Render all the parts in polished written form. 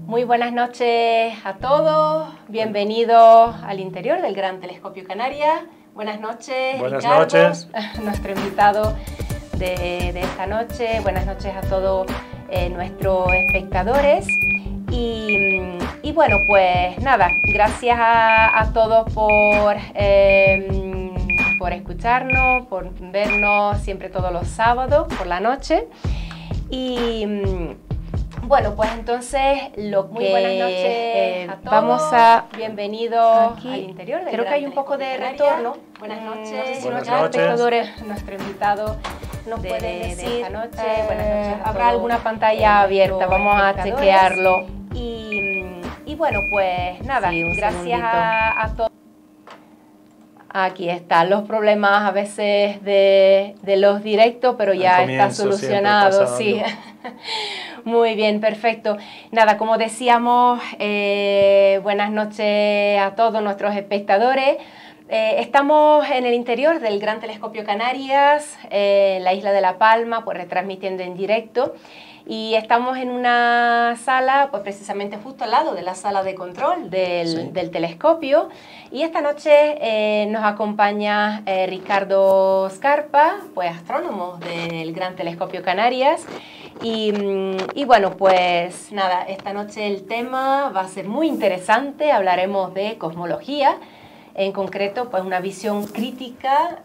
Muy buenas noches a todos, bienvenidos al interior del Gran Telescopio Canarias. Buenas noches, buenas Ricardo, noches. Nuestro invitado de esta noche. Buenas noches a todos nuestros espectadores. Y bueno, pues nada, gracias a todos por escucharnos, por vernos siempre todos los sábados por la noche. Bueno, pues entonces Muy buenas noches a todos. vamos a bienvenidos Aquí. al interior del Creo que Gran hay un poco de Telescopio retorno. Canarias. Buenas noches, Buenas nuestros noches. espectadores, nuestro invitado Nos de pueden decir, esta noche. buenas noches a Habrá todos, alguna pantalla abierta, nuestros vamos a espectadores. chequearlo. Y bueno, pues nada, Sí, un gracias segundito. a todos. Aquí están los problemas a veces de los directos, pero ya está comienzo solucionado, siempre sí. Muy bien, perfecto. Nada, como decíamos, buenas noches a todos nuestros espectadores. Estamos en el interior del Gran Telescopio Canarias, en la isla de La Palma, pues retransmitiendo en directo. Y estamos en una sala, pues precisamente justo al lado de la sala de control del telescopio. Y esta noche nos acompaña Ricardo Scarpa, pues astrónomo del Gran Telescopio Canarias. Y bueno, pues nada, esta noche el tema va a ser muy interesante, hablaremos de cosmología. En concreto, pues una visión crítica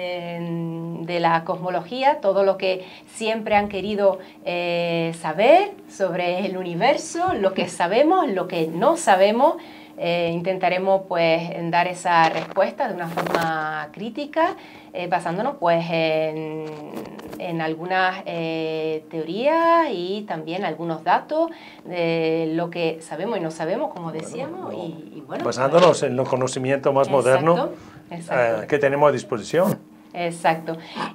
de la cosmología, todo lo que siempre han querido saber sobre el universo, lo que sabemos, lo que no sabemos. Intentaremos pues dar esa respuesta de una forma crítica, basándonos pues en algunas teorías y también algunos datos de lo que sabemos y no sabemos, como decíamos. Y bueno, basándonos en el conocimiento más moderno exacto. que tenemos a disposición. Exacto.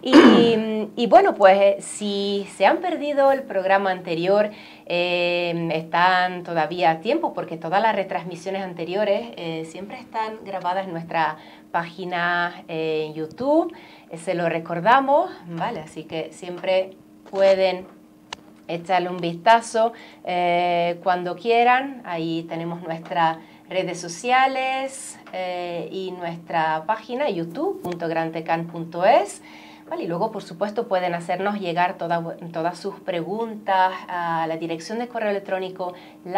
Y bueno, pues si se han perdido el programa anterior, están todavía a tiempo, porque todas las retransmisiones anteriores siempre están grabadas en nuestra página en YouTube. Se lo recordamos, ¿vale? Así que siempre pueden echarle un vistazo cuando quieran. Ahí tenemos nuestras redes sociales y nuestra página youtube.grantecan.es. Vale, y luego, por supuesto, pueden hacernos llegar todas sus preguntas a la dirección de correo electrónico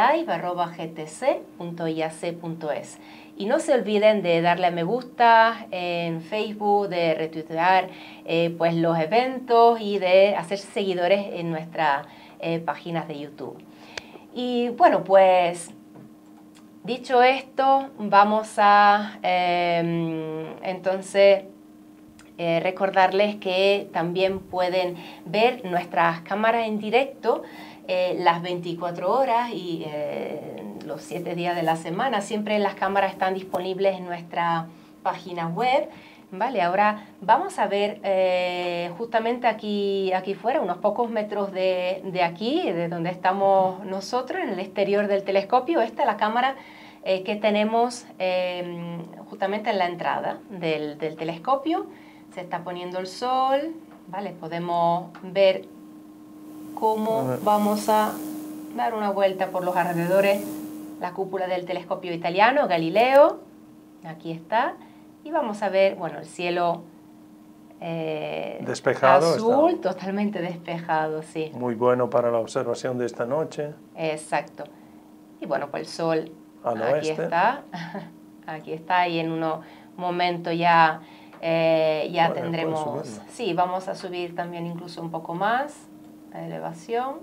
live@gtc.iac.es. Y no se olviden de darle a me gusta en Facebook, de retuitear pues los eventos y de hacerse seguidores en nuestras páginas de YouTube. Y bueno, pues dicho esto, vamos a entonces recordarles que también pueden ver nuestras cámaras en directo las 24 horas y los 7 días de la semana. Siempre las cámaras están disponibles en nuestra página web. Vale, ahora vamos a ver justamente aquí fuera, unos pocos metros de aquí, de donde estamos nosotros, en el exterior del telescopio. Esta es la cámara que tenemos justamente en la entrada del telescopio. Se está poniendo el sol, ¿vale? Podemos ver cómo vamos a dar una vuelta por los alrededores, la cúpula del telescopio italiano, Galileo. Aquí está. Y vamos a ver, bueno, el cielo Despejado. azul, Está totalmente despejado, sí. muy bueno para la observación de esta noche. Exacto. Y bueno, pues el sol Al aquí oeste. está. Aquí está, y en unos momentos ya Bueno, tendremos... puedo subirlo. Sí, vamos a subir también incluso un poco más la elevación.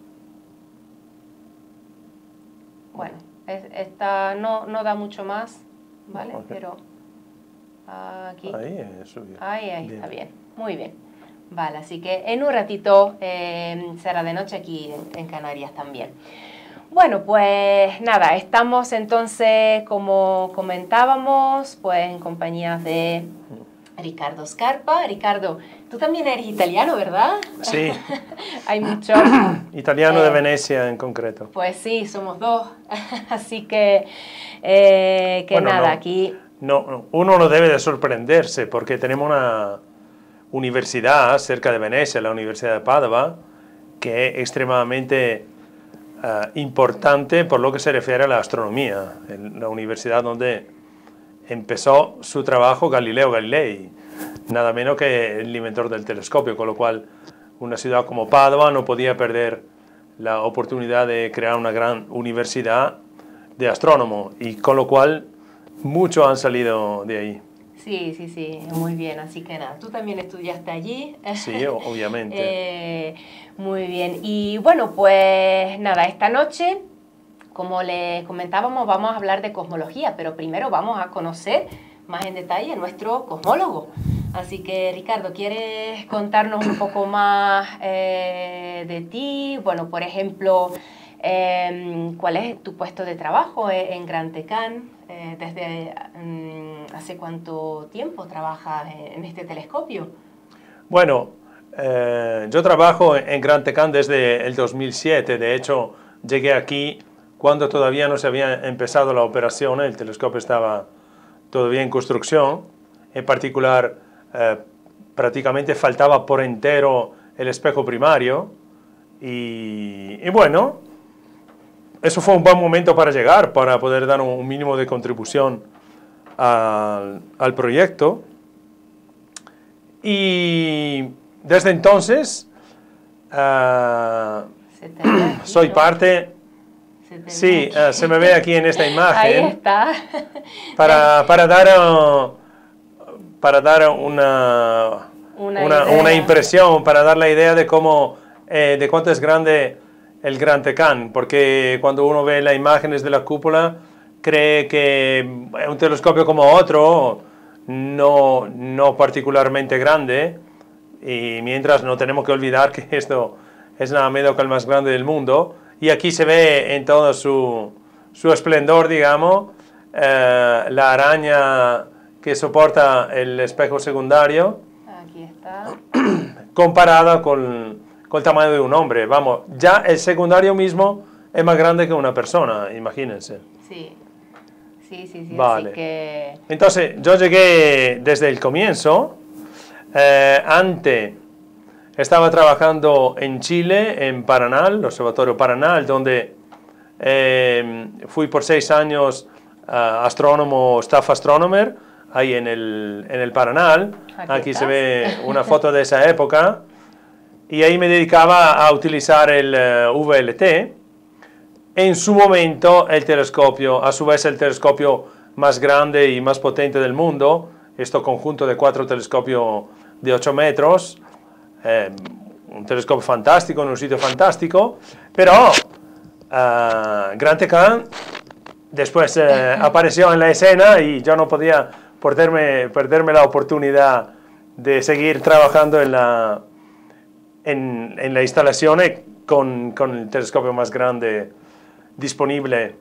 Bueno, esta no da mucho más, ¿vale? Ok. Pero aquí... Ahí subió. Ahí está bien, muy bien. Vale, así que en un ratito será de noche aquí en Canarias también. Bueno, pues nada, estamos entonces, como comentábamos, pues en compañía de Ricardo Scarpa. Ricardo, tú también eres italiano, ¿verdad? Sí, Hay mucho... italiano de Venecia en concreto. Pues sí, somos dos. Así que, Bueno, nada, no. aquí... No, uno no debe de sorprenderse porque tenemos una universidad cerca de Venecia, la Universidad de Padova, que es extremadamente importante por lo que se refiere a la astronomía, en la universidad donde empezó su trabajo Galileo Galilei, nada menos que el inventor del telescopio, con lo cual una ciudad como Padua no podía perder la oportunidad de crear una gran universidad de astrónomos, y con lo cual muchos han salido de ahí. Sí, sí, sí, muy bien, así que nada, tú también estudiaste allí. Sí, obviamente. Muy bien, y bueno, pues nada, esta noche, como les comentábamos, vamos a hablar de cosmología, pero primero vamos a conocer más en detalle a nuestro cosmólogo. Así que, Ricardo, ¿quieres contarnos un poco más de ti? Bueno, por ejemplo, ¿cuál es tu puesto de trabajo en Gran Tecan? ¿Desde hace cuánto tiempo trabajas en este telescopio? Bueno, yo trabajo en Gran Tecan desde el 2007. De hecho, llegué aquí cuando todavía no se había empezado la operación, el telescopio estaba todavía en construcción. En particular, prácticamente faltaba por entero el espejo primario. Y bueno, eso fue un buen momento para llegar, para poder dar un mínimo de contribución al proyecto. Y desde entonces soy parte... Sí, se me ve aquí en esta imagen. Ahí está. Para dar una impresión, para dar la idea de cómo, de cuánto es grande el Gran Tecan, porque cuando uno ve las imágenes de la cúpula cree que es un telescopio como otro, no particularmente grande, y mientras no tenemos que olvidar que esto es nada menos que el más grande del mundo. Y aquí se ve en todo su esplendor, digamos, la araña que soporta el espejo secundario. Aquí está. Comparada con el tamaño de un hombre. Vamos, ya el secundario mismo es más grande que una persona, imagínense. Sí, sí, sí, sí. Vale. Así que... Entonces, yo llegué desde el comienzo. Antes estaba trabajando en Chile, en Paranal, el Observatorio Paranal, donde fui por 6 años astrónomo, staff astronomer, ahí en el Paranal. Aquí se ve una foto de esa época. Y ahí me dedicaba a utilizar el VLT. En su momento, el telescopio, a su vez el telescopio más grande y más potente del mundo, este conjunto de 4 telescopios de 8 metros, un telescopio fantástico, en un sitio fantástico, pero Gran Tecan después apareció en la escena y yo no podía perderme la oportunidad de seguir trabajando en la instalación con el telescopio más grande disponible.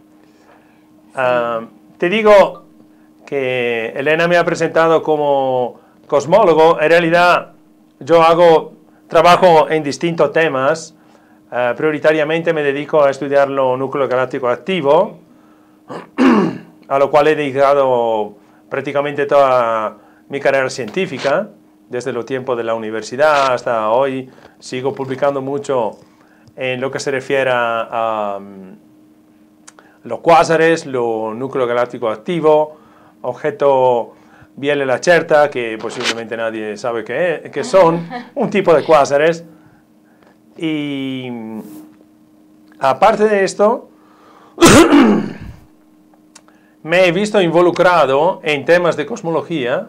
Te digo que Elena me ha presentado como cosmólogo. En realidad yo trabajo en distintos temas. Prioritariamente me dedico a estudiar lo núcleo galáctico activo, a lo cual he dedicado prácticamente toda mi carrera científica, desde los tiempos de la universidad hasta hoy. Sigo publicando mucho en lo que se refiere a los cuásares, lo núcleo galáctico activo, objeto Biela Lacerta, que posiblemente nadie sabe qué son, un tipo de cuásares. Y aparte de esto, me he visto involucrado en temas de cosmología,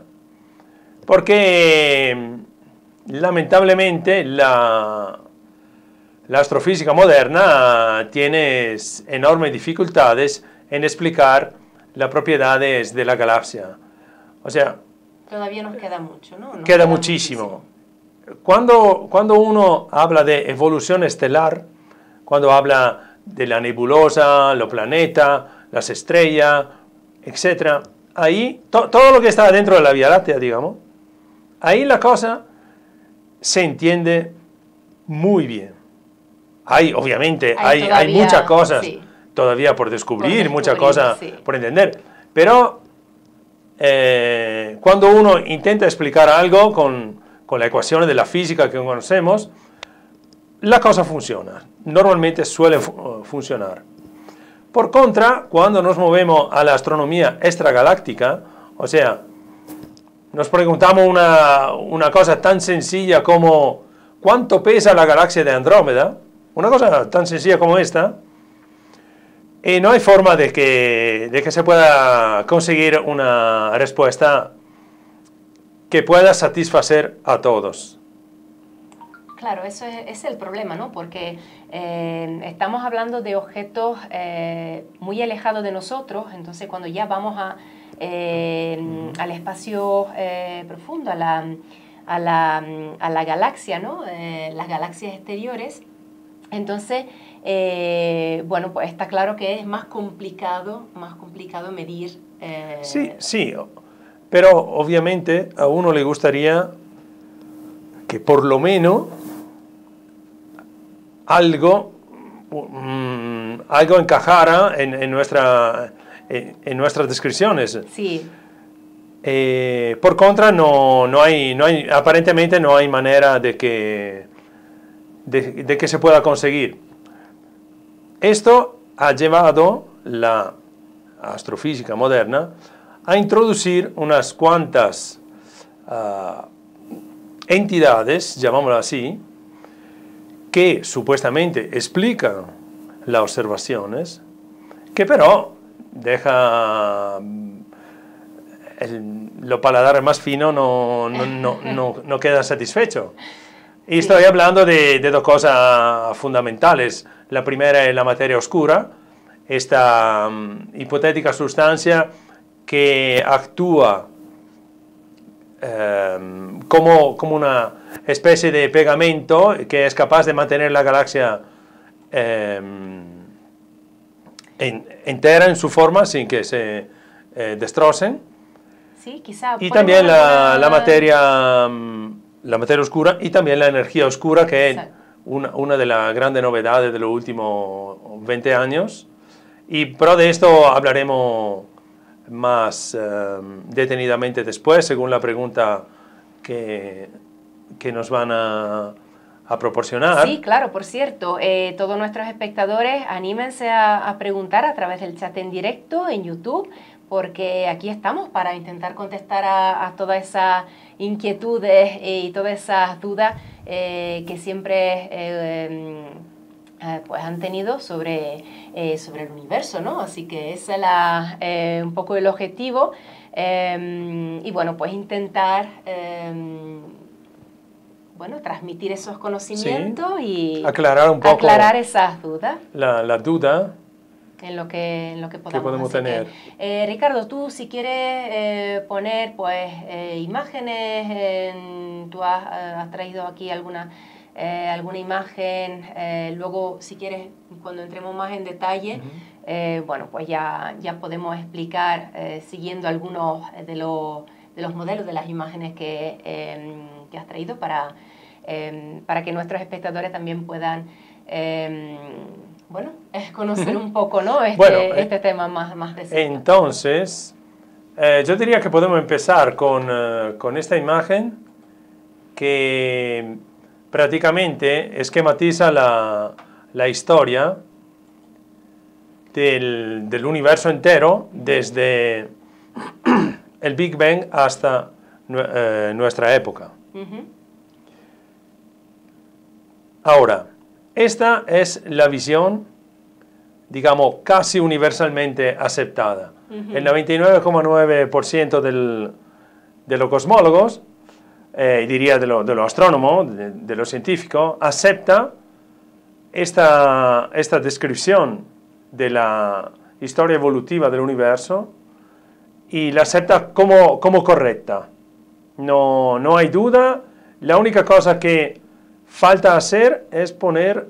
porque lamentablemente la astrofísica moderna tiene enormes dificultades en explicar las propiedades de la galaxia. O sea, todavía nos queda mucho, ¿no? Queda muchísimo. Cuando uno habla de evolución estelar, cuando habla de la nebulosa, los planetas, las estrellas, etc., ahí, todo lo que está dentro de la Vía Láctea, digamos, ahí la cosa se entiende muy bien. Obviamente, hay muchas cosas todavía por descubrir, muchas cosas por entender, pero cuando uno intenta explicar algo con las ecuaciones de la física que conocemos, la cosa funciona, normalmente suele funcionar. Por contra, cuando nos movemos a la astronomía extragaláctica, o sea, nos preguntamos una cosa tan sencilla como ¿cuánto pesa la galaxia de Andrómeda? Una cosa tan sencilla como esta, y no hay forma de que se pueda conseguir una respuesta que pueda satisfacer a todos. Claro, eso es el problema, ¿no? Porque estamos hablando de objetos muy alejados de nosotros, entonces cuando ya vamos al espacio profundo, a la galaxia, ¿no? Las galaxias exteriores, entonces, bueno, pues está claro que es más complicado medir. Sí, pero obviamente a uno le gustaría que por lo menos algo encajara en nuestras descripciones. Sí. Por contra, aparentemente no hay manera de que se pueda conseguir. Esto ha llevado la astrofísica moderna a introducir unas cuantas entidades, llamámoslo así, que supuestamente explican las observaciones, que pero deja lo paladar más fino, no queda satisfecho. Y estoy hablando de dos cosas fundamentales. La primera es la materia oscura, esta hipotética sustancia que actúa como una especie de pegamento que es capaz de mantener la galaxia entera en su forma sin que se destrocen. Sí, quizá. Y también la materia oscura y también la energía oscura, que es una de las grandes novedades de los últimos 20 años. Pero de esto hablaremos más detenidamente después, según la pregunta que nos van a proporcionar. Sí, claro, por cierto, todos nuestros espectadores, anímense a preguntar a través del chat en directo en YouTube, porque aquí estamos para intentar contestar a todas esas inquietudes y todas esas dudas que siempre pues han tenido sobre el universo, ¿no? Así que ese es un poco el objetivo. Y bueno, pues intentar transmitir esos conocimientos, sí, y aclarar un poco esas dudas. La duda en lo que podemos tener. Ricardo, tú si quieres poner pues imágenes, tú has traído aquí alguna imagen, luego si quieres cuando entremos más en detalle, bueno, pues ya podemos explicar siguiendo algunos de los modelos de las imágenes que has traído para que nuestros espectadores también puedan conocer un poco, ¿no? Este tema más de cerca. Entonces, yo diría que podemos empezar con esta imagen que prácticamente esquematiza la historia del universo entero, desde el Big Bang hasta nuestra época. Ahora, esta es la visión, digamos, casi universalmente aceptada. El 99,9% de los cosmólogos, diría de los astrónomos, de los científicos, acepta esta descripción de la historia evolutiva del universo y la acepta como correcta. No hay duda. La única cosa que falta hacer es poner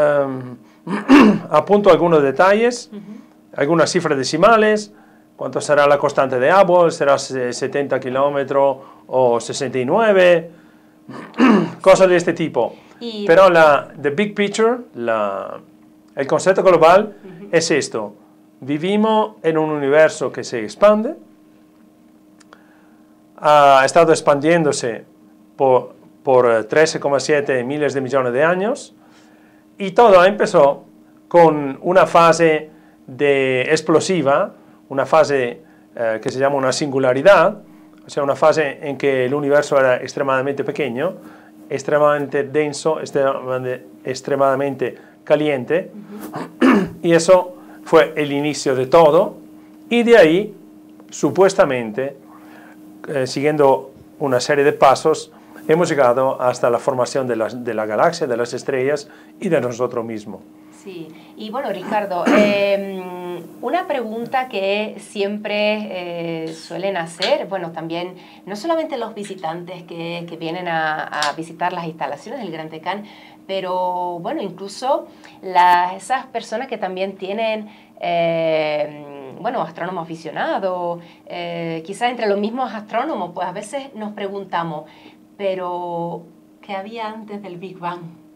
a punto algunos detalles, algunas cifras decimales, cuánto será la constante de Hubble, será 70 kilómetros o 69, cosas de este tipo. Pero the big picture, el concepto global es esto: vivimos en un universo que se expande, ha estado expandiéndose por 13,7 miles de millones de años, Y todo empezó con una fase explosiva, una fase que se llama una singularidad, o sea, una fase en que el universo era extremadamente pequeño, extremadamente denso, extremadamente caliente, y eso fue el inicio de todo, y de ahí, supuestamente, siguiendo una serie de pasos, hemos llegado hasta la formación de la galaxia, de las estrellas y de nosotros mismos. Sí, y bueno, Ricardo, una pregunta que siempre suelen hacer, bueno, también no solamente los visitantes que vienen a visitar las instalaciones del Gran Tecán, pero bueno, incluso esas personas que también tienen, bueno, astrónomos aficionados, quizás entre los mismos astrónomos, pues a veces nos preguntamos, pero ¿qué había antes del Big Bang?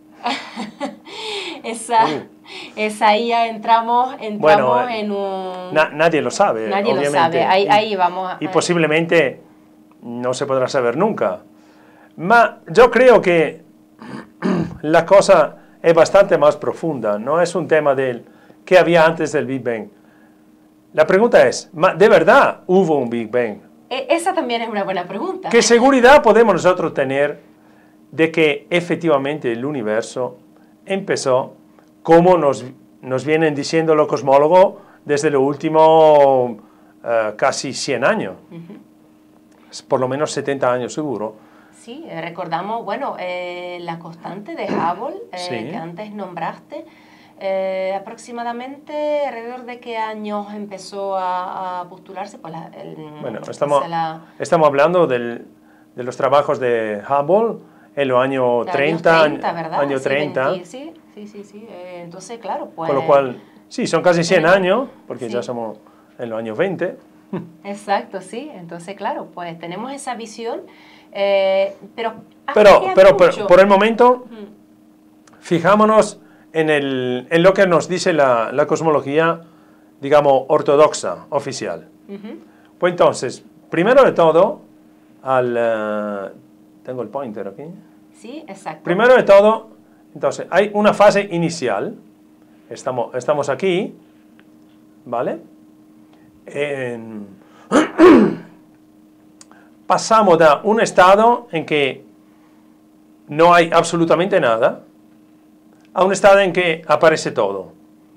Esa ahí ya entramos bueno, en un... Nadie lo sabe, nadie obviamente. Lo sabe, ahí vamos. Y posiblemente no se podrá saber nunca. Ma yo creo que la cosa es bastante más profunda, no es un tema del qué había antes del Big Bang. La pregunta es, ¿de verdad hubo un Big Bang? Esa también es una buena pregunta. ¿Qué seguridad podemos nosotros tener de que efectivamente el universo empezó como nos vienen diciendo los cosmólogos desde los últimos casi 100 años? Por lo menos 70 años seguro. Sí, recordamos, bueno, la constante de Hubble, sí, que antes nombraste, aproximadamente alrededor de qué años empezó a postularse. Pues bueno, estamos hablando de los trabajos de Hubble en los años 30, ¿verdad? Año 30. Sí. Entonces, claro, pues... Con lo cual, sí, son casi 100 años, porque sí, ya somos en los años 20. Exacto, sí. Entonces, claro, pues tenemos esa visión, pero por el momento, fijámonos en lo que nos dice la cosmología, digamos, ortodoxa, oficial. Pues entonces, primero de todo, tengo el pointer aquí. Sí, exacto. Primero de todo, entonces, hay una fase inicial. Estamos aquí, ¿vale? Pasamos de un estado en que no hay absolutamente nada a un estado en que aparece todo.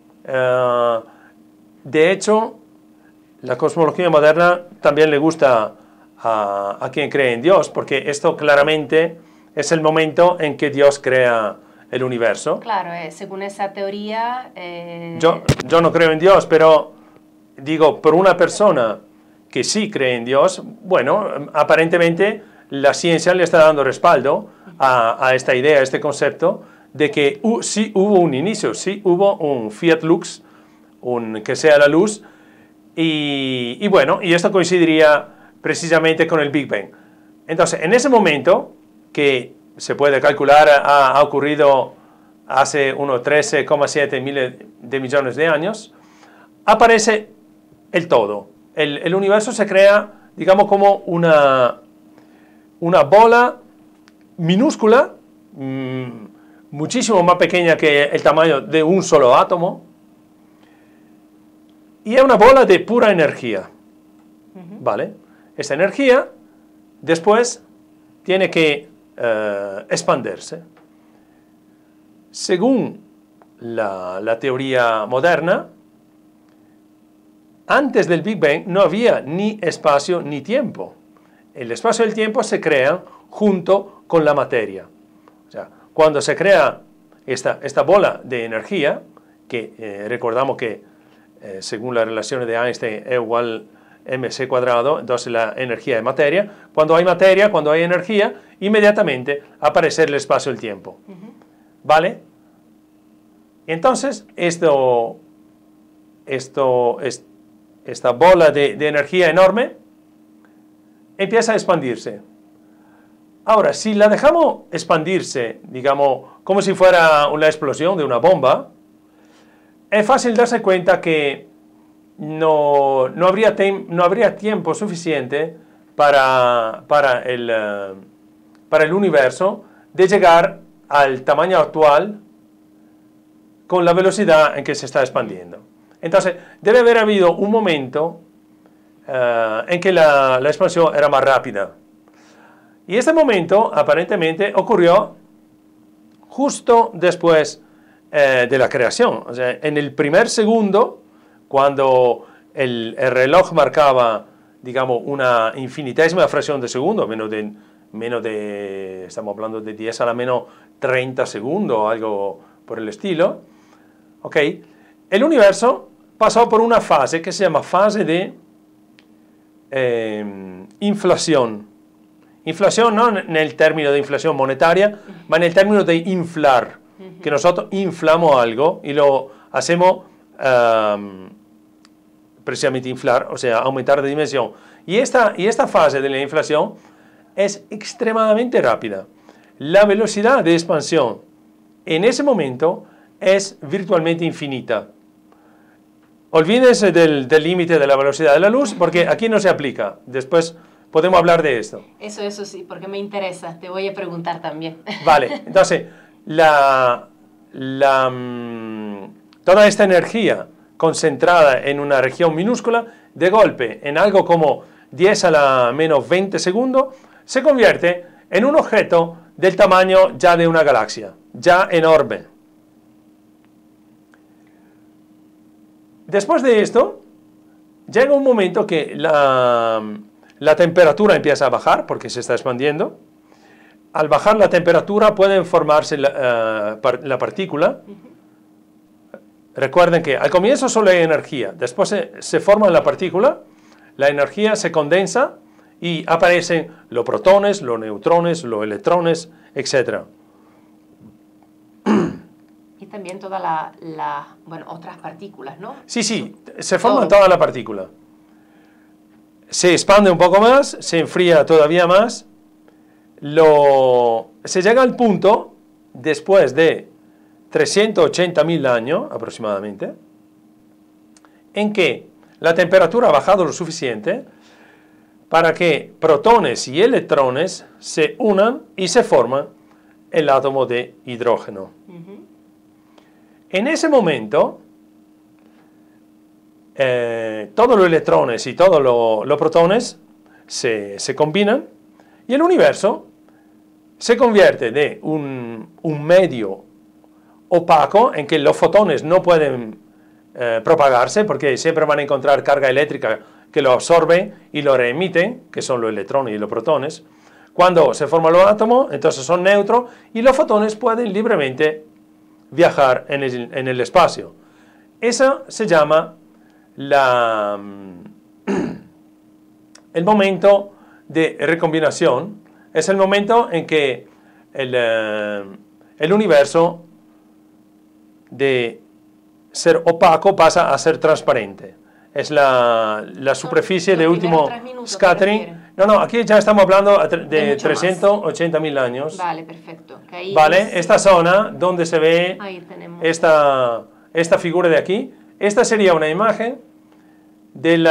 De hecho, la cosmología moderna también le gusta a quien cree en Dios, porque esto claramente es el momento en que Dios crea el universo. Claro, según esa teoría... Yo no creo en Dios, pero digo, por una persona que sí cree en Dios, bueno, aparentemente la ciencia le está dando respaldo a esta idea, a este concepto, de que sí hubo un inicio, sí hubo un fiat lux, que sea la luz, y bueno, y esto coincidiría precisamente con el Big Bang. Entonces, en ese momento, que se puede calcular, ha ocurrido hace unos 13,7 miles de millones de años, aparece el todo. El universo se crea, digamos, como una bola minúscula, muchísimo más pequeña que el tamaño de un solo átomo, y es una bola de pura energía. ¿Vale? Esta energía después tiene que expandirse. Según la teoría moderna, antes del Big Bang no había ni espacio ni tiempo. El espacio y el tiempo se crean junto con la materia. O sea, cuando se crea esta bola de energía, que recordamos que según las relaciones de Einstein es igual mc cuadrado, entonces la energía es materia. Cuando hay materia, cuando hay energía, inmediatamente aparece el espacio y el tiempo. ¿Vale? Entonces, esta bola de energía enorme empieza a expandirse. Ahora, si la dejamos expandirse, digamos, como si fuera una explosión de una bomba, es fácil darse cuenta que no habría tiempo suficiente para el universo de llegar al tamaño actual con la velocidad en que se está expandiendo. Entonces, debe haber habido un momento en que la expansión era más rápida. Y este momento, aparentemente, ocurrió justo después de la creación. O sea, en el primer segundo, cuando el reloj marcaba, digamos, una infinitésima fracción de segundo, menos de, estamos hablando de 10 a la menos 30 segundos o algo por el estilo, ¿ok? El universo pasó por una fase que se llama fase de inflación. Inflación no en el término de inflación monetaria, sino en el término de inflar, que nosotros inflamos algo y lo hacemos precisamente inflar, o sea, aumentar de dimensión. Y esta fase de la inflación es extremadamente rápida. La velocidad de expansión en ese momento es virtualmente infinita. Olvídense del límite de la velocidad de la luz, porque aquí no se aplica. Después podemos hablar de esto. Eso sí, porque me interesa. Te voy a preguntar también. Vale, entonces, toda esta energía concentrada en una región minúscula, de golpe, en algo como 10 a la menos 20 segundos, se convierte en un objeto del tamaño ya de una galaxia, ya enorme. Después de esto, llega un momento que la temperatura empieza a bajar porque se está expandiendo. Al bajar la temperatura pueden formarse la partícula. Recuerden que al comienzo solo hay energía, después se forma la partícula, la energía se condensa y aparecen los protones, los neutrones, los electrones, etc. Y también todas bueno, otras partículas, ¿no? Sí, se forman toda la partícula. Se expande un poco más, se enfría todavía más. Se llega al punto, después de 380.000 años aproximadamente, en que la temperatura ha bajado lo suficiente para que protones y electrones se unan y se forman el átomo de hidrógeno. En ese momento, todos los electrones y todos los protones se combinan y el universo se convierte de un medio opaco en que los fotones no pueden propagarse porque siempre van a encontrar carga eléctrica que lo absorbe y lo reemiten, que son los electrones y los protones. Cuando se forman los átomos, entonces son neutros y los fotones pueden libremente viajar en el espacio. Eso se llama el momento de recombinación. Es el momento en que el universo de ser opaco pasa a ser transparente. Es la superficie de último scattering. No, aquí ya estamos hablando de 380.000 años. Vale, perfecto. Vale, esta zona donde se ve esta figura de aquí, esta sería una imagen del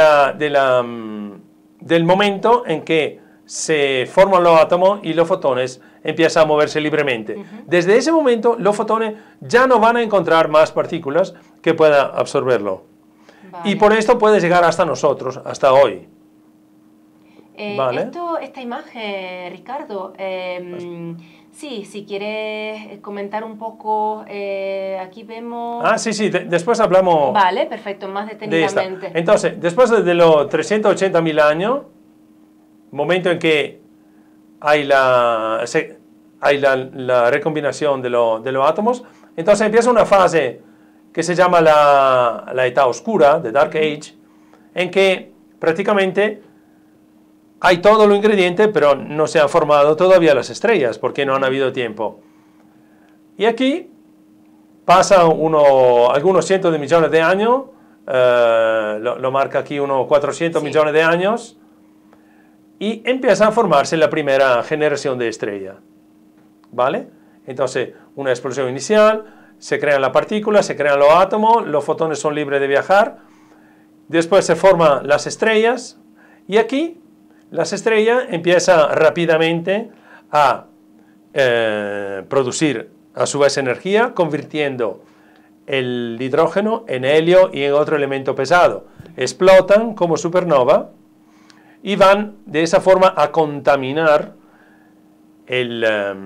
momento en que se forman los átomos y los fotones empiezan a moverse libremente. Desde ese momento, los fotones ya no van a encontrar más partículas que puedan absorberlo. Vale. Y por esto puede llegar hasta nosotros, hasta hoy. ¿Vale? Esta imagen, Ricardo, sí, si quieres comentar un poco, aquí vemos... Sí, después hablamos... Vale, perfecto, más detenidamente. Entonces, después de los 380.000 años, momento en que hay la recombinación de los átomos, entonces empieza una fase que se llama la edad oscura, the Dark Age, en que prácticamente hay todos los ingredientes, pero no se han formado todavía las estrellas, porque no han habido tiempo. Y aquí pasan algunos cientos de millones de años, lo marca aquí unos 400 millones de años, y empieza a formarse la primera generación de estrella. ¿Vale? Entonces, una explosión inicial, se crean las partículas, se crean los átomos, los fotones son libres de viajar, después se forman las estrellas, y aquí las estrellas empiezan rápidamente a producir a su vez energía, convirtiendo el hidrógeno en helio y en otro elemento pesado. Explotan como supernova y van de esa forma a contaminar el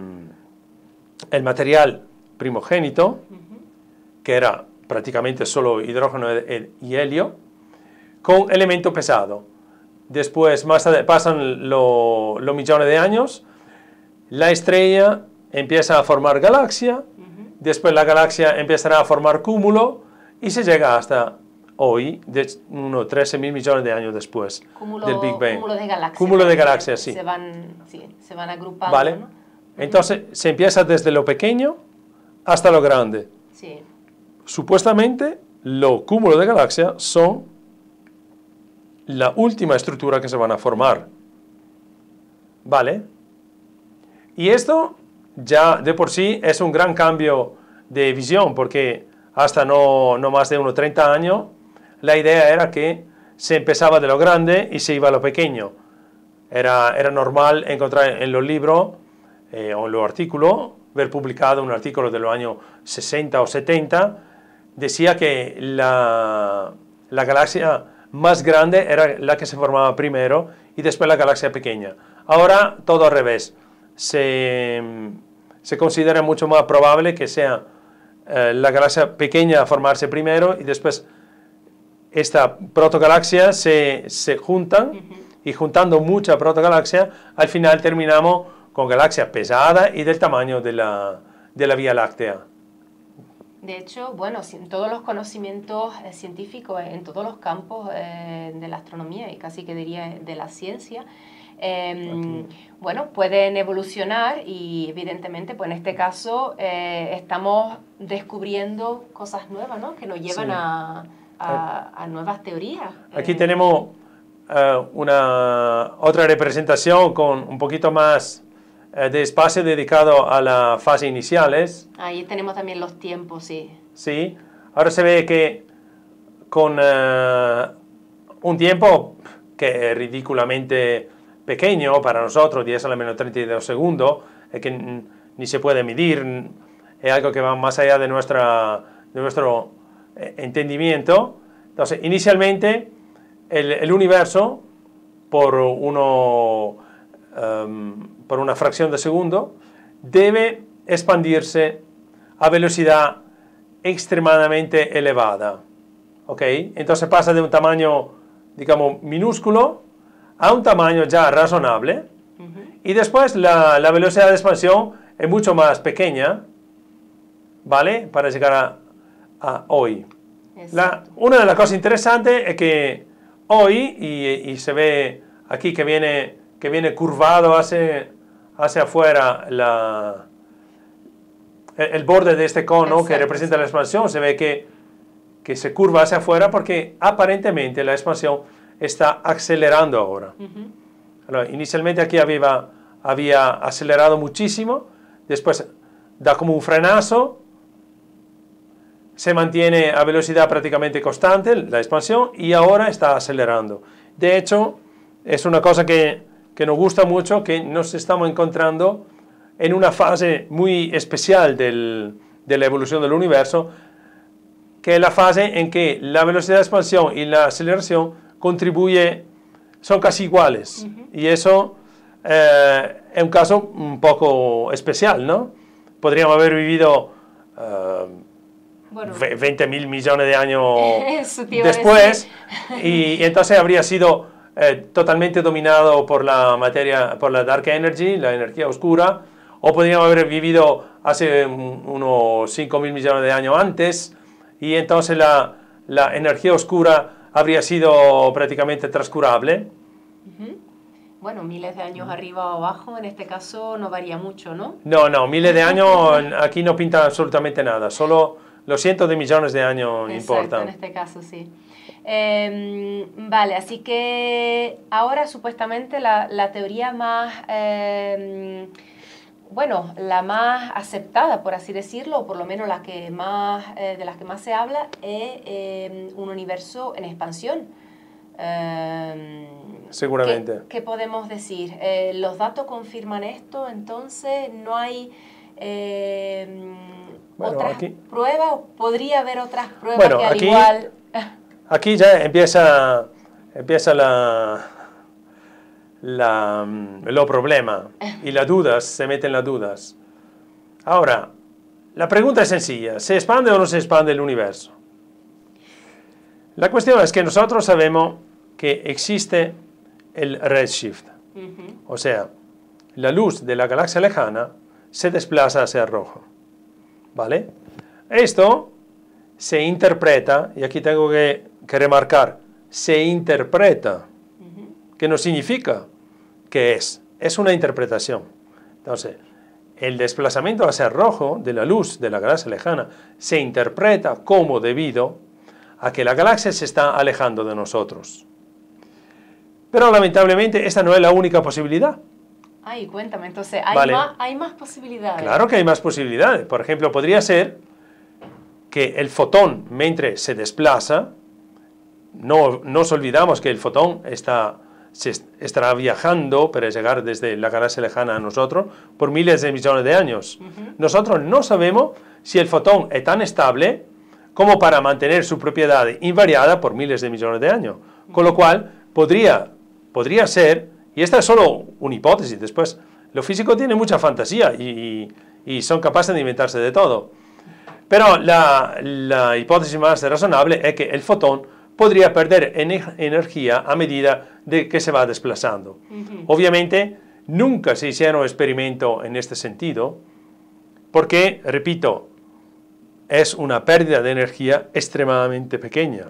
material primogénito, que era prácticamente solo hidrógeno y helio, con elemento pesado. Después, pasan los millones de años, la estrella empieza a formar galaxia, después la galaxia empezará a formar cúmulo y se llega hasta hoy, unos 13.000 millones de años después del Big Bang. Cúmulo de galaxias. Cúmulo de galaxias, sí. Se van agrupando, ¿Vale? ¿no? Entonces, se empieza desde lo pequeño hasta lo grande. Sí. Supuestamente, los cúmulos de galaxias son la última estructura que se van a formar. ¿Vale? Y esto ya de por sí es un gran cambio de visión, porque hasta no más de unos 30 años, la idea era que se empezaba de lo grande y se iba a lo pequeño. Era normal encontrar en los libros o en los artículos, ver publicado un artículo de los años 60 o 70, decía que la galaxia más grande era la que se formaba primero y después la galaxia pequeña. Ahora todo al revés. Se considera mucho más probable que sea la galaxia pequeña a formarse primero y después esta protogalaxia se juntan y juntando mucha protogalaxia al final terminamos con galaxias pesadas y del tamaño de la Vía Láctea. De hecho, bueno, sin todos los conocimientos científicos en todos los campos de la astronomía y casi que diría de la ciencia, bueno, pueden evolucionar y evidentemente, pues en este caso estamos descubriendo cosas nuevas, ¿no? Que nos llevan a nuevas teorías. Aquí tenemos otra representación con un poquito más de espacio dedicado a las fases iniciales. Ahí tenemos también los tiempos, sí. Sí, ahora se ve que con un tiempo que es ridículamente pequeño para nosotros, 10 a la menos 32 segundos, que ni se puede medir, es algo que va más allá de nuestro entendimiento. Entonces, inicialmente, el universo, por una fracción de segundo, debe expandirse a velocidad extremadamente elevada. ¿Ok? Entonces pasa de un tamaño, digamos, minúsculo a un tamaño ya razonable. Y después la velocidad de expansión es mucho más pequeña, ¿vale? Para llegar a hoy. Una de las cosas interesantes es que hoy, y se ve aquí que viene curvado hacia afuera el borde de este cono. Exacto, que representa la expansión, se ve que se curva hacia afuera porque aparentemente la expansión está acelerando ahora. Alors, inicialmente aquí había acelerado muchísimo, después da como un frenazo, se mantiene a velocidad prácticamente constante la expansión y ahora está acelerando. De hecho, es una cosa que nos gusta mucho, que nos estamos encontrando en una fase muy especial de la evolución del universo, que es la fase en que la velocidad de expansión y la aceleración son casi iguales. Y eso es un caso un poco especial, ¿no? Podríamos haber vivido 20.000 millones de años después y entonces habría sido totalmente dominado por la materia, por la dark energy, la energía oscura, o podríamos haber vivido hace unos 5.000 millones de años antes y entonces la energía oscura habría sido prácticamente transcurable. Bueno, miles de años arriba o abajo, en este caso no varía mucho, ¿no? No, miles de años aquí no pinta absolutamente nada, solo los cientos de millones de años importan. En este caso sí. Vale, así que ahora supuestamente la teoría más, bueno, la más aceptada, por así decirlo, o por lo menos la que más, de las que más se habla, es un universo en expansión. Seguramente. ¿Qué podemos decir? ¿Los datos confirman esto? Entonces, no hay Bueno, otras aquí, pruebas o podría haber otras pruebas Bueno, que al aquí- igual... aquí ya empieza los problemas y las dudas, se meten las dudas. Ahora, la pregunta es sencilla, ¿se expande o no se expande el universo? La cuestión es que nosotros sabemos que existe el redshift, Ujú. o sea, la luz de la galaxia lejana se desplaza hacia el rojo, ¿vale? Esto se interpreta, y aquí tengo que remarcar, se interpreta, que no significa que es una interpretación. Entonces, el desplazamiento hacia el rojo de la luz de la galaxia lejana se interpreta como debido a que la galaxia se está alejando de nosotros. Pero lamentablemente esta no es la única posibilidad. Ay, cuéntame, entonces, Vale. hay más posibilidades. Claro que hay más posibilidades. Por ejemplo, podría ser que el fotón, mientras se desplaza, no nos olvidamos que el fotón estará viajando para llegar desde la galaxia lejana a nosotros por miles de millones de años. Nosotros no sabemos si el fotón es tan estable como para mantener su propiedad invariada por miles de millones de años. Con lo cual, podría ser, y esta es solo una hipótesis, después, los físicos tienen mucha fantasía y son capaces de inventarse de todo. Pero la hipótesis más razonable es que el fotón podría perder energía a medida de que se va desplazando. Obviamente, nunca se hicieron experimentos en este sentido, porque, repito, es una pérdida de energía extremadamente pequeña.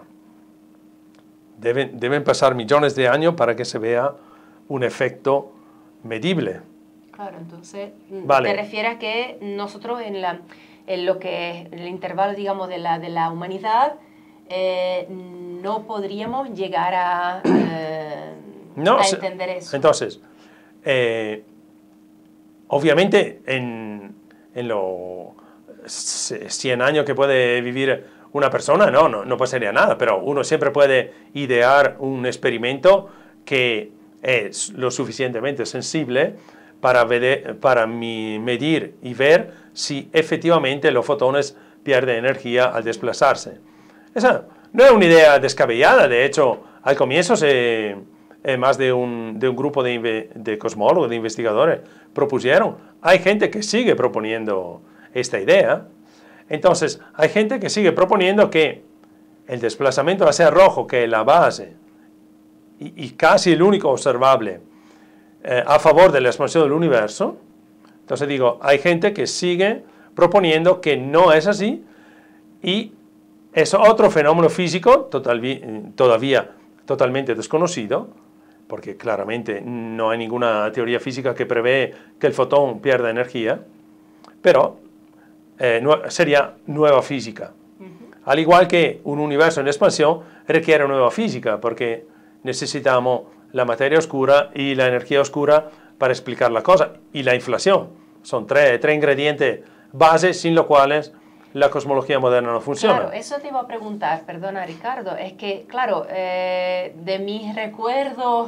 Deben pasar millones de años para que se vea un efecto medible. Claro, entonces, Vale. te refieres a que nosotros en lo que es el intervalo, digamos, de la humanidad, no podríamos llegar a entender eso. Entonces, obviamente, en los 100 años que puede vivir una persona, no pasaría nada, pero uno siempre puede idear un experimento que es lo suficientemente sensible para medir y ver si efectivamente los fotones pierden energía al desplazarse. Esa no es una idea descabellada, de hecho, al comienzo más de un grupo de cosmólogos, de investigadores, propusieron. Hay gente que sigue proponiendo esta idea. Entonces, hay gente que sigue proponiendo que el desplazamiento hacia el rojo, que es la base y casi el único observable a favor de la expansión del universo, entonces digo, hay gente que sigue proponiendo que no es así y es otro fenómeno físico todavía totalmente desconocido, porque claramente no hay ninguna teoría física que prevé que el fotón pierda energía, pero sería nueva física. Al igual que un universo en expansión requiere nueva física, porque necesitamos la materia oscura y la energía oscura para explicar la cosa, y la inflación. Son tres ingredientes bases sin los cuales la cosmología moderna no funciona. Claro, eso te iba a preguntar, perdona Ricardo, es que, claro, de mis recuerdos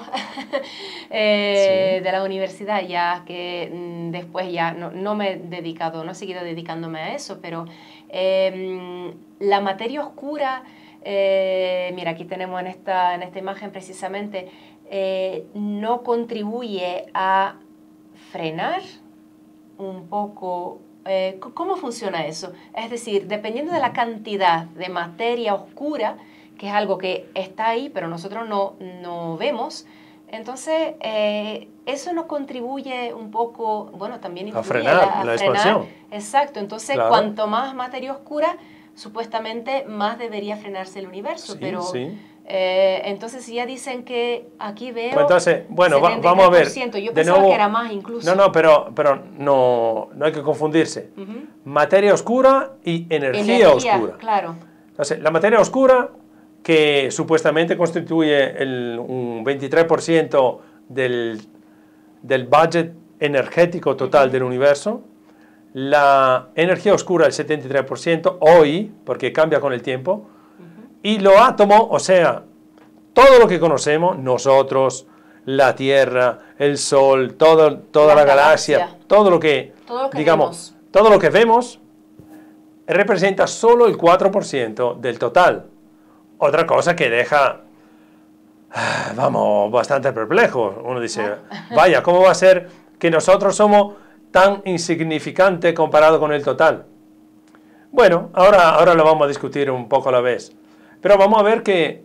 de la universidad, ya que después ya no me he dedicado, no he seguido dedicándome a eso, pero la materia oscura, mira, aquí tenemos en esta imagen precisamente, no contribuye a frenar un poco. ¿Cómo funciona eso? Es decir, dependiendo de la cantidad de materia oscura, que es algo que está ahí, pero nosotros no vemos, entonces eso nos contribuye un poco, bueno, también a frenar la expansión. Exacto, entonces claro. Cuanto más materia oscura, supuestamente más debería frenarse el universo, Sí, pero sí. Entonces si ya dicen que aquí veo Pues entonces, bueno, vamos a ver. Yo De pensaba nuevo, que era más incluso. No, pero no hay que confundirse. Materia oscura y energía oscura. Claro. Entonces, la materia oscura, que supuestamente constituye un 23% del budget energético total del universo, la energía oscura el 73% hoy, porque cambia con el tiempo, y los átomos, o sea, todo lo que conocemos, nosotros, la Tierra, el Sol, toda la galaxia, todo lo que digamos, todo lo que vemos, representa solo el 4% del total. Otra cosa que deja, vamos, bastante perplejo. Uno dice, vaya, ¿cómo va a ser que nosotros somos tan insignificantes comparado con el total? Bueno, ahora lo vamos a discutir un poco a la vez. Pero vamos a ver que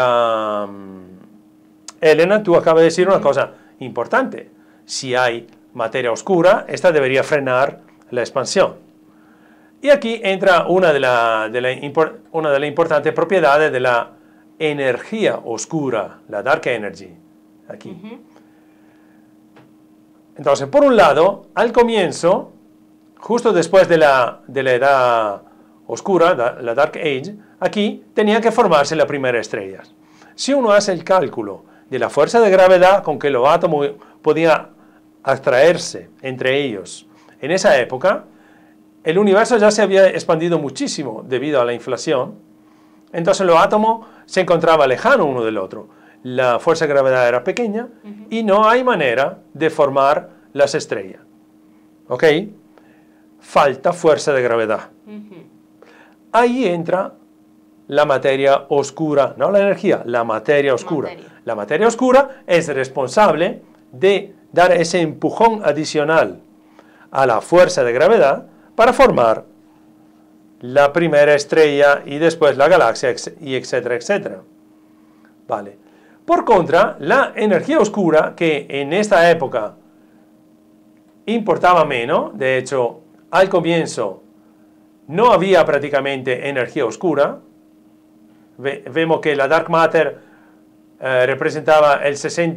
Elena, tú acabas de decir una cosa importante. Si hay materia oscura, esta debería frenar la expansión. Y aquí entra una de las importantes propiedades de la energía oscura, la dark energy, aquí. Entonces, por un lado, al comienzo, justo después de la edad oscura, la dark age, aquí tenía que formarse la primera estrella. Si uno hace el cálculo de la fuerza de gravedad con que los átomos podían atraerse entre ellos en esa época, el universo ya se había expandido muchísimo debido a la inflación. Entonces los átomos se encontraban lejanos uno del otro. La fuerza de gravedad era pequeña y no hay manera de formar las estrellas. ¿Ok? Falta fuerza de gravedad. Ahí entra la materia oscura, no la energía, la materia oscura. La materia oscura es responsable de dar ese empujón adicional a la fuerza de gravedad para formar la primera estrella y después la galaxia, y etcétera, etcétera. Vale. Por contra, la energía oscura, que en esta época importaba menos, de hecho, al comienzo no había prácticamente energía oscura. Vemos que la dark matter representaba el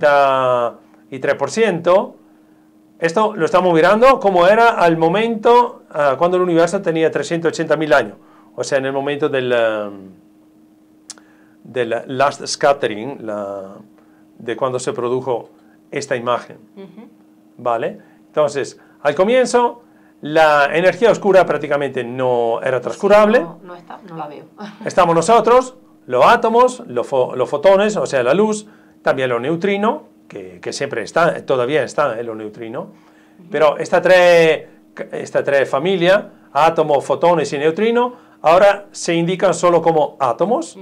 63%. Esto lo estamos mirando como era al momento cuando el universo tenía 380.000 años, o sea, en el momento del last scattering, de cuando se produjo esta imagen. ¿Vale? Entonces, al comienzo, la energía oscura prácticamente no era transcurable. Sí, no la veo. Estamos nosotros, los átomos, los fotones, o sea, la luz, también los neutrinos, que siempre están, todavía están los neutrinos, pero estas tres familias, átomos, fotones y neutrinos, ahora se indican solo como átomos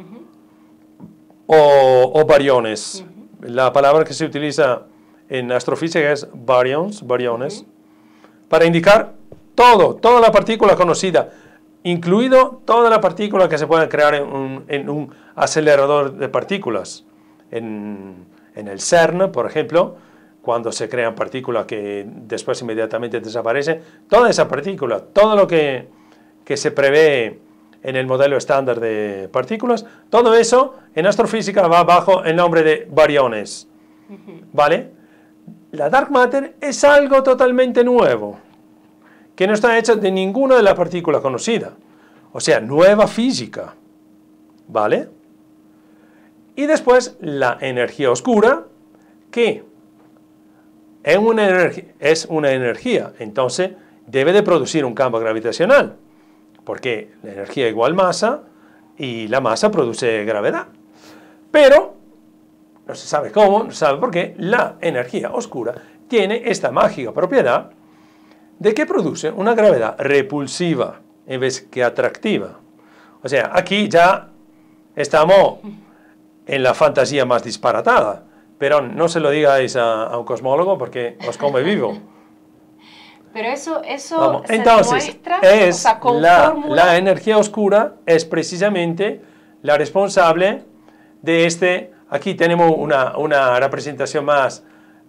o bariones. La palabra que se utiliza en astrofísica es bariones, para indicar toda la partícula conocida, incluido toda la partícula que se puede crear en un acelerador de partículas. En el CERN, por ejemplo, cuando se crean partículas que después inmediatamente desaparecen, toda esa partícula, todo lo que se prevé en el modelo estándar de partículas, todo eso en astrofísica va bajo el nombre de bariones. ¿Vale? La dark matter es algo totalmente nuevo, que no está hecha de ninguna de las partículas conocidas. O sea, nueva física. ¿Vale? Y después la energía oscura, que es una energía, entonces debe de producir un campo gravitacional, porque la energía igual masa y la masa produce gravedad. Pero no se sabe cómo, no se sabe por qué, la energía oscura tiene esta mágica propiedad de que produce una gravedad repulsiva en vez que atractiva. O sea, aquí ya estamos en la fantasía más disparatada, pero no se lo digáis a un cosmólogo porque os come vivo. Pero eso se entonces, demuestra, es o sea, con la energía oscura es precisamente la responsable de este. Aquí tenemos una representación más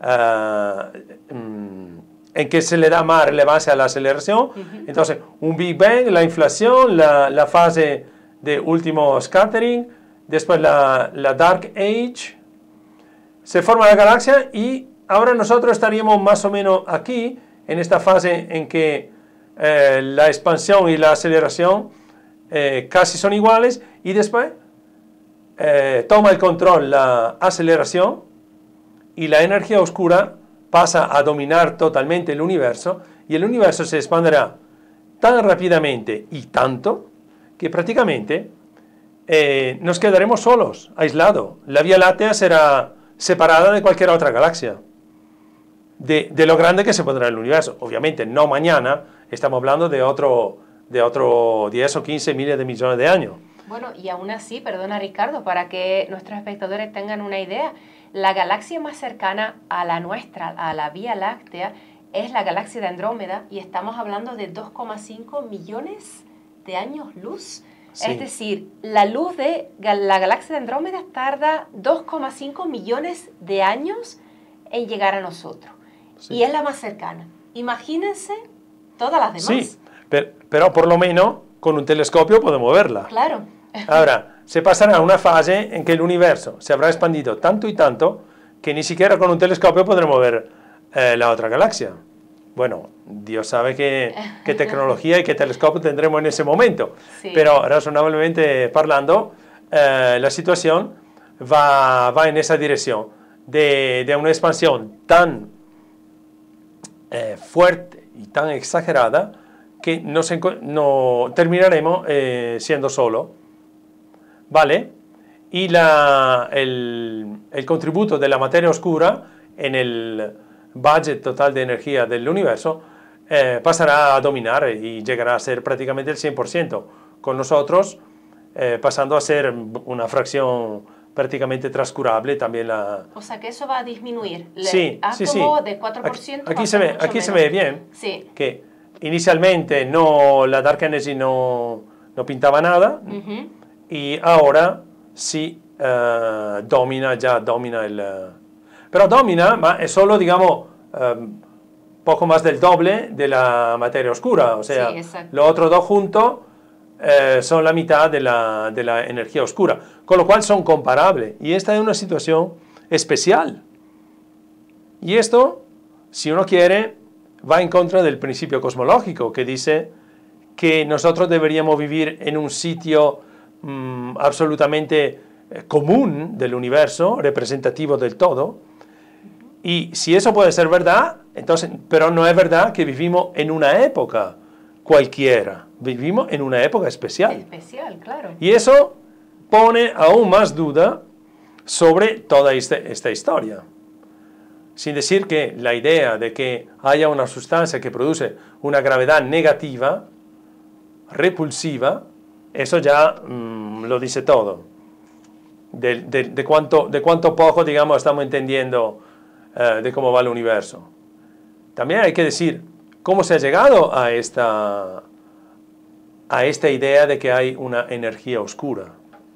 en que se le da más relevancia a la aceleración. Entonces, un Big Bang, la inflación, la fase de último scattering, después la Dark Age, se forma la galaxia y ahora nosotros estaríamos más o menos aquí, en esta fase en que la expansión y la aceleración casi son iguales y después toma el control la aceleración y la energía oscura pasa a dominar totalmente el universo y el universo se expandirá tan rápidamente y tanto que prácticamente nos quedaremos solos, aislados. La Vía Láctea será separada de cualquier otra galaxia, de lo grande que se pondrá el universo. Obviamente no mañana, estamos hablando de otro de otros 10 o 15 miles de millones de años. Bueno, y aún así, perdona Ricardo, para que nuestros espectadores tengan una idea, la galaxia más cercana a la nuestra, a la Vía Láctea, es la galaxia de Andrómeda y estamos hablando de 2,5 millones de años luz. Sí. Es decir, la luz de la galaxia de Andrómeda tarda 2,5 millones de años en llegar a nosotros. Sí. Y es la más cercana. Imagínense todas las demás. Sí, pero por lo menos con un telescopio podemos verla. Claro. Ahora, se pasará a una fase en que el universo se habrá expandido tanto y tanto que ni siquiera con un telescopio podremos ver la otra galaxia. Bueno, Dios sabe qué tecnología y qué telescopio tendremos en ese momento. Sí. Pero razonablemente hablando, la situación va en esa dirección de una expansión tan fuerte y tan exagerada que no terminaremos siendo solo, ¿vale? Y el contributo de la materia oscura en el budget total de energía del universo pasará a dominar y llegará a ser prácticamente el 100%, con nosotros pasando a ser una fracción prácticamente transcurable también la... O sea que eso va a disminuir. Sí, átomo sí, sí. de 4%. Aquí se ve bien Sí. que inicialmente la Dark Energy no pintaba nada, y ahora sí domina el... Pero domina, ma es solo, digamos, poco más del doble de la materia oscura. O sea, Sí, los otros dos juntos son la mitad de la energía oscura. Con lo cual son comparables. Y esta es una situación especial. Y esto, si uno quiere, va en contra del principio cosmológico, que dice que nosotros deberíamos vivir en un sitio absolutamente común del universo, representativo del todo. Y si eso puede ser verdad, entonces, pero no es verdad que vivimos en una época cualquiera, vivimos en una época especial. Especial, claro. Y eso pone aún más duda sobre toda esta historia. Sin decir que la idea de que haya una sustancia que produce una gravedad negativa, repulsiva, eso ya lo dice todo. De cuánto poco, digamos, estamos entendiendo de cómo va el universo. También hay que decir cómo se ha llegado a esta idea de que hay una energía oscura.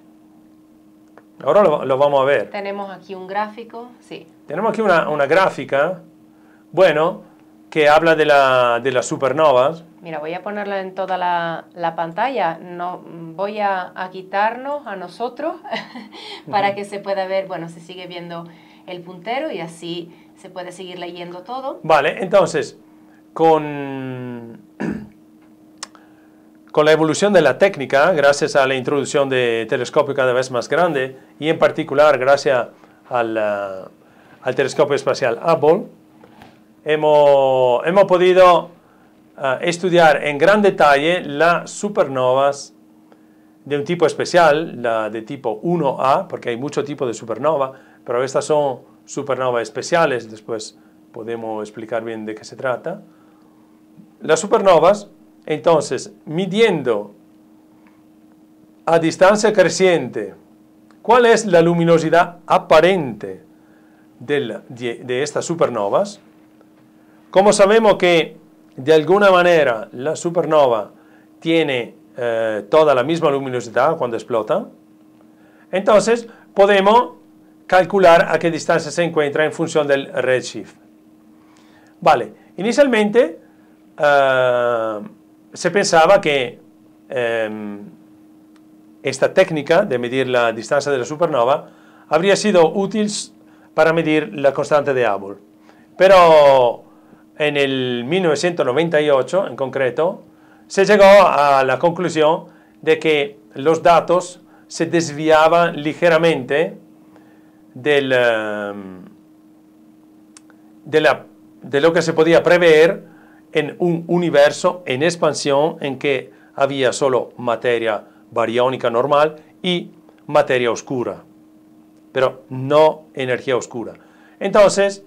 Ahora lo vamos a ver. Tenemos aquí un gráfico, sí. Tenemos aquí una gráfica, bueno, que habla de las supernovas. Mira, voy a ponerla en toda la pantalla. No, voy a quitarnos a nosotros para que se pueda ver, bueno, se sigue viendo el puntero y así se puede seguir leyendo todo. Vale, entonces, con la evolución de la técnica, gracias a la introducción de telescopio cada vez más grande, y en particular gracias al telescopio espacial Hubble, hemos podido estudiar en gran detalle las supernovas de un tipo especial, la de tipo 1A, porque hay muchos tipos de supernova, pero estas son supernovas especiales, después podemos explicar bien de qué se trata. Las supernovas, entonces, midiendo a distancia creciente, ¿cuál es la luminosidad aparente de estas supernovas? Como sabemos que de alguna manera la supernova tiene toda la misma luminosidad cuando explota, entonces podemos calcular a qué distancia se encuentra en función del redshift. Vale, inicialmente se pensaba que esta técnica de medir la distancia de la supernova habría sido útil para medir la constante de Hubble. Pero en el 1998, en concreto, se llegó a la conclusión de que los datos se desviaban ligeramente de lo que se podía prever en un universo en expansión en que había solo materia bariónica normal y materia oscura, pero no energía oscura. Entonces,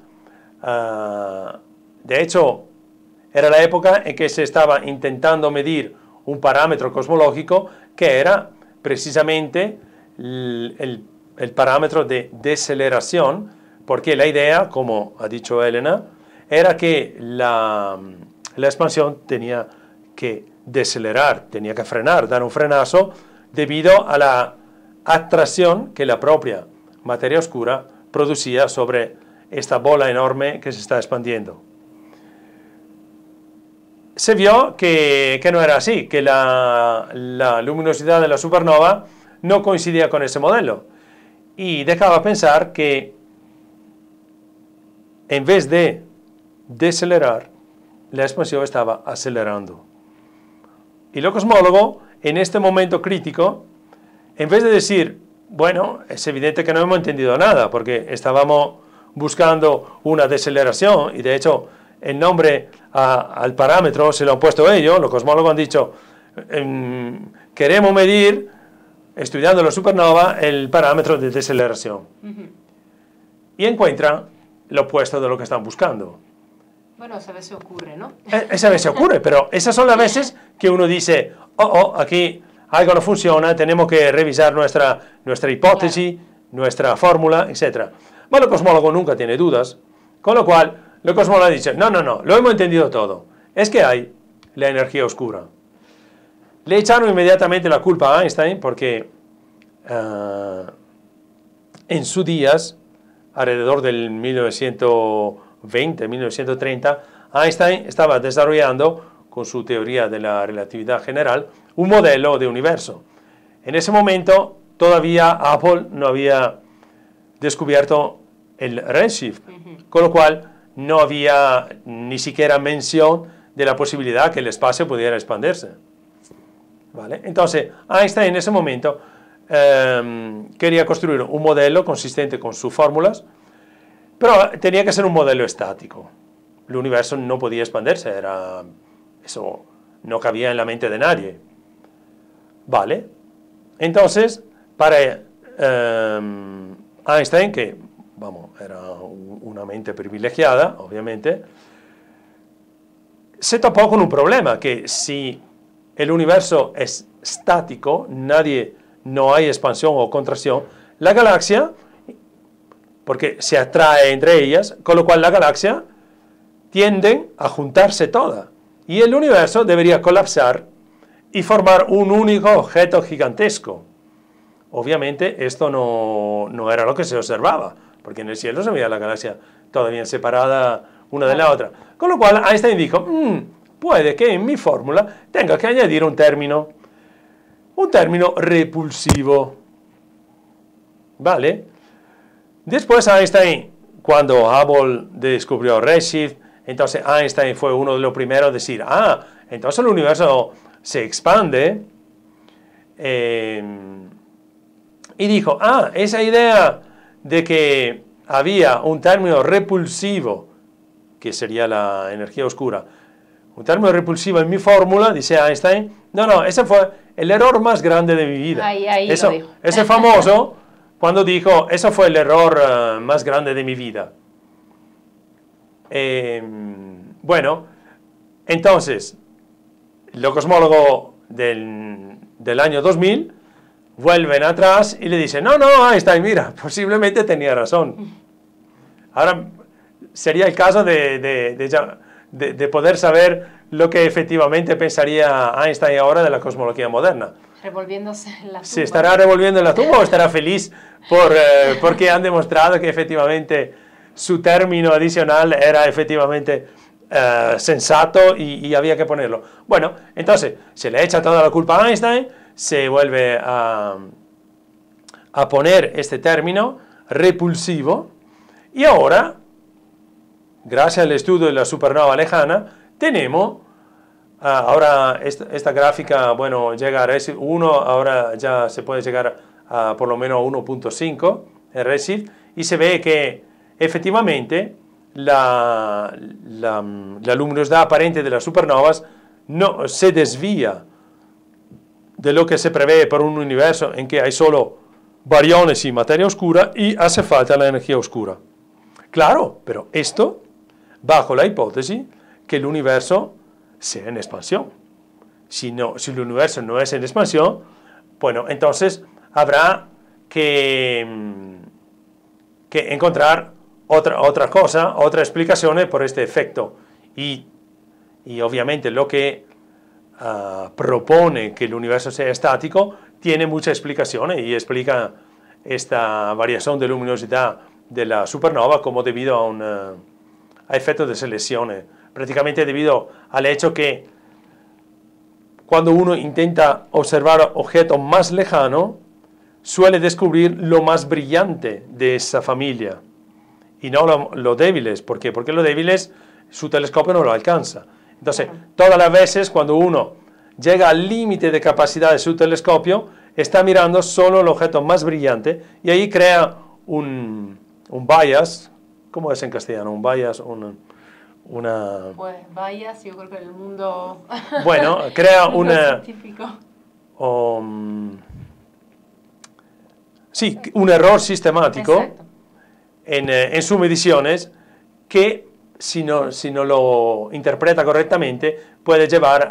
de hecho, era la época en que se estaba intentando medir un parámetro cosmológico que era precisamente el parámetro de deceleración, porque la idea, como ha dicho Elena, era que la expansión tenía que decelerar, tenía que frenar, dar un frenazo debido a la atracción que la propia materia oscura producía sobre esta bola enorme que se está expandiendo. Se vio que no era así, que la luminosidad de la supernova no coincidía con ese modelo y dejaba pensar que en vez de decelerar, la expansión estaba acelerando. Y los cosmólogos, en este momento crítico, en vez de decir, bueno, es evidente que no hemos entendido nada, porque estábamos buscando una deceleración, y de hecho el nombre al parámetro se lo han puesto ellos, los cosmólogos han dicho, queremos medir, estudiando la supernova, el parámetro de deceleración. Y encuentran lo opuesto de lo que están buscando. Bueno, esa vez se ocurre, ¿no? Esa vez se ocurre, pero esas son las veces que uno dice, aquí algo no funciona, tenemos que revisar nuestra hipótesis, claro, nuestra fórmula, etc. Bueno, el cosmólogo nunca tiene dudas, con lo cual el cosmólogo dice, no, lo hemos entendido todo, es que hay la energía oscura. Le echaron inmediatamente la culpa a Einstein porque en sus días, alrededor del 1920, 1930, Einstein estaba desarrollando, con su teoría de la relatividad general, un modelo de universo. En ese momento, todavía Apple no había descubierto el redshift, con lo cual no había ni siquiera mención de la posibilidad que el espacio pudiera expandirse. ¿Vale? Entonces, Einstein en ese momento quería construir un modelo consistente con sus fórmulas, pero tenía que ser un modelo estático. El universo no podía expandirse, eso no cabía en la mente de nadie. ¿Vale? Entonces, para Einstein, que era una mente privilegiada, obviamente, se topó con un problema, que si el universo es estático, no hay expansión o contracción, la galaxia, porque se atrae entre ellas, con lo cual la galaxia tienden a juntarse todas, y el universo debería colapsar y formar un único objeto gigantesco. Obviamente esto no era lo que se observaba, porque en el cielo se veía la galaxia todavía separada una de la otra. Con lo cual Einstein dijo, puede que en mi fórmula tenga que añadir un término repulsivo. ¿Vale? Después Einstein, cuando Hubble descubrió redshift, entonces Einstein fue uno de los primeros a decir, entonces el universo se expande, y dijo, esa idea de que había un término repulsivo, que sería la energía oscura, un término repulsivo en mi fórmula, dice Einstein, no, ese fue el error más grande de mi vida. Ahí eso, lo dijo. Ese famoso, cuando dijo, eso fue el error más grande de mi vida. Bueno, entonces, los cosmólogos del año 2000 vuelven atrás y le dicen, no, Einstein, mira, posiblemente tenía razón. Ahora sería el caso de poder saber lo que efectivamente pensaría Einstein ahora de la cosmología moderna. Revolviéndose en la tumba. ¿Se estará revolviendo en la tumba o estará feliz porque han demostrado que efectivamente su término adicional era efectivamente sensato y había que ponerlo? Bueno, entonces se le echa toda la culpa a Einstein, se vuelve a poner este término repulsivo, y ahora, gracias al estudio de la supernova lejana, tenemos ahora esta gráfica, bueno, llega a redshift 1, ahora ya se puede llegar a por lo menos 1.5 el redshift, y se ve que efectivamente la luminosidad aparente de las supernovas no se desvía de lo que se prevé por un universo en que hay solo bariones y materia oscura, y hace falta la energía oscura. Claro, pero esto bajo la hipótesis que el universo sea en expansión. si el universo no es en expansión, bueno, entonces habrá que encontrar otra cosa, otra explicación por este efecto. Y obviamente lo que propone que el universo sea estático tiene muchas explicaciones y explica esta variación de luminosidad de la supernova como debido a efectos de selección, prácticamente debido al hecho que cuando uno intenta observar objetos más lejanos, suele descubrir lo más brillante de esa familia y no lo débiles. ¿Por qué? Porque lo débiles su telescopio no lo alcanza. Entonces, todas las veces cuando uno llega al límite de capacidad de su telescopio, está mirando solo el objeto más brillante y ahí crea un bias. ¿Cómo es en castellano? Un bias, una... Pues bias, yo creo que en el mundo... Bueno, crea una... científico. Sí, un error sistemático Exacto. en sus mediciones que si no lo interpreta correctamente puede llevar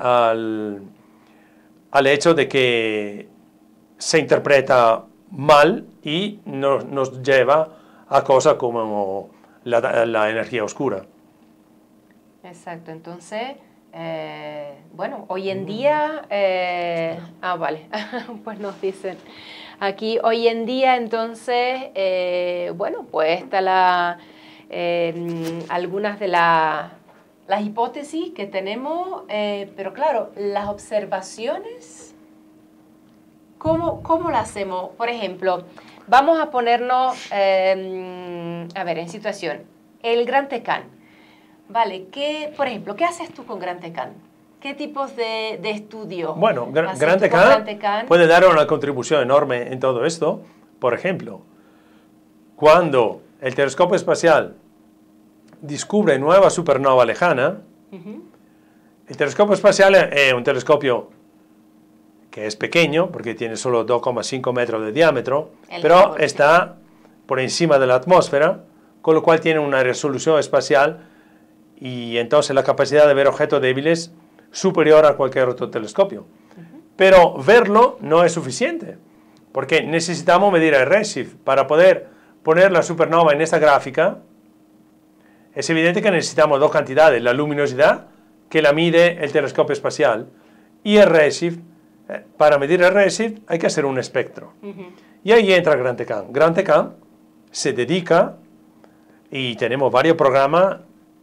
al hecho de que se interpreta mal y nos lleva a cosas como la energía oscura. Exacto, entonces, bueno, hoy en día, vale, pues nos dicen aquí, hoy en día, entonces, bueno, pues está algunas de las hipótesis que tenemos, pero claro, las observaciones, ¿cómo las hacemos? Por ejemplo, vamos a ponernos, a ver, en situación, el Gran Tecán. Vale, por ejemplo, ¿qué haces tú con Gran Tecán? ¿Qué tipos de estudios? Bueno, Gran Tecán puede dar una contribución enorme en todo esto. Por ejemplo, cuando el telescopio espacial descubre nueva supernova lejana, el telescopio espacial es un telescopio que es pequeño, porque tiene solo 2,5 metros de diámetro, pero está por encima de la atmósfera, con lo cual tiene una resolución espacial y entonces la capacidad de ver objetos débiles superior a cualquier otro telescopio. Pero verlo no es suficiente, porque necesitamos medir el redshift. Para poder poner la supernova en esta gráfica, es evidente que necesitamos dos cantidades, la luminosidad, que la mide el telescopio espacial, y el redshift. Para medir el redshift hay que hacer un espectro. Y ahí entra Gran Tecán. Gran Tecán se dedica, y tenemos varios programas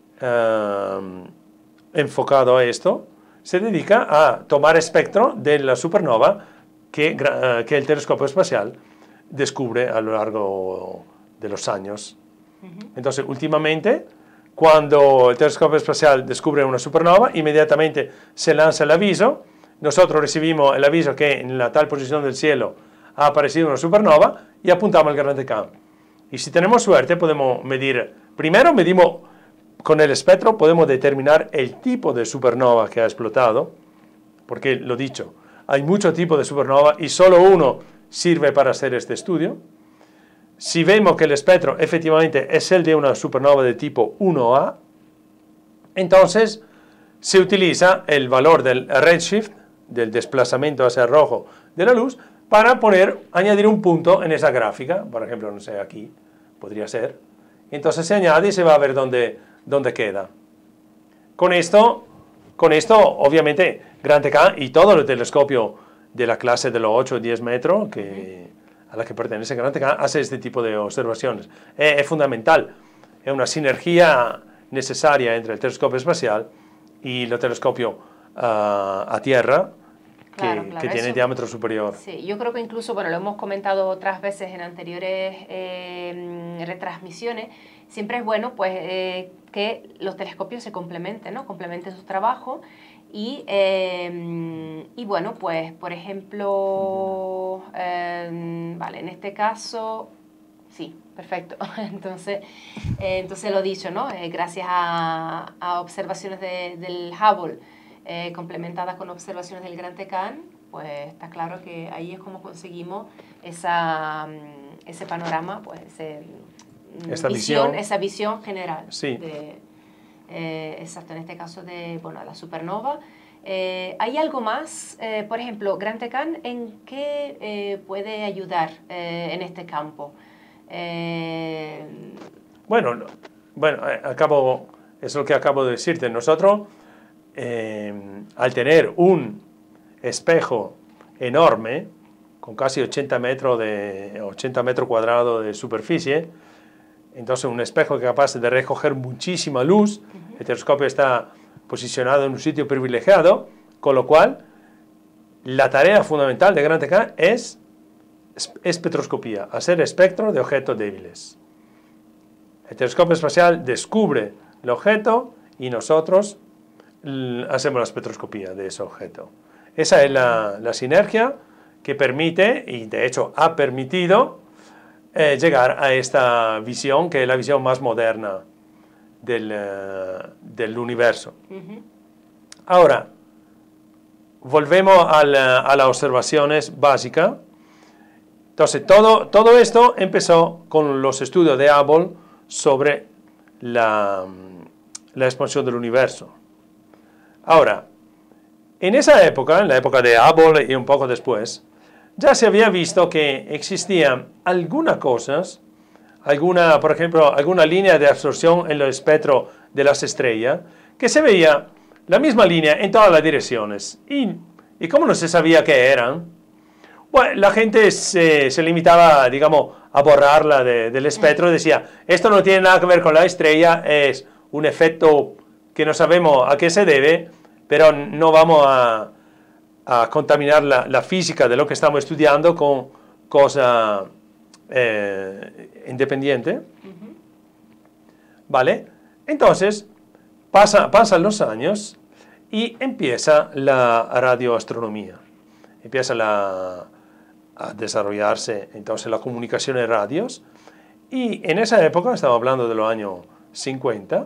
enfocado a esto, se dedica a tomar espectro de la supernova que el telescopio espacial descubre a lo largo de los años. Entonces, últimamente, cuando el telescopio espacial descubre una supernova, inmediatamente se lanza el aviso, nosotros recibimos el aviso que en la tal posición del cielo ha aparecido una supernova y apuntamos al Gran Tecán. Y si tenemos suerte, podemos medir, primero medimos con el espectro, podemos determinar el tipo de supernova que ha explotado, porque, lo dicho, hay muchos tipos de supernova y solo uno sirve para hacer este estudio. Si vemos que el espectro efectivamente es el de una supernova de tipo 1A, entonces se utiliza el valor del redshift, del desplazamiento hacia el rojo de la luz, para añadir un punto en esa gráfica. Por ejemplo, no sé, aquí podría ser. Entonces se añade y se va a ver dónde queda. Con esto, obviamente, Gran Tecán y todos los telescopios de la clase de los 8 o 10 metros a la que pertenece Gran Tecán hace este tipo de observaciones. Es fundamental, es una sinergia necesaria entre el telescopio espacial y el telescopio a tierra, que tiene diámetro superior. Sí, yo creo que incluso, bueno, lo hemos comentado otras veces en anteriores retransmisiones, siempre es bueno pues que los telescopios se complementen, ¿no? Complementen su trabajo y bueno, pues por ejemplo, vale, en este caso, sí, perfecto. Entonces lo dicho, ¿no? Gracias a observaciones del Hubble, complementadas con observaciones del Gran Tecán, pues está claro que ahí es como conseguimos ese panorama, pues esa visión general. Sí. Exacto, en este caso de la supernova ¿Hay algo más? Por ejemplo, GranTeCan, ¿en qué puede ayudar en este campo? Bueno, es lo que acabo de decirte. Nosotros, al tener un espejo enorme, con casi 80 metros cuadrados de superficie, entonces un espejo que es capaz de recoger muchísima luz, el telescopio está posicionado en un sitio privilegiado, con lo cual la tarea fundamental de GranTeCan es espectroscopía, hacer espectro de objetos débiles. El telescopio espacial descubre el objeto y nosotros hacemos la espectroscopía de ese objeto. Esa es la sinergia que permite, y de hecho ha permitido, llegar a esta visión, que es la visión más moderna del universo. Ahora, volvemos a las observaciones básicas. Entonces, todo esto empezó con los estudios de Hubble sobre la expansión del universo. Ahora, en esa época, en la época de Hubble y un poco después, ya se había visto que existían algunas cosas, por ejemplo, alguna línea de absorción en el espectro de las estrellas, que se veía la misma línea en todas las direcciones. ¿Y cómo no se sabía qué eran? Bueno, la gente se limitaba, digamos, a borrarla del espectro y decía, esto no tiene nada que ver con la estrella, es un efecto que no sabemos a qué se debe, pero no vamos a contaminar la física de lo que estamos estudiando con cosas independientes. ¿Vale? Entonces, pasan los años y empieza la radioastronomía. Empieza a desarrollarse entonces la comunicación de radios. Y en esa época, estamos hablando de los años 50,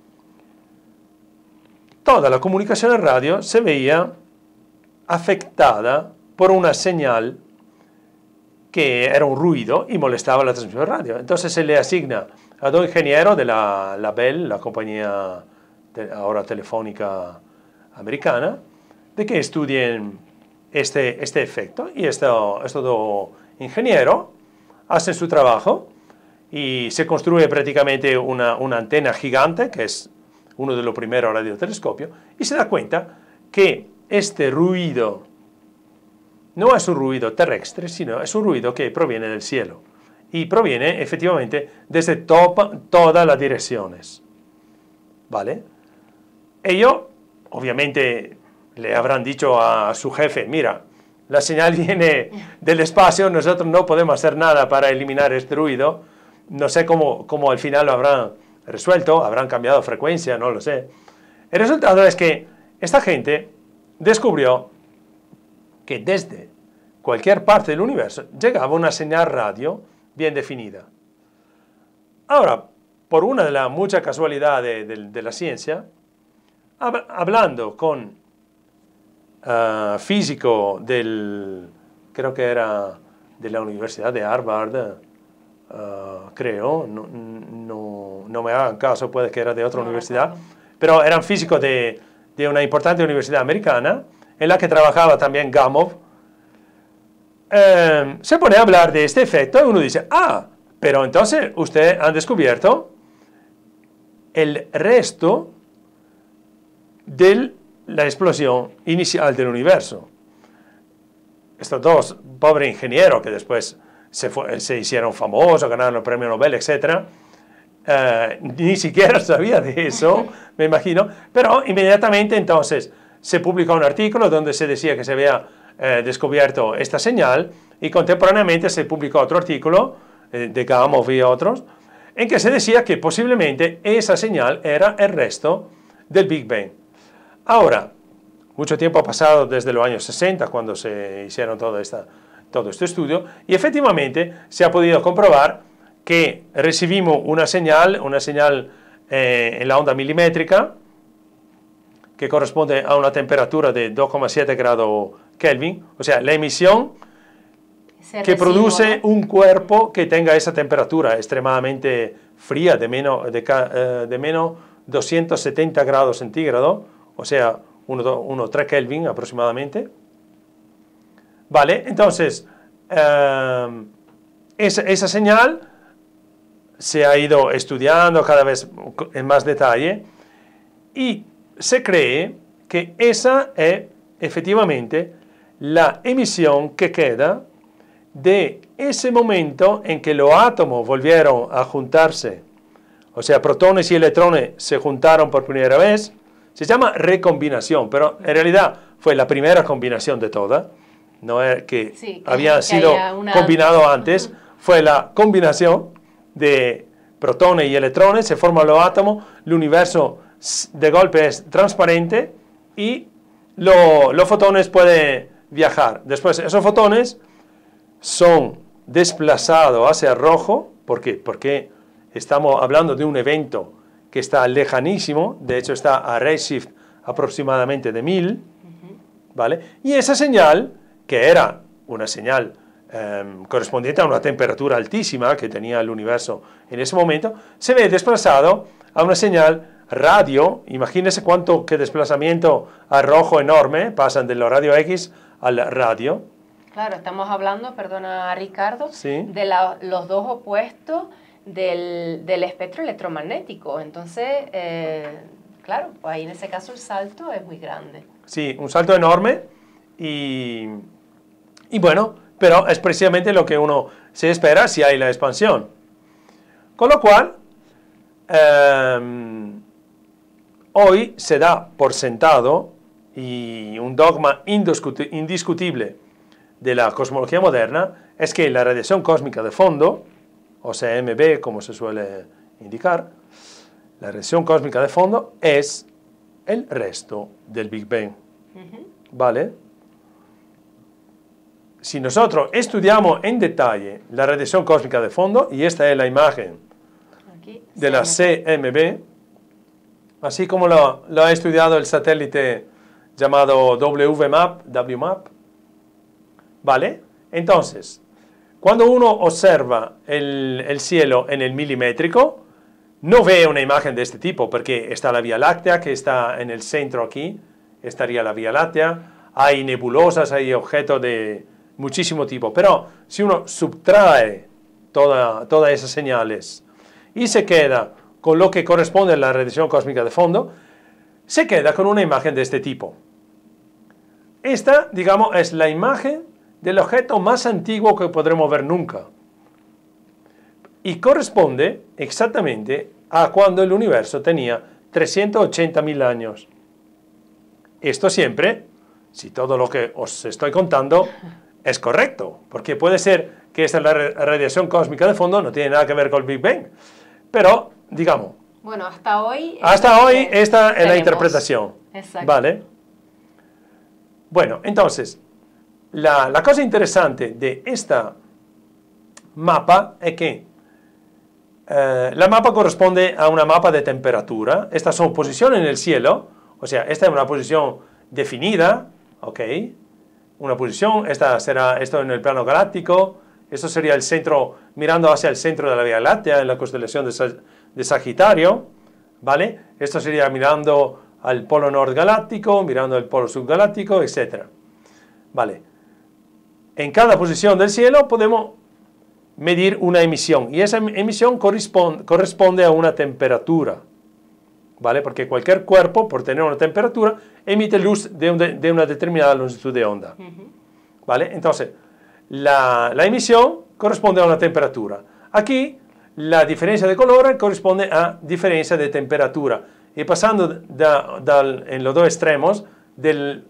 toda la comunicación en radio se veía afectada por una señal que era un ruido y molestaba la transmisión de radio. Entonces se le asigna a dos ingenieros de la Bell, la compañía ahora telefónica americana, de que estudien este efecto. Y estos dos ingenieros hacen su trabajo y se construye prácticamente una antena gigante, que es uno de los primeros radiotelescopios, y se da cuenta que este ruido no es un ruido terrestre, sino es un ruido que proviene del cielo. Y proviene efectivamente desde todas las direcciones. ¿Vale? Ellos, obviamente, le habrán dicho a su jefe, mira, la señal viene del espacio, nosotros no podemos hacer nada para eliminar este ruido. No sé cómo al final lo habrán resuelto, habrán cambiado frecuencia, no lo sé. El resultado es que esta gente descubrió que desde cualquier parte del universo llegaba una señal radio bien definida. Ahora, por una de las muchas casualidades de la ciencia, hablando con físico creo que era de la Universidad de Harvard, creo, no me hagan caso, puede que era de otra universidad, pero eran físicos de una importante universidad americana, en la que trabajaba también Gamow. Se pone a hablar de este efecto y uno dice, pero entonces ustedes han descubierto el resto de la explosión inicial del universo. Estos dos pobres ingenieros que después se hicieron famosos, ganaron el premio Nobel, etc., ni siquiera sabía de eso, me imagino, pero inmediatamente entonces se publicó un artículo donde se decía que se había descubierto esta señal, y contemporáneamente se publicó otro artículo de Gamow y otros, en que se decía que posiblemente esa señal era el resto del Big Bang. Ahora, mucho tiempo ha pasado desde los años 60, cuando se hicieron todo este estudio, y efectivamente se ha podido comprobar que recibimos una señal en la onda milimétrica, que corresponde a una temperatura de 2,7 grados Kelvin, o sea, la emisión que produce un cuerpo que tenga esa temperatura extremadamente fría, de menos 270 grados centígrados, o sea, 1,3 Kelvin aproximadamente. Vale, entonces, esa señal se ha ido estudiando cada vez en más detalle y se cree que esa es efectivamente la emisión que queda de ese momento en que los átomos volvieron a juntarse, o sea, protones y electrones se juntaron por primera vez. Se llama recombinación, pero en realidad fue la primera combinación de todas, no es que había sido combinado antes, fue la combinación de protones y electrones, se forman los átomos, el universo de golpe es transparente y los fotones pueden viajar. Después esos fotones son desplazados hacia el rojo. ¿Por qué? Porque estamos hablando de un evento que está lejanísimo, de hecho está a redshift aproximadamente de 1000, ¿vale? Y esa señal, que era una señal correspondiente a una temperatura altísima que tenía el universo en ese momento, se ve desplazado a una señal radio. Imagínense qué desplazamiento a rojo enorme pasan de los radio X al radio. Claro, estamos hablando, perdona Ricardo, ¿Sí? de los dos opuestos del espectro electromagnético. Entonces, claro, pues ahí en ese caso el salto es muy grande. Sí, un salto enorme y bueno, pero es precisamente lo que uno se espera si hay la expansión. Con lo cual, hoy se da por sentado, y un dogma indiscutible de la cosmología moderna, es que la radiación cósmica de fondo, o sea, MB como se suele indicar, la radiación cósmica de fondo es el resto del Big Bang. ¿Vale? Si nosotros estudiamos en detalle la radiación cósmica de fondo, y esta es la imagen Aquí, de la CMB, así como lo ha estudiado el satélite llamado WMAP, ¿vale? Entonces, cuando uno observa el cielo en el milimétrico, no ve una imagen de este tipo, porque está la Vía Láctea, que está en el centro aquí, estaría la Vía Láctea, hay nebulosas, hay objetos de muchísimo tipo, pero si uno subtrae todas esas señales y se queda con lo que corresponde a la radiación cósmica de fondo, se queda con una imagen de este tipo. Esta, digamos, es la imagen del objeto más antiguo que podremos ver nunca. Y corresponde exactamente a cuando el universo tenía 380.000 años. Esto siempre, si todo lo que os estoy contando es correcto, porque puede ser que esta radiación cósmica de fondo no tiene nada que ver con el Big Bang, pero, digamos, bueno, hasta hoy esta es la interpretación. Exacto. ¿Vale? Bueno, entonces, la cosa interesante de esta mapa es que la mapa corresponde a una mapa de temperatura. Estas son posiciones en el cielo, o sea, esta es una posición definida, ¿ok? Una posición, esto en el plano galáctico, esto sería el centro, mirando hacia el centro de la Vía Láctea, en la constelación de Sagitario, ¿vale? Esto sería mirando al polo norte galáctico, mirando al polo subgaláctico, etc. ¿Vale? En cada posición del cielo podemos medir una emisión, y esa emisión corresponde a una temperatura, ¿vale? Porque cualquier cuerpo, por tener una temperatura, emite luz de una determinada longitud de onda, ¿vale? Entonces, la emisión corresponde a una temperatura. Aquí, la diferencia de color corresponde a diferencia de temperatura. Y pasando en los dos extremos, del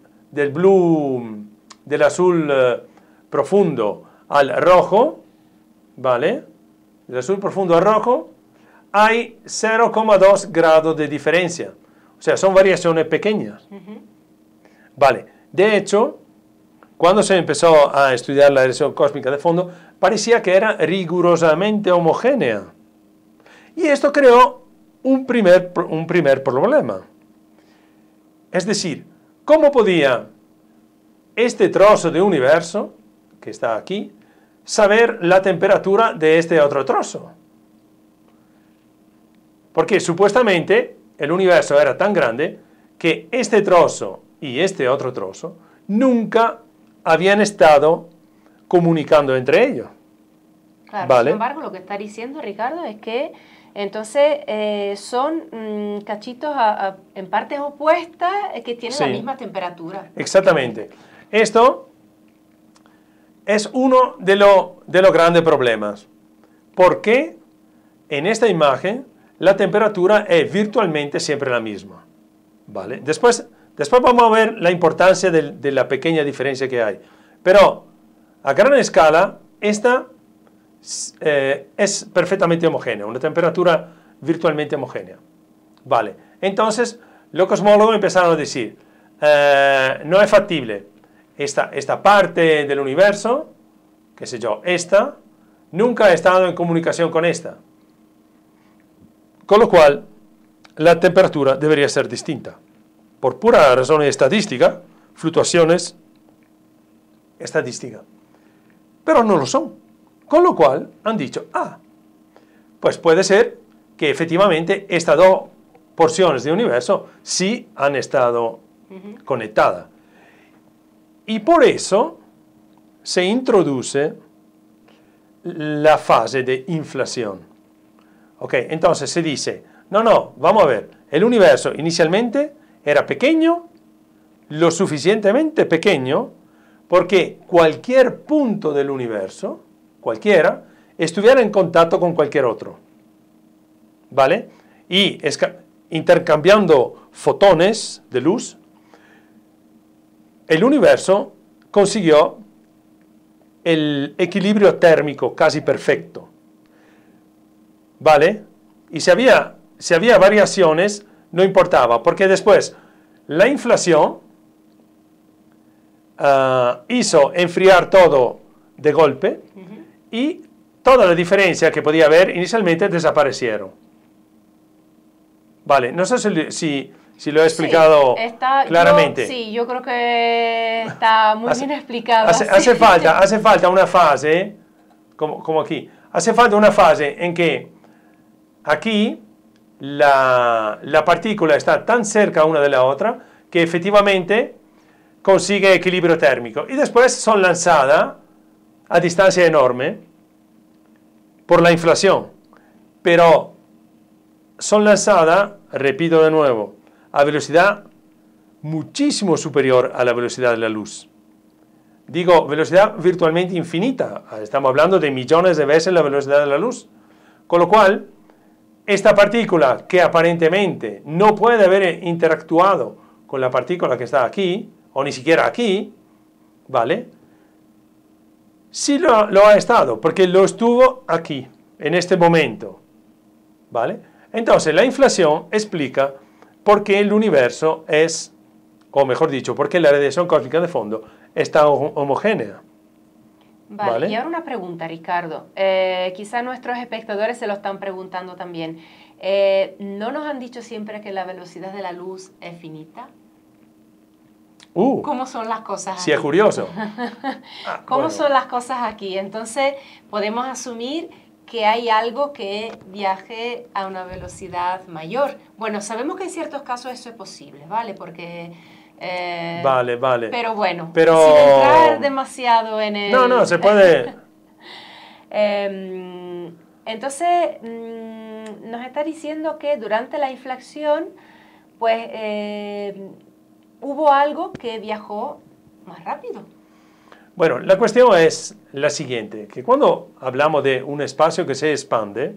azul profundo al rojo, ¿vale? Del azul profundo al rojo, hay 0,2 grados de diferencia. O sea, son variaciones pequeñas. Vale. De hecho, cuando se empezó a estudiar la radiación cósmica de fondo, parecía que era rigurosamente homogénea. Y esto creó un primer problema. Es decir, ¿cómo podía este trozo de universo, que está aquí, saber la temperatura de este otro trozo? Porque supuestamente el universo era tan grande que este trozo y este otro trozo nunca habían estado comunicando entre ellos. Claro, ¿Vale? sin embargo, lo que está diciendo Ricardo es que entonces son cachitos en partes opuestas que tienen Sí. la misma temperatura. Exactamente. Esto es uno de los grandes problemas. ¿Por qué en esta imagen la temperatura es virtualmente siempre la misma? ¿Vale? Después vamos a ver la importancia de la pequeña diferencia que hay. Pero a gran escala, esta es perfectamente homogénea, una temperatura virtualmente homogénea. Vale. Entonces, los cosmólogos empezaron a decir, no es factible. Esta parte del universo, qué sé yo, esta, nunca ha estado en comunicación con esta. Con lo cual, la temperatura debería ser distinta. Por pura razón estadística, fluctuaciones estadísticas. Pero no lo son. Con lo cual, han dicho, pues puede ser que efectivamente estas dos porciones del universo sí han estado conectadas. Y por eso se introduce la fase de inflación. ¿Ok? Entonces se dice, no, vamos a ver, el universo inicialmente era pequeño, lo suficientemente pequeño, porque cualquier punto del universo, cualquiera, estuviera en contacto con cualquier otro. ¿Vale? Y intercambiando fotones de luz, el universo consiguió el equilibrio térmico casi perfecto. ¿Vale? Y si había variaciones, no importaba, porque después la inflación hizo enfriar todo de golpe y toda la diferencia que podía haber inicialmente desaparecieron. Vale, no sé si lo he explicado claramente. Yo creo que está muy bien explicado. Hace falta una fase, como aquí, hace falta una fase en que aquí la partícula está tan cerca una de la otra que efectivamente consigue equilibrio térmico y después son lanzadas a distancia enorme por la inflación, pero son lanzadas, repito de nuevo, a velocidad muchísimo superior a la velocidad de la luz. Digo, velocidad virtualmente infinita, estamos hablando de millones de veces la velocidad de la luz, con lo cual esta partícula que aparentemente no puede haber interactuado con la partícula que está aquí, o ni siquiera aquí, ¿vale? Sí lo ha estado, porque lo estuvo aquí, en este momento, ¿vale? Entonces, la inflación explica por qué el universo es, o mejor dicho, por qué la radiación cósmica de fondo es tan homogénea. Vale, y ahora una pregunta, Ricardo. Quizá nuestros espectadores se lo están preguntando también. ¿No nos han dicho siempre que la velocidad de la luz es finita? ¿Cómo son las cosas aquí? Sí, es curioso. ¿Cómo son las cosas aquí? Entonces, podemos asumir que hay algo que viaje a una velocidad mayor. Bueno, sabemos que en ciertos casos eso es posible, ¿vale? Porque... vale. Pero bueno, sin entrar demasiado en el... No, se puede... Entonces, nos está diciendo que durante la inflación, pues, hubo algo que viajó más rápido. Bueno, la cuestión es la siguiente, que cuando hablamos de un espacio que se expande,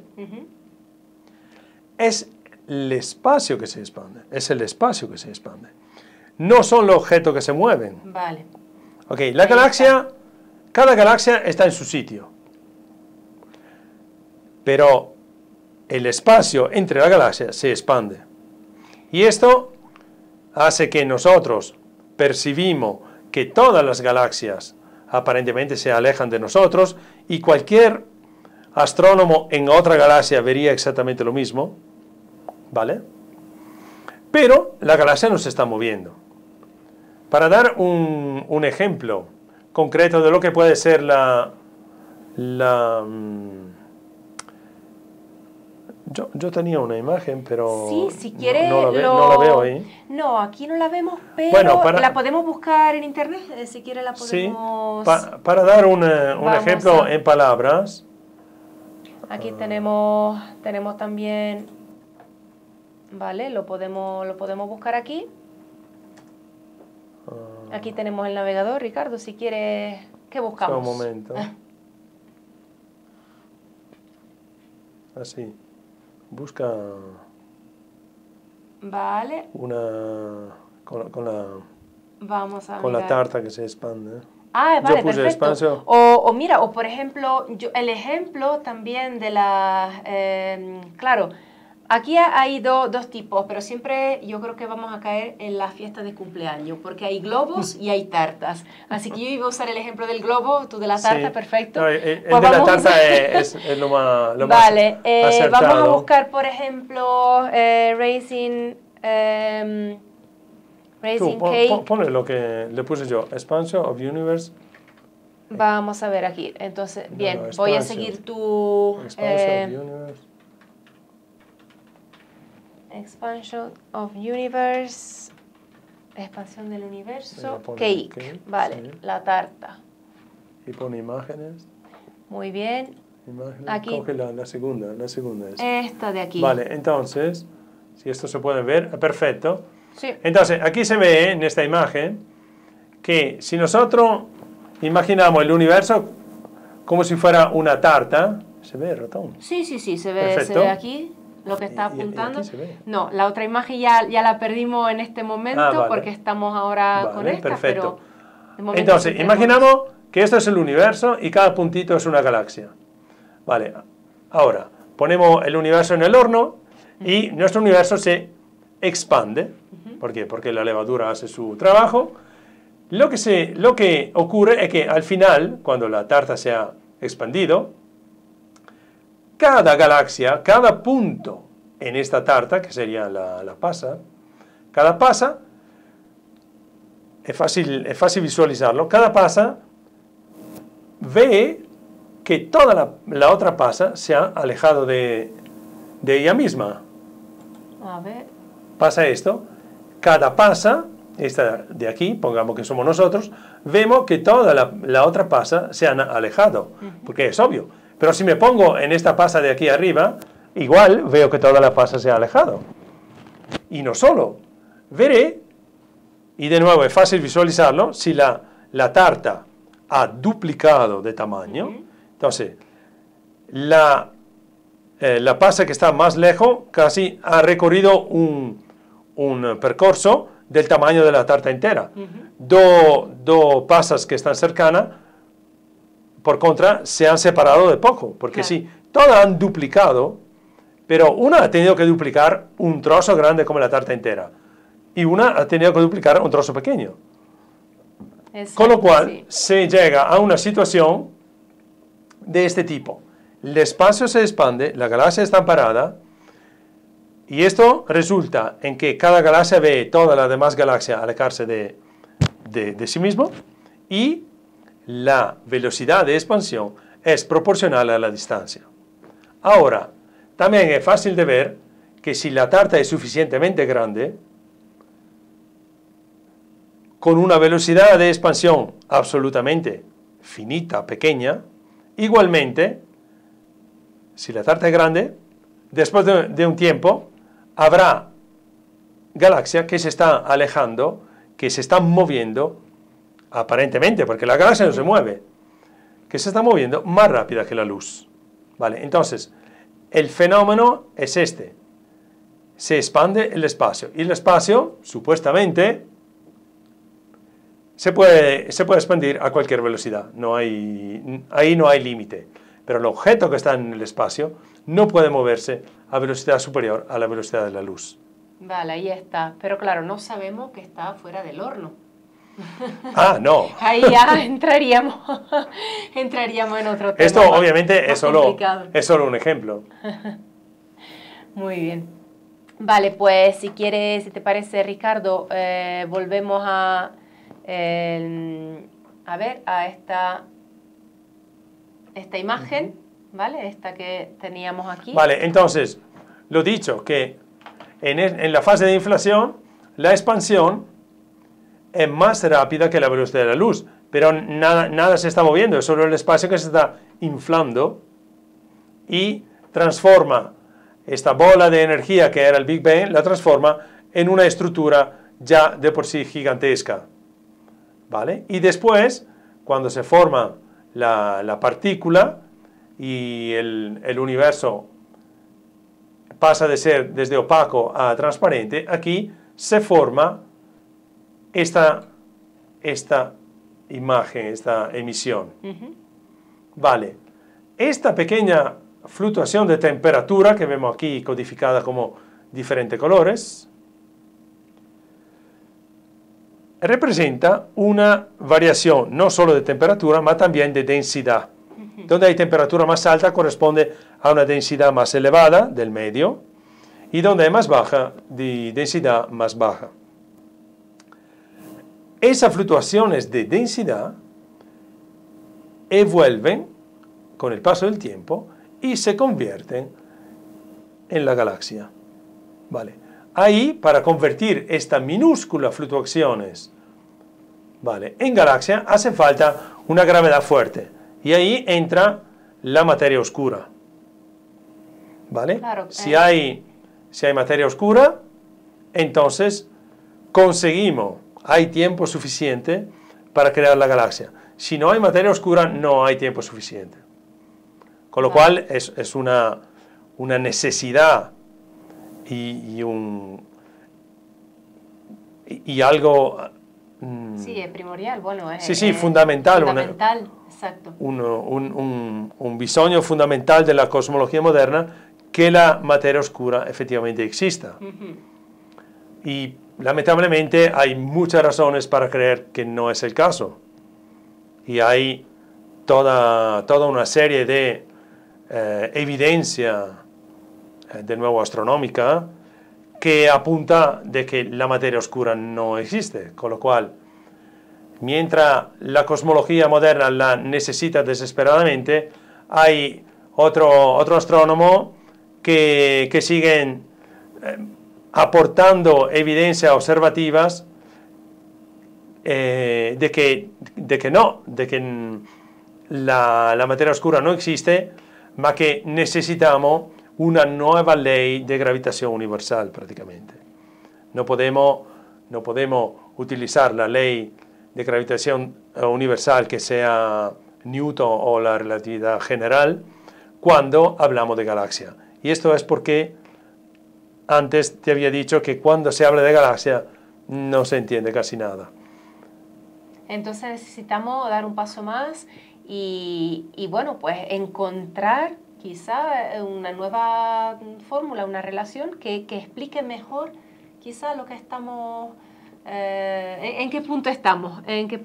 es el espacio que se expande, no son los objetos que se mueven. Vale. Ok, cada galaxia está en su sitio, pero el espacio entre las galaxias se expande. Y esto hace que nosotros percibimos que todas las galaxias aparentemente se alejan de nosotros y cualquier astrónomo en otra galaxia vería exactamente lo mismo, ¿vale? Pero la galaxia no se está moviendo. Para dar un ejemplo concreto de lo que puede ser Yo tenía una imagen, pero Sí, si quieres no la veo ahí. No, aquí no la vemos, pero Bueno, la podemos buscar en internet, si quieres la podemos... Sí, para dar un Vamos ejemplo a- en palabras. Aquí tenemos también... Vale, lo podemos buscar aquí. Aquí tenemos el navegador, Ricardo, si quieres... ¿Qué buscamos? Un momento. Así. Busca Vale, una vamos a con la mirar. tarta que se expande. Ah, vale, Yo puse perfecto. expansión. O mira, o por ejemplo, el ejemplo también de las... claro, aquí hay dos tipos, pero siempre yo creo que vamos a caer en las fiestas de cumpleaños, porque hay globos y hay tartas. Así que yo iba a usar el ejemplo del globo, tú de la tarta, Sí. perfecto. No, el Pues de la vamos a tarta usar- es lo más Vale, acertado. vamos a buscar, por ejemplo, Racing Tú, Cake. ponle lo que le puse yo. Expansion of Universe. Vamos a ver aquí. Entonces, No, bien, no, voy a expansión. seguir tu... Expansion of Universe. Expansion of Universe. Expansión del Ahí universo. lo pone, Cake. cake, Vale, sí. la tarta. Y pone imágenes. Muy bien. Imágenes. Aquí. Coge la segunda es. Esta de aquí. Vale, entonces, si esto se puede ver, perfecto. Sí. Entonces, aquí se ve en esta imagen que si nosotros imaginamos el universo como si fuera una tarta, ¿se ve el ratón? Sí, se ve, Perfecto. aquí lo que está Y apuntando. aquí se ve. No, la otra imagen ya la perdimos en este momento Vale. porque estamos ahora con Vale, esta, perfecto. pero de momento Entonces, centrémonos. imaginamos que esto es el universo y cada puntito es una galaxia. Vale, ahora ponemos el universo en el horno y nuestro universo se expande. ¿Por qué? Porque la levadura hace su trabajo. Lo que ocurre es que al final, cuando la tarta se ha expandido, cada galaxia, cada punto en esta tarta, que sería la pasa, cada pasa, es fácil visualizarlo, cada pasa ve que toda la otra pasa se ha alejado de ella misma. A ver, Pasa esto, cada pasa, esta de aquí, pongamos que somos nosotros, vemos que toda la otra pasa se han alejado, porque es obvio. Pero si me pongo en esta pasa de aquí arriba, igual veo que toda la pasa se ha alejado. Y no solo, veré, y de nuevo es fácil visualizarlo, si la tarta ha duplicado de tamaño, entonces la pasa que está más lejos casi ha recorrido un percorso del tamaño de la tarta entera. Dos pasas que están cercanas, por contra, se han separado de poco, porque Claro. sí, todas han duplicado, pero una ha tenido que duplicar un trozo grande como la tarta entera, y una ha tenido que duplicar un trozo pequeño. Con lo cual, sí. se llega a una situación de este tipo. El espacio se expande, la galaxia está parada, y esto resulta en que cada galaxia ve toda la demás galaxia alejarse de sí mismo, y la velocidad de expansión es proporcional a la distancia. Ahora, también es fácil de ver que si la tarta es suficientemente grande, con una velocidad de expansión absolutamente finita, pequeña, igualmente, si la tarta es grande, después de un tiempo, habrá galaxias que se están alejando, que se están moviendo, aparentemente, porque la galaxia no se mueve, que se está moviendo más rápida que la luz. ¿Vale? Entonces, el fenómeno es este. Se expande el espacio. Y el espacio, supuestamente, se puede expandir a cualquier velocidad. Ahí no hay límite. Pero el objeto que está en el espacio no puede moverse a velocidad superior a la velocidad de la luz. Vale, ahí está. Pero claro, no sabemos que está fuera del horno. Ah, no. Ahí ya entraríamos en otro tema. Esto más- obviamente más es solo complicado. un ejemplo. Muy bien. Vale, pues si quieres, si te parece, Ricardo, volvemos a ver, a esta imagen, ¿vale? Esta que teníamos aquí. Vale, entonces, lo dicho, que en la fase de inflación, la expansión es más rápida que la velocidad de la luz, pero nada se está moviendo, es solo el espacio que se está inflando y transforma esta bola de energía que era el Big Bang, la transforma en una estructura ya de por sí gigantesca, ¿vale? Y después, cuando se forma la partícula y el universo pasa de ser desde opaco a transparente, aquí se forma esta imagen, esta emisión. Vale, esta pequeña fluctuación de temperatura que vemos aquí codificada como diferentes colores representa una variación no solo de temperatura, ma también de densidad. Donde hay temperatura más alta corresponde a una densidad más elevada del medio y donde hay más baja, de densidad más baja. Esas fluctuaciones de densidad evuelven con el paso del tiempo y se convierten en la galaxia. ¿Vale? Ahí, para convertir estas minúsculas fluctuaciones, ¿vale?, en galaxia, hace falta una gravedad fuerte. Y ahí entra la materia oscura. ¿Vale? Claro, si hay materia oscura, entonces hay tiempo suficiente para crear la galaxia. Si no hay materia oscura, no hay tiempo suficiente. Con lo cual es una necesidad y algo... Sí, es primordial, bueno, fundamental. Fundamental, exacto. Un bisogno fundamental de la cosmología moderna que la materia oscura efectivamente exista. Y lamentablemente hay muchas razones para creer que no es el caso. Y hay toda una serie de evidencia, de nuevo astronómica, que apunta de que la materia oscura no existe, con lo cual, mientras la cosmología moderna la necesita desesperadamente, hay otro astrónomo que siguen aportando evidencias observativas de que la materia oscura no existe, ma que necesitamos una nueva ley de gravitación universal prácticamente. No podemos utilizar la ley de gravitación universal que sea Newton o la relatividad general cuando hablamos de galaxia. Y esto es porque antes te había dicho que cuando se habla de galaxia no se entiende casi nada. Entonces necesitamos dar un paso más y bueno, pues encontrar quizá una nueva fórmula, una relación que explique mejor quizá lo que estamos, en qué punto estamos,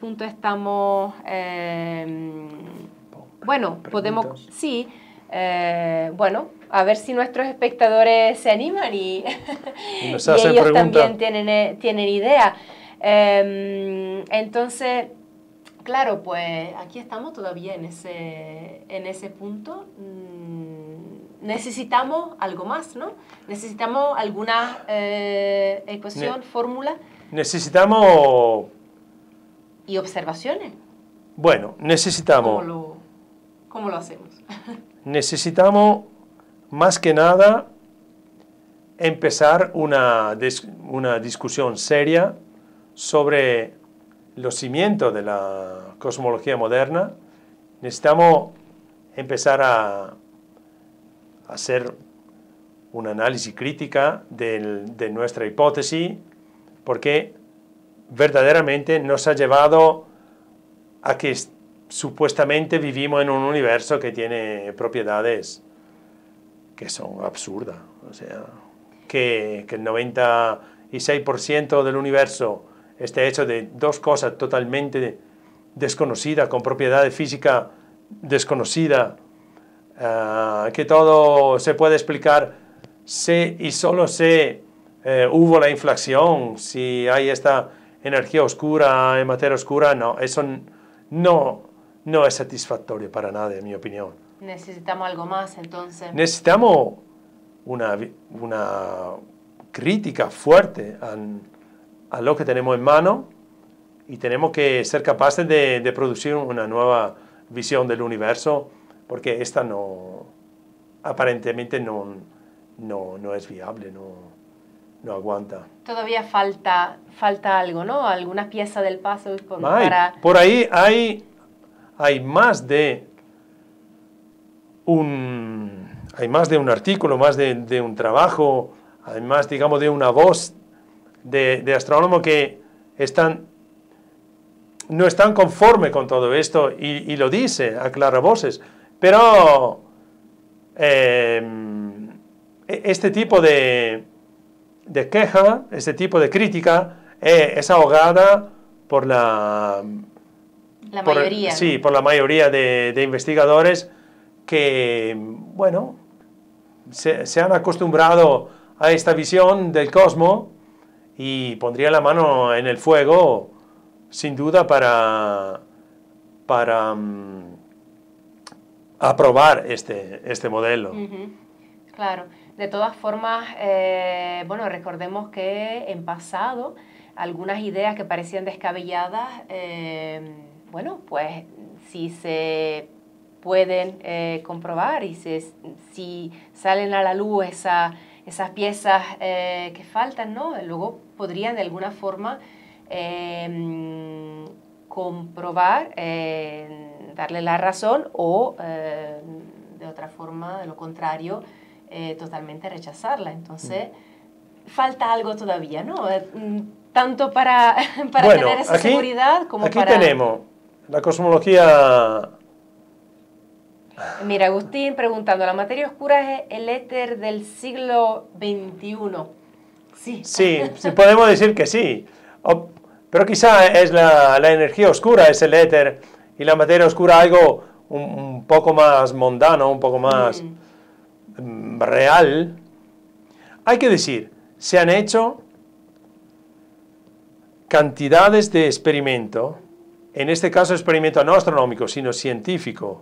bueno, podemos, sí, bueno, a ver si nuestros espectadores se animan y ellos también tienen idea. Entonces, claro, pues aquí estamos todavía en ese punto. Necesitamos algo más, ¿no? Necesitamos alguna ecuación, fórmula. Necesitamos... Y observaciones. Bueno, necesitamos... ¿Cómo lo hacemos? Necesitamos, más que nada, empezar una discusión seria sobre los cimientos de la cosmología moderna. Necesitamos empezar a hacer un análisis crítica de nuestra hipótesis, porque verdaderamente nos ha llevado a que supuestamente vivimos en un universo que tiene propiedades que son absurdas. O sea, que el 96% del universo esté hecho de dos cosas totalmente desconocidas, con propiedades físicas desconocidas, que todo se puede explicar si y solo si hubo la inflación, si hay esta energía oscura, materia oscura. No, eso no es satisfactorio para nada, en mi opinión. Necesitamos algo más, entonces. Necesitamos una crítica fuerte a lo que tenemos en mano y tenemos que ser capaces de producir una nueva visión del universo, porque esta aparentemente no es viable, no aguanta. Todavía falta algo, ¿no? Alguna pieza del puzzle Por ahí hay más de un artículo, más de un trabajo, hay más, digamos, de una voz de astrónomos que no están conformes con todo esto y lo dice a claravoces, pero este tipo de queja, este tipo de crítica es ahogada por la mayoría, sí, ¿no? por la mayoría de investigadores que, bueno, se han acostumbrado a esta visión del cosmos y pondría la mano en el fuego, sin duda, para aprobar este modelo. Claro. De todas formas, bueno, recordemos que en pasado algunas ideas que parecían descabelladas, bueno, pues si se pueden comprobar y si salen a la luz esas piezas que faltan, ¿no? Luego podrían de alguna forma comprobar, darle la razón o de otra forma, de lo contrario, totalmente rechazarla. Entonces, falta algo todavía, ¿no? Tanto para bueno, tener esa seguridad como aquí para... Aquí tenemos la cosmología... Mira, Agustín preguntando, ¿la materia oscura es el éter del siglo XXI? Sí. Sí, podemos decir que sí. Pero quizá es la energía oscura, es el éter, y la materia oscura algo un poco más mundano, un poco más real. Hay que decir, se han hecho cantidades de experimentos, en este caso experimento no astronómico, sino científico,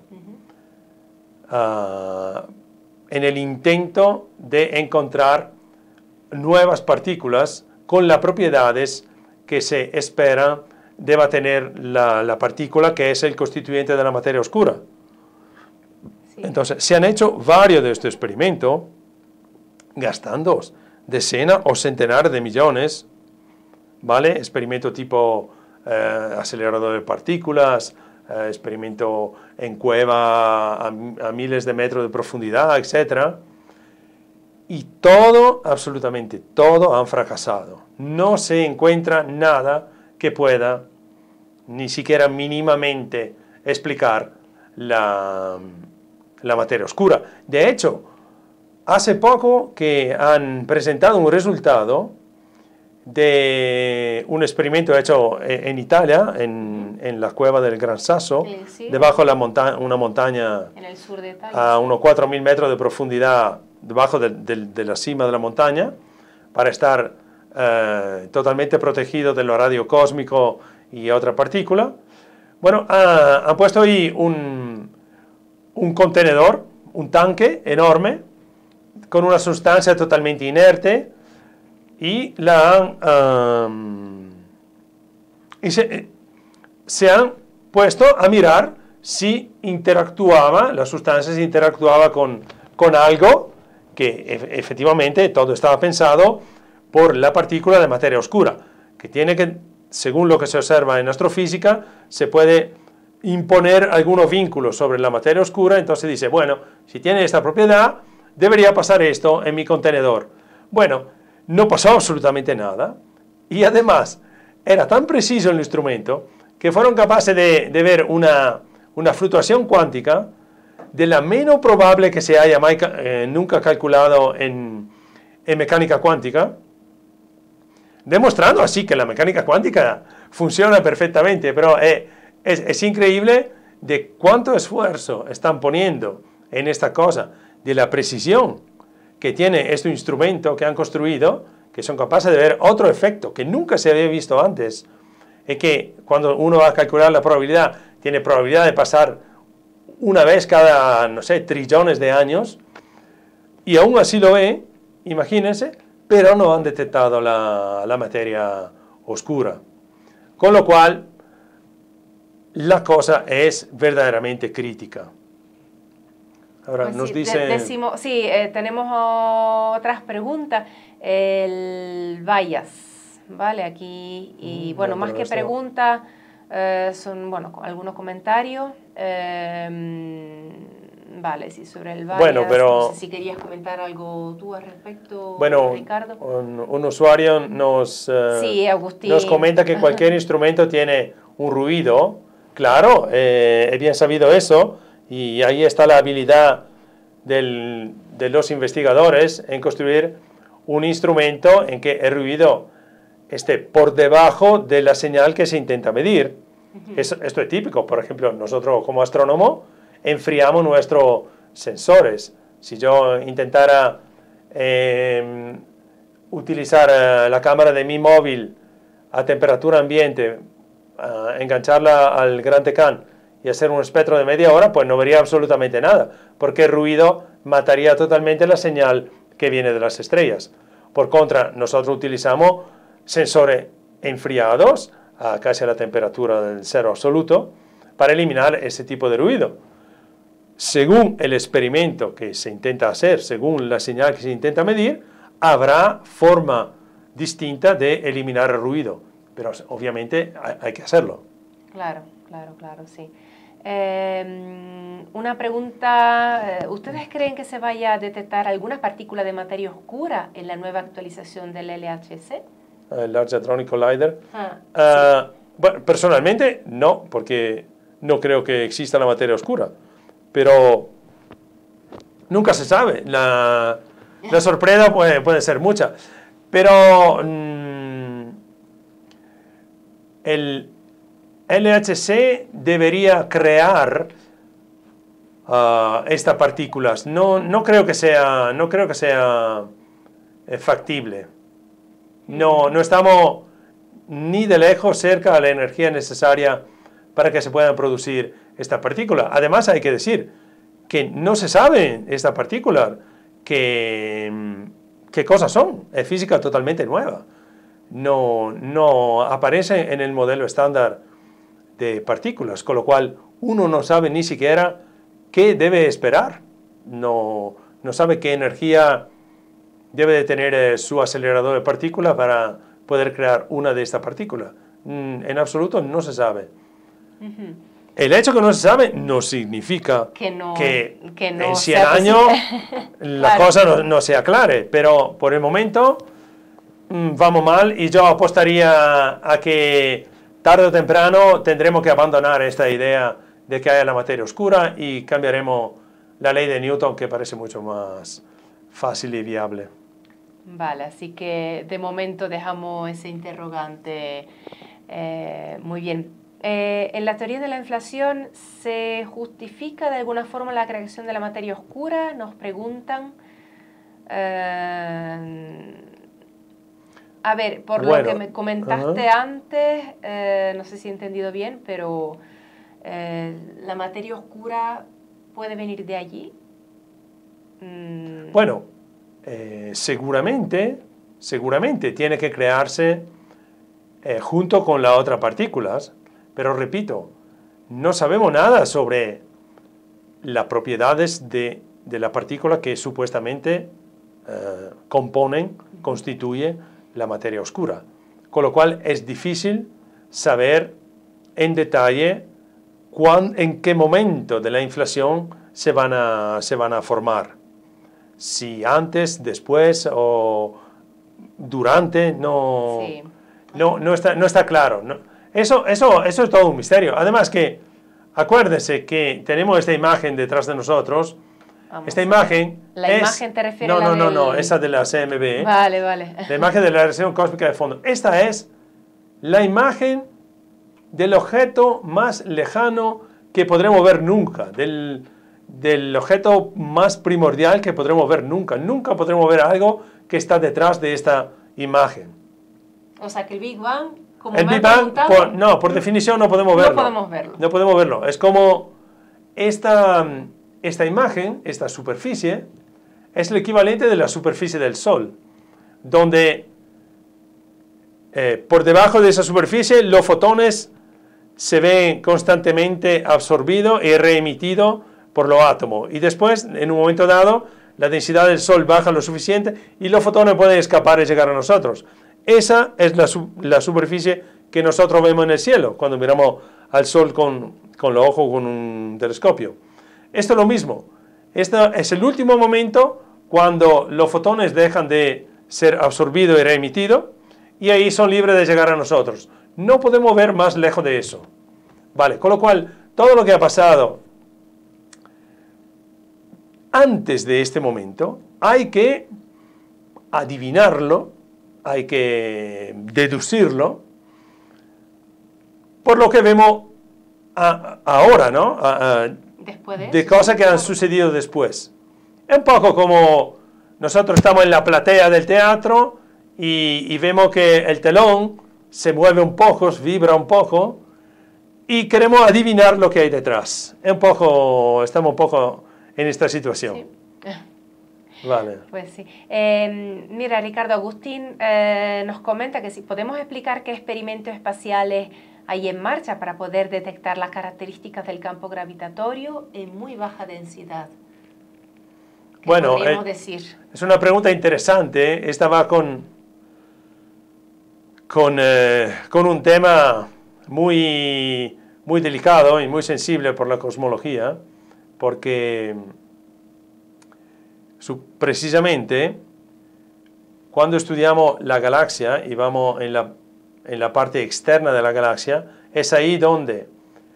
en el intento de encontrar nuevas partículas con las propiedades que se espera deba tener la partícula que es el constituyente de la materia oscura. Sí. Entonces, se han hecho varios de estos experimentos gastando decenas o centenares de millones, ¿vale? Experimento tipo acelerador de partículas, experimento en cueva a miles de metros de profundidad, etc. Y todo, absolutamente todo, han fracasado. No se encuentra nada que pueda, ni siquiera mínimamente, explicar la materia oscura. De hecho, hace poco que han presentado un resultado de un experimento hecho en Italia, en la cueva del Gran Sasso, sí, debajo de una montaña en el sur de Italia, a unos 4.000 metros de profundidad, debajo de la cima de la montaña, para estar totalmente protegido de lo radiocósmico y otra partícula. Bueno, han puesto ahí un contenedor, un tanque enorme, con una sustancia totalmente inerte, y se han puesto a mirar si interactuaba, la sustancia si interactuaba con algo, que efectivamente todo estaba pensado por la partícula de materia oscura, que tiene que, según lo que se observa en astrofísica, se puede imponer algunos vínculos sobre la materia oscura. Entonces dice, bueno, si tiene esta propiedad, debería pasar esto en mi contenedor. Bueno, no pasó absolutamente nada, y además era tan preciso el instrumento que fueron capaces de ver una fluctuación cuántica de la menos probable que se haya nunca calculado en mecánica cuántica, demostrando así que la mecánica cuántica funciona perfectamente. Pero es increíble de cuánto esfuerzo están poniendo en esta cosa, de la precisión que tiene este instrumento que han construido, que son capaces de ver otro efecto que nunca se había visto antes, es que cuando uno va a calcular la probabilidad, tiene probabilidad de pasar una vez cada, no sé, trillones de años, y aún así lo ve, imagínense, pero no han detectado la materia oscura. Con lo cual, la cosa es verdaderamente crítica. Ahora Pues nos sí, dicen... tenemos otras preguntas. El bias, ¿vale? Aquí, y bueno, no, más pero que esto- preguntas, son, bueno, algunos comentarios. Vale, sí, sobre el bias. Bueno, pero- No sé si querías comentar algo tú al respecto, Bueno, Ricardo. un usuario Sí, Agustín. nos comenta que cualquier instrumento tiene un ruido. Claro, he bien sabido eso, y ahí está la habilidad de los investigadores en construir un instrumento en que el ruido esté por debajo de la señal que se intenta medir. Esto es típico. Por ejemplo, nosotros como astrónomo enfriamos nuestros sensores. Si yo intentara utilizar la cámara de mi móvil a temperatura ambiente, engancharla al Gran Tecán y hacer un espectro de media hora, pues no vería absolutamente nada, porque el ruido mataría totalmente la señal que viene de las estrellas. Por contra, nosotros utilizamos sensores enfriados a casi a la temperatura del cero absoluto para eliminar ese tipo de ruido. Según el experimento que se intenta hacer, según la señal que se intenta medir, habrá forma distinta de eliminar el ruido, pero obviamente hay que hacerlo. Claro, sí. Una pregunta, ¿ustedes creen que se vaya a detectar alguna partícula de materia oscura en la nueva actualización del LHC? El Large Hadron Collider. Sí. Bueno, personalmente no, porque no creo que exista la materia oscura, pero nunca se sabe. La sorpresa puede ser mucha, pero el LHC debería crear estas partículas. No creo que sea factible. No estamos ni de lejos cerca de la energía necesaria para que se puedan producir estas partículas. Además, hay que decir que no se sabe esta partícula qué cosas son. Es física totalmente nueva. No aparece en el modelo estándar de partículas, con lo cual uno no sabe ni siquiera qué debe esperar. No sabe qué energía debe de tener su acelerador de partículas para poder crear una de estas partículas. En absoluto no se sabe. El hecho que no se sabe no significa que no en 100 sea años la Claro. cosa no se aclare, pero por el momento vamos mal, y yo apostaría a que tarde o temprano tendremos que abandonar esta idea de que haya la materia oscura y cambiaremos la ley de Newton, que parece mucho más fácil y viable. Vale, así que de momento dejamos ese interrogante. Muy bien. En la teoría de la inflación, ¿se justifica de alguna forma la creación de la materia oscura? Nos preguntan. A ver, por lo que me comentaste antes, no sé si he entendido bien, pero ¿la materia oscura puede venir de allí? Bueno, seguramente tiene que crearse junto con las otras partículas, pero repito, no sabemos nada sobre las propiedades de la partícula que supuestamente constituye la materia oscura, con lo cual es difícil saber en detalle en qué momento de la inflación se van a formar. Si antes, después o durante, no está claro. Eso es todo un misterio. Además que, acuérdense que tenemos esta imagen detrás de nosotros. Esta imagen imagen te refiere a No, esa de la CMB. Vale. La imagen de la radiación cósmica de fondo. Esta es la imagen del objeto más lejano que podremos ver nunca, del objeto más primordial que podremos ver nunca. Nunca podremos ver algo que está detrás de esta imagen. O sea, que el Big Bang, como el me Big han Bang, preguntado, por definición no podemos verlo. No podemos verlo. Es como esta imagen, esta superficie, es el equivalente de la superficie del Sol, donde por debajo de esa superficie los fotones se ven constantemente absorbidos y reemitidos por los átomos. Y después, en un momento dado, la densidad del Sol baja lo suficiente y los fotones pueden escapar y llegar a nosotros. Esa es la superficie que nosotros vemos en el cielo cuando miramos al Sol con los ojos, con un telescopio. Esto es lo mismo. Este es el último momento cuando los fotones dejan de ser absorbidos y reemitidos y ahí son libres de llegar a nosotros. No podemos ver más lejos de eso. Vale, con lo cual, todo lo que ha pasado antes de este momento hay que adivinarlo, hay que deducirlo por lo que vemos ahora, ¿no? Después de cosas que han sucedido después. Es un poco como nosotros estamos en la platea del teatro y vemos que el telón se mueve un poco, vibra un poco y queremos adivinar lo que hay detrás. Estamos un poco en esta situación. Sí. Vale. Pues sí. Mira, Ricardo, Agustín nos comenta que si podemos explicar qué experimentos espaciales hay en marcha para poder detectar las características del campo gravitatorio en muy baja densidad. ¿Qué bueno, podríamos decir? Es una pregunta interesante. Esta va con un tema muy, muy delicado y muy sensible por la cosmología, porque precisamente cuando estudiamos la galaxia y vamos en la parte externa de la galaxia, es ahí donde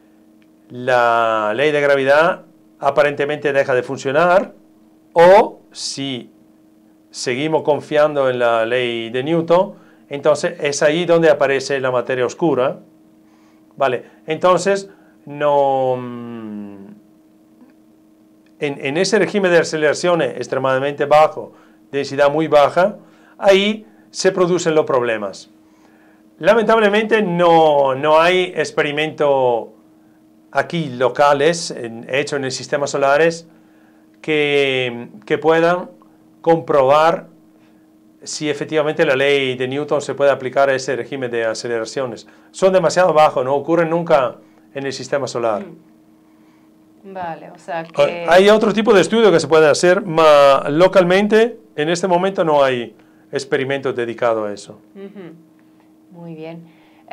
la ley de gravedad aparentemente deja de funcionar, o si seguimos confiando en la ley de Newton, entonces es ahí donde aparece la materia oscura. Vale, entonces en ese régimen de aceleraciones extremadamente bajo, densidad muy baja, ahí se producen los problemas. Lamentablemente no hay experimentos aquí locales hechos en el sistema solar que puedan comprobar si efectivamente la ley de Newton se puede aplicar a ese régimen de aceleraciones. Son demasiado bajos, no ocurren nunca en el sistema solar. Vale, o sea que... Hay otro tipo de estudio que se puede hacer, pero localmente en este momento no hay experimentos dedicados a eso. Muy bien.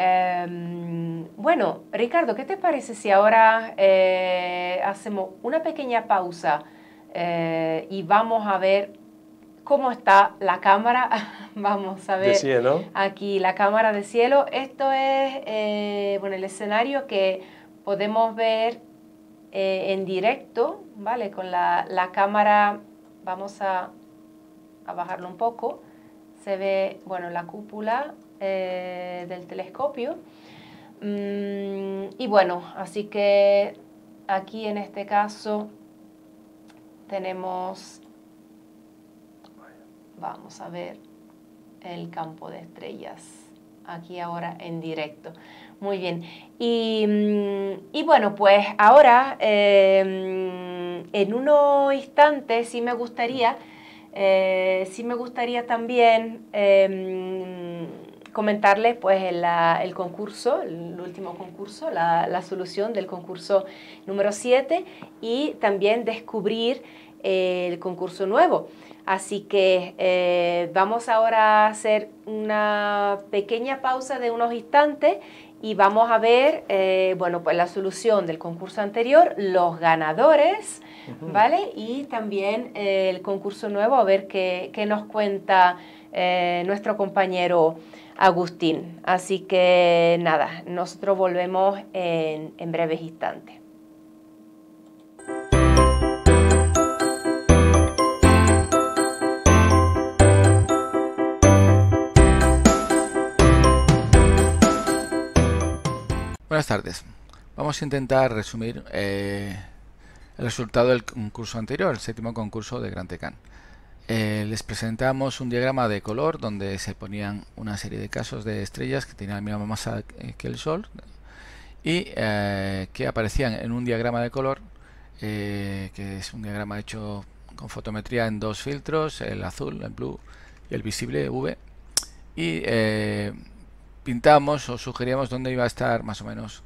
Bueno, Ricardo, ¿qué te parece si ahora hacemos una pequeña pausa y vamos a ver cómo está la cámara? Vamos a ver de cielo. Aquí la cámara de cielo. Esto es bueno, el escenario que podemos ver en directo, ¿vale? Con la cámara, vamos a bajarlo un poco. Se ve, bueno, la cúpula del telescopio. Y bueno, así que aquí en este caso tenemos, vamos a ver el campo de estrellas aquí ahora en directo. Muy bien. Y bueno, pues ahora en unos instantes sí me gustaría también comentarles pues el concurso, el último concurso, la solución del concurso número 7 y también descubrir el concurso nuevo. Así que vamos ahora a hacer una pequeña pausa de unos instantes y vamos a ver bueno, pues la solución del concurso anterior, los ganadores, ¿vale? Y también el concurso nuevo, a ver qué nos cuenta nuestro compañero Agustín. Así que nada, nosotros volvemos en breves instantes. Buenas tardes. Vamos a intentar resumir el resultado del concurso anterior, el séptimo concurso de Gran Tecan. Les presentamos un diagrama de color donde se ponían una serie de casos de estrellas que tenían la misma masa que el Sol y que aparecían en un diagrama de color, que es un diagrama hecho con fotometría en dos filtros, el azul, el blue y el visible V, y pintamos o sugeríamos dónde iba a estar más o menos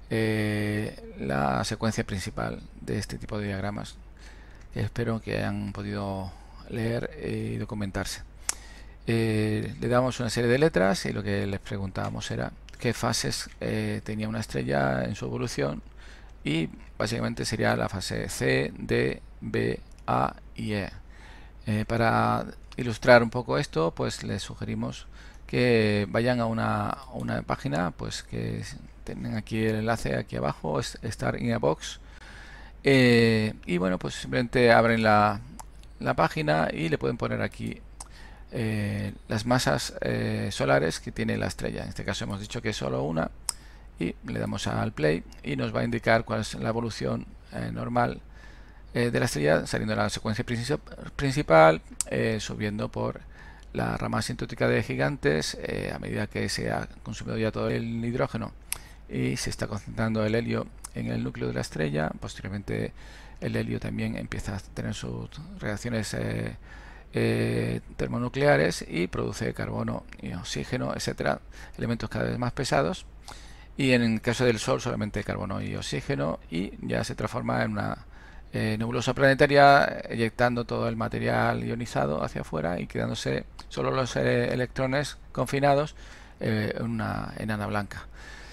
la secuencia principal de este tipo de diagramas, que espero que hayan podido leer y documentarse. Le damos una serie de letras y lo que les preguntábamos era qué fases tenía una estrella en su evolución, y básicamente sería la fase C, D, B, A y E. Para ilustrar un poco esto, pues les sugerimos que vayan a una página, pues que tienen aquí el enlace aquí abajo, es Start in a Box, y bueno, pues simplemente abren la página y le pueden poner aquí las masas solares que tiene la estrella. En este caso hemos dicho que es solo una, y le damos al play y nos va a indicar cuál es la evolución normal de la estrella, saliendo de la secuencia principal, subiendo por la rama asintótica de gigantes a medida que se ha consumido ya todo el hidrógeno y se está concentrando el helio en el núcleo de la estrella. Posteriormente el helio también empieza a tener sus reacciones termonucleares y produce carbono y oxígeno, etcétera, elementos cada vez más pesados, y en el caso del Sol solamente carbono y oxígeno, y ya se transforma en una nebulosa planetaria, eyectando todo el material ionizado hacia afuera y quedándose solo los electrones confinados en una enana blanca.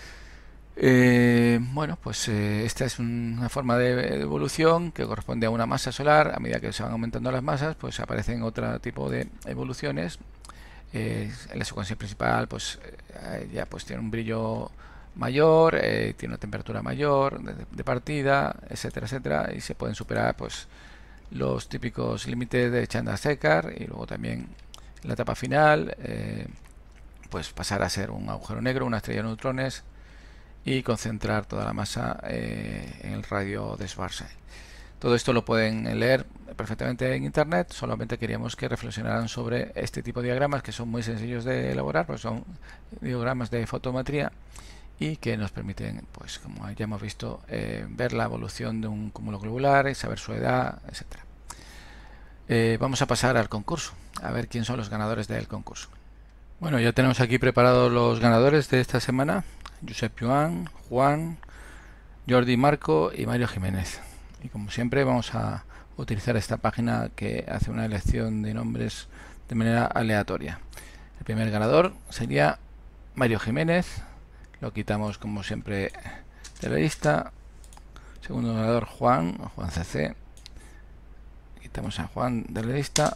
Bueno, pues esta es una forma de evolución que corresponde a una masa solar. A medida que se van aumentando las masas, pues aparecen otro tipo de evoluciones. En la secuencia principal, pues ya pues tiene un brillo mayor, tiene una temperatura mayor de partida, etcétera, etcétera, y se pueden superar pues los típicos límites de Chandrasekhar, y luego también en la etapa final pues pasar a ser un agujero negro, una estrella de neutrones, y concentrar toda la masa en el radio de Schwarzschild. Todo esto lo pueden leer perfectamente en internet. Solamente queríamos que reflexionaran sobre este tipo de diagramas, que son muy sencillos de elaborar, pues son diagramas de fotometría y que nos permiten, pues como ya hemos visto, ver la evolución de un cúmulo globular y saber su edad, etcétera. Vamos a pasar al concurso, a ver quién son los ganadores del concurso. Bueno, ya tenemos aquí preparados los ganadores de esta semana: Josep Joan, Juan, Jordi Marco y Mario Jiménez. Y como siempre vamos a utilizar esta página que hace una elección de nombres de manera aleatoria. El primer ganador sería Mario Jiménez, lo quitamos como siempre de la lista. Segundo ganador Juan CC, quitamos a Juan de la lista.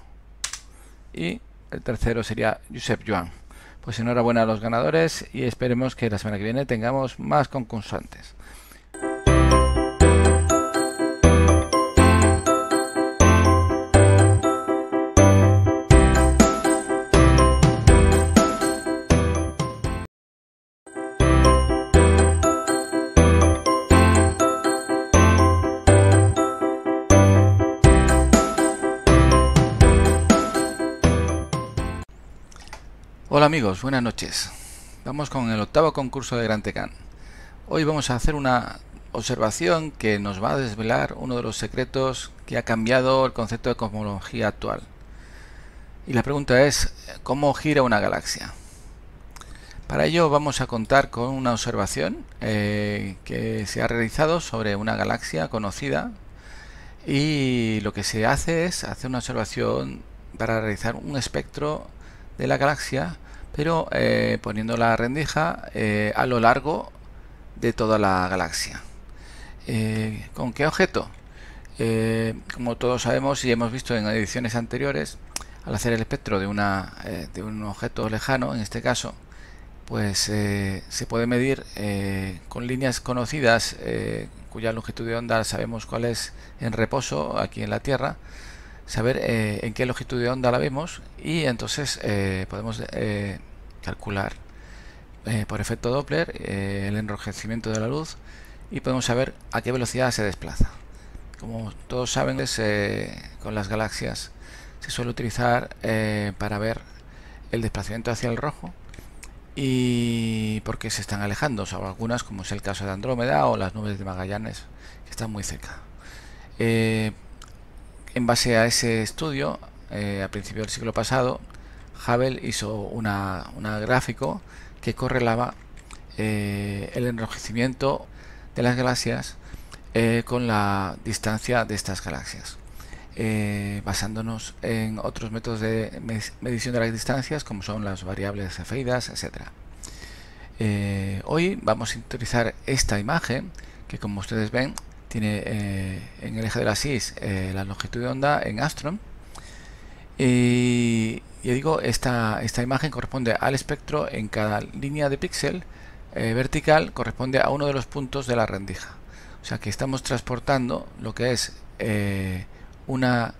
Y el tercero sería Josep Joan. Pues enhorabuena a los ganadores y esperemos que la semana que viene tengamos más concursantes. Hola amigos, buenas noches. Vamos con el octavo concurso de Gran Tecan. Hoy vamos a hacer una observación que nos va a desvelar uno de los secretos que ha cambiado el concepto de cosmología actual. Y la pregunta es, ¿cómo gira una galaxia? Para ello vamos a contar con una observación que se ha realizado sobre una galaxia conocida, y lo que se hace es hacer una observación para realizar un espectro de la galaxia, pero poniendo la rendija a lo largo de toda la galaxia. ¿Con qué objeto? Como todos sabemos y hemos visto en ediciones anteriores, al hacer el espectro de un objeto lejano, en este caso, pues se puede medir con líneas conocidas cuya longitud de onda sabemos cuál es en reposo aquí en la Tierra, saber en qué longitud de onda la vemos, y entonces podemos calcular por efecto Doppler el enrojecimiento de la luz, y podemos saber a qué velocidad se desplaza. Como todos saben, con las galaxias se suele utilizar para ver el desplazamiento hacia el rojo y porque se están alejando, o algunas, como es el caso de Andrómeda o las nubes de Magallanes, que están muy cerca. en base a ese estudio, a principios del siglo pasado, Hubble hizo un gráfico que correlaba el enrojecimiento de las galaxias con la distancia de estas galaxias, basándonos en otros métodos de medición de las distancias, como son las variables cefeidas, etc. Hoy vamos a utilizar esta imagen que, como ustedes ven, tiene en el eje de la axis la longitud de onda en Astron, y digo, esta imagen corresponde al espectro. En cada línea de píxel vertical corresponde a uno de los puntos de la rendija. O sea que estamos transportando lo que es una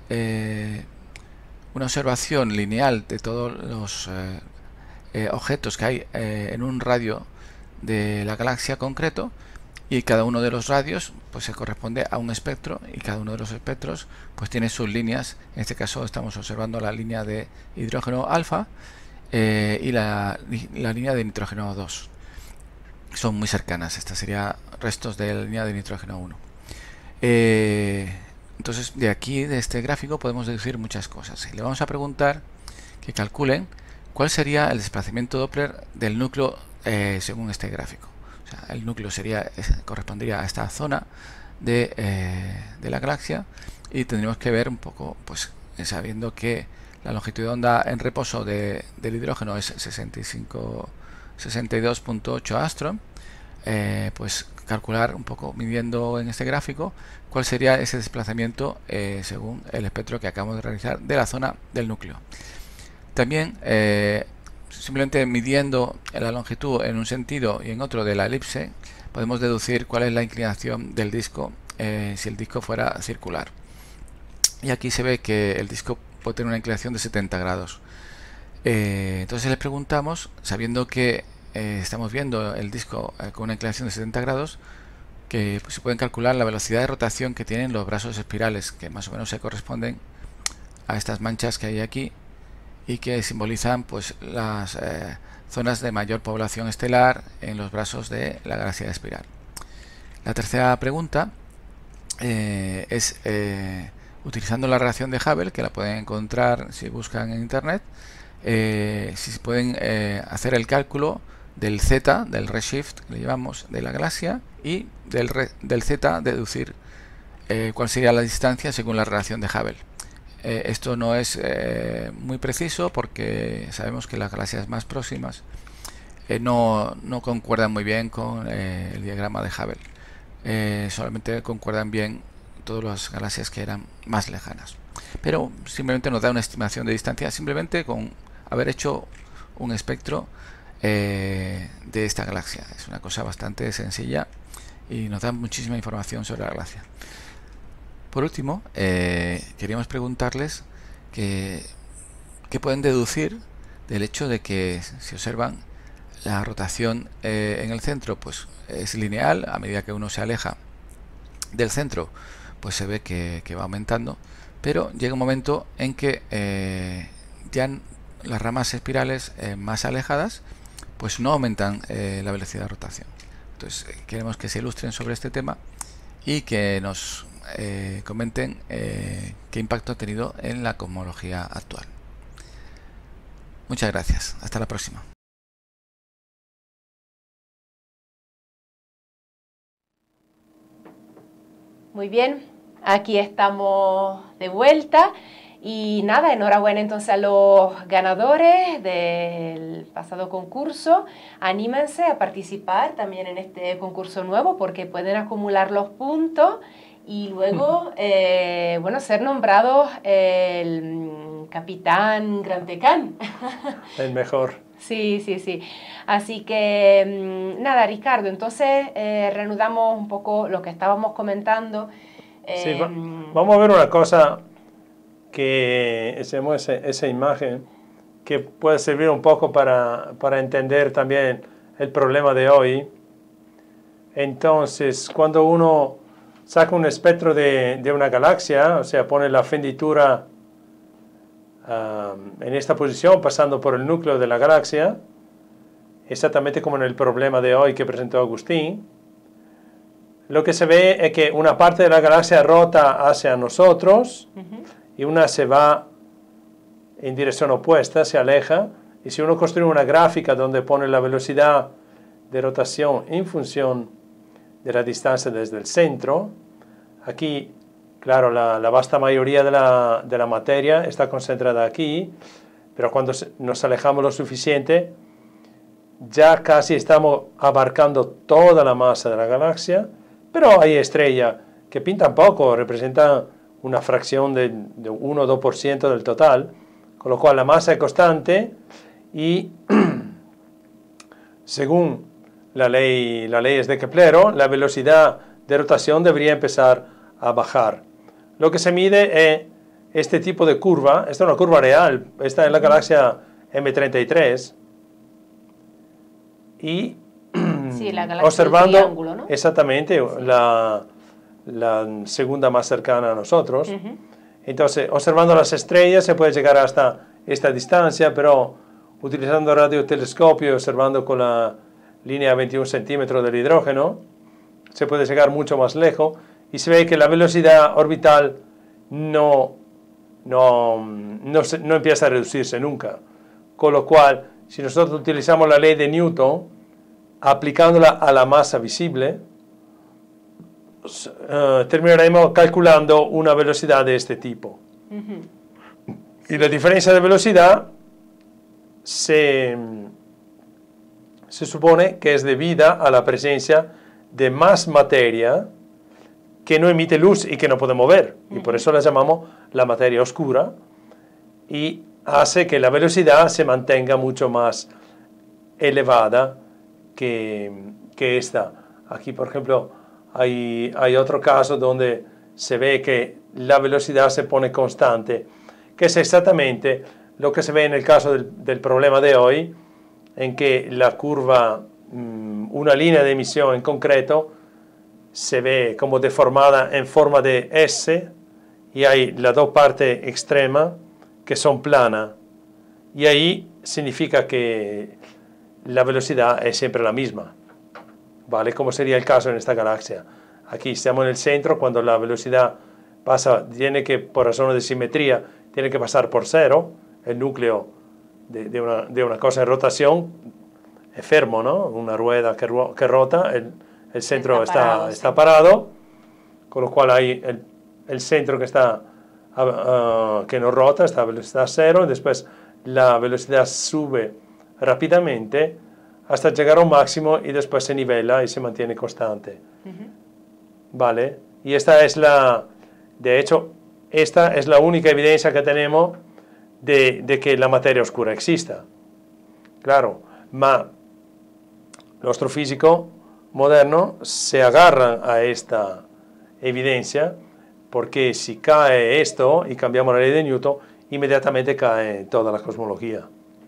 observación lineal de todos los objetos que hay en un radio de la galaxia concreto, y cada uno de los radios pues se corresponde a un espectro, y cada uno de los espectros pues tiene sus líneas. En este caso estamos observando la línea de hidrógeno alfa y la línea de nitrógeno 2. Son muy cercanas. Esta sería restos de la línea de nitrógeno 1. Entonces, de aquí, de este gráfico, podemos deducir muchas cosas. Y le vamos a preguntar que calculen cuál sería el desplazamiento Doppler del núcleo según este gráfico. O sea, el núcleo correspondería a esta zona de la galaxia, y tendríamos que ver un poco, pues sabiendo que la longitud de onda en reposo del hidrógeno es 62.8 Astron, pues calcular un poco, midiendo en este gráfico, cuál sería ese desplazamiento según el espectro que acabamos de realizar de la zona del núcleo. También simplemente midiendo la longitud en un sentido y en otro de la elipse, podemos deducir cuál es la inclinación del disco si el disco fuera circular. Y aquí se ve que el disco puede tener una inclinación de 70 grados. Entonces les preguntamos, sabiendo que estamos viendo el disco con una inclinación de 70 grados, que pues, se pueden calcular la velocidad de rotación que tienen los brazos espirales, que más o menos se corresponden a estas manchas que hay aquí, y que simbolizan pues las zonas de mayor población estelar en los brazos de la galaxia espiral. La tercera pregunta es, utilizando la relación de Hubble, que la pueden encontrar si buscan en internet, si pueden hacer el cálculo del z, del redshift que le llamamos, de la galaxia, y del z deducir cuál sería la distancia según la relación de Hubble. Esto no es muy preciso, porque sabemos que las galaxias más próximas no concuerdan muy bien con el diagrama de Hubble. Solamente concuerdan bien todas las galaxias que eran más lejanas, pero simplemente nos da una estimación de distancia simplemente con haber hecho un espectro de esta galaxia. Es una cosa bastante sencilla y nos da muchísima información sobre la galaxia. Por último, queríamos preguntarles qué pueden deducir del hecho de que, si observan, la rotación en el centro pues es lineal. A medida que uno se aleja del centro, pues se ve que va aumentando, pero llega un momento en que ya las ramas espirales más alejadas pues no aumentan la velocidad de rotación. Entonces queremos que se ilustren sobre este tema y que nos comenten qué impacto ha tenido en la cosmología actual. Muchas gracias. Hasta la próxima. Muy bien, aquí estamos de vuelta. Y nada, enhorabuena entonces a los ganadores del pasado concurso. Anímense a participar también en este concurso nuevo, porque pueden acumular los puntos y luego bueno, ser nombrados el capitán Grande Can. El mejor. Sí, sí, sí. Así que nada, Ricardo, entonces reanudamos un poco lo que estábamos comentando. Sí, vamos a ver una cosa, que esa imagen que puede servir un poco para entender también el problema de hoy. Entonces, cuando uno saca un espectro de una galaxia, o sea, pone la fenditura en esta posición, pasando por el núcleo de la galaxia, exactamente como en el problema de hoy que presentó Agustín, lo que se ve es que una parte de la galaxia rota hacia nosotros y una se va en dirección opuesta, se aleja. Y si uno construye una gráfica donde pone la velocidad de rotación en función de la distancia desde el centro, aquí, claro, la vasta mayoría de la materia está concentrada aquí, pero cuando nos alejamos lo suficiente, ya casi estamos abarcando toda la masa de la galaxia, pero hay estrellas que pintan poco, representan una fracción de 1 o 2% del total, con lo cual la masa es constante y según las leyes de Keplero, la velocidad de rotación debería empezar a bajar. Lo que se mide es este tipo de curva, esta es una curva real, esta es la galaxia M33, y sí, la galaxia observando del triángulo, ¿no? exactamente Sí. la segunda más cercana a nosotros. Entonces, observando las estrellas se puede llegar hasta esta distancia, pero utilizando radiotelescopio y observando con la línea 21 centímetros del hidrógeno, se puede llegar mucho más lejos y se ve que la velocidad orbital no empieza a reducirse nunca. Con lo cual, si nosotros utilizamos la ley de Newton, aplicándola a la masa visible, terminaremos calculando una velocidad de este tipo. Y la diferencia de velocidad se supone que es debida a la presencia de más materia que no emite luz y que no podemos ver. Y por eso la llamamos la materia oscura. Y hace que la velocidad se mantenga mucho más elevada que esta. Aquí, por ejemplo, hay otro caso donde se ve que la velocidad se pone constante, que es exactamente lo que se ve en el caso del problema de hoy, en que la curva, una línea de emisión en concreto, se ve como deformada en forma de S, y hay las dos partes extremas que son planas, y ahí significa que la velocidad es siempre la misma, ¿vale? Como sería el caso en esta galaxia. Aquí estamos en el centro, cuando la velocidad pasa, por razones de simetría, tiene que pasar por cero. El núcleo de una cosa en rotación es fermo, ¿no? Una rueda que rota, el centro está parado, con lo cual hay el centro que no rota, está a velocidad cero, y después la velocidad sube rápidamente hasta llegar a un máximo y después se nivela y se mantiene constante. ¿Vale? Y de hecho, esta es la única evidencia que tenemos de que la materia oscura exista. Claro, ma los astrofísicos modernos se agarran a esta evidencia porque si cae esto y cambiamos la ley de Newton, inmediatamente cae toda la cosmología.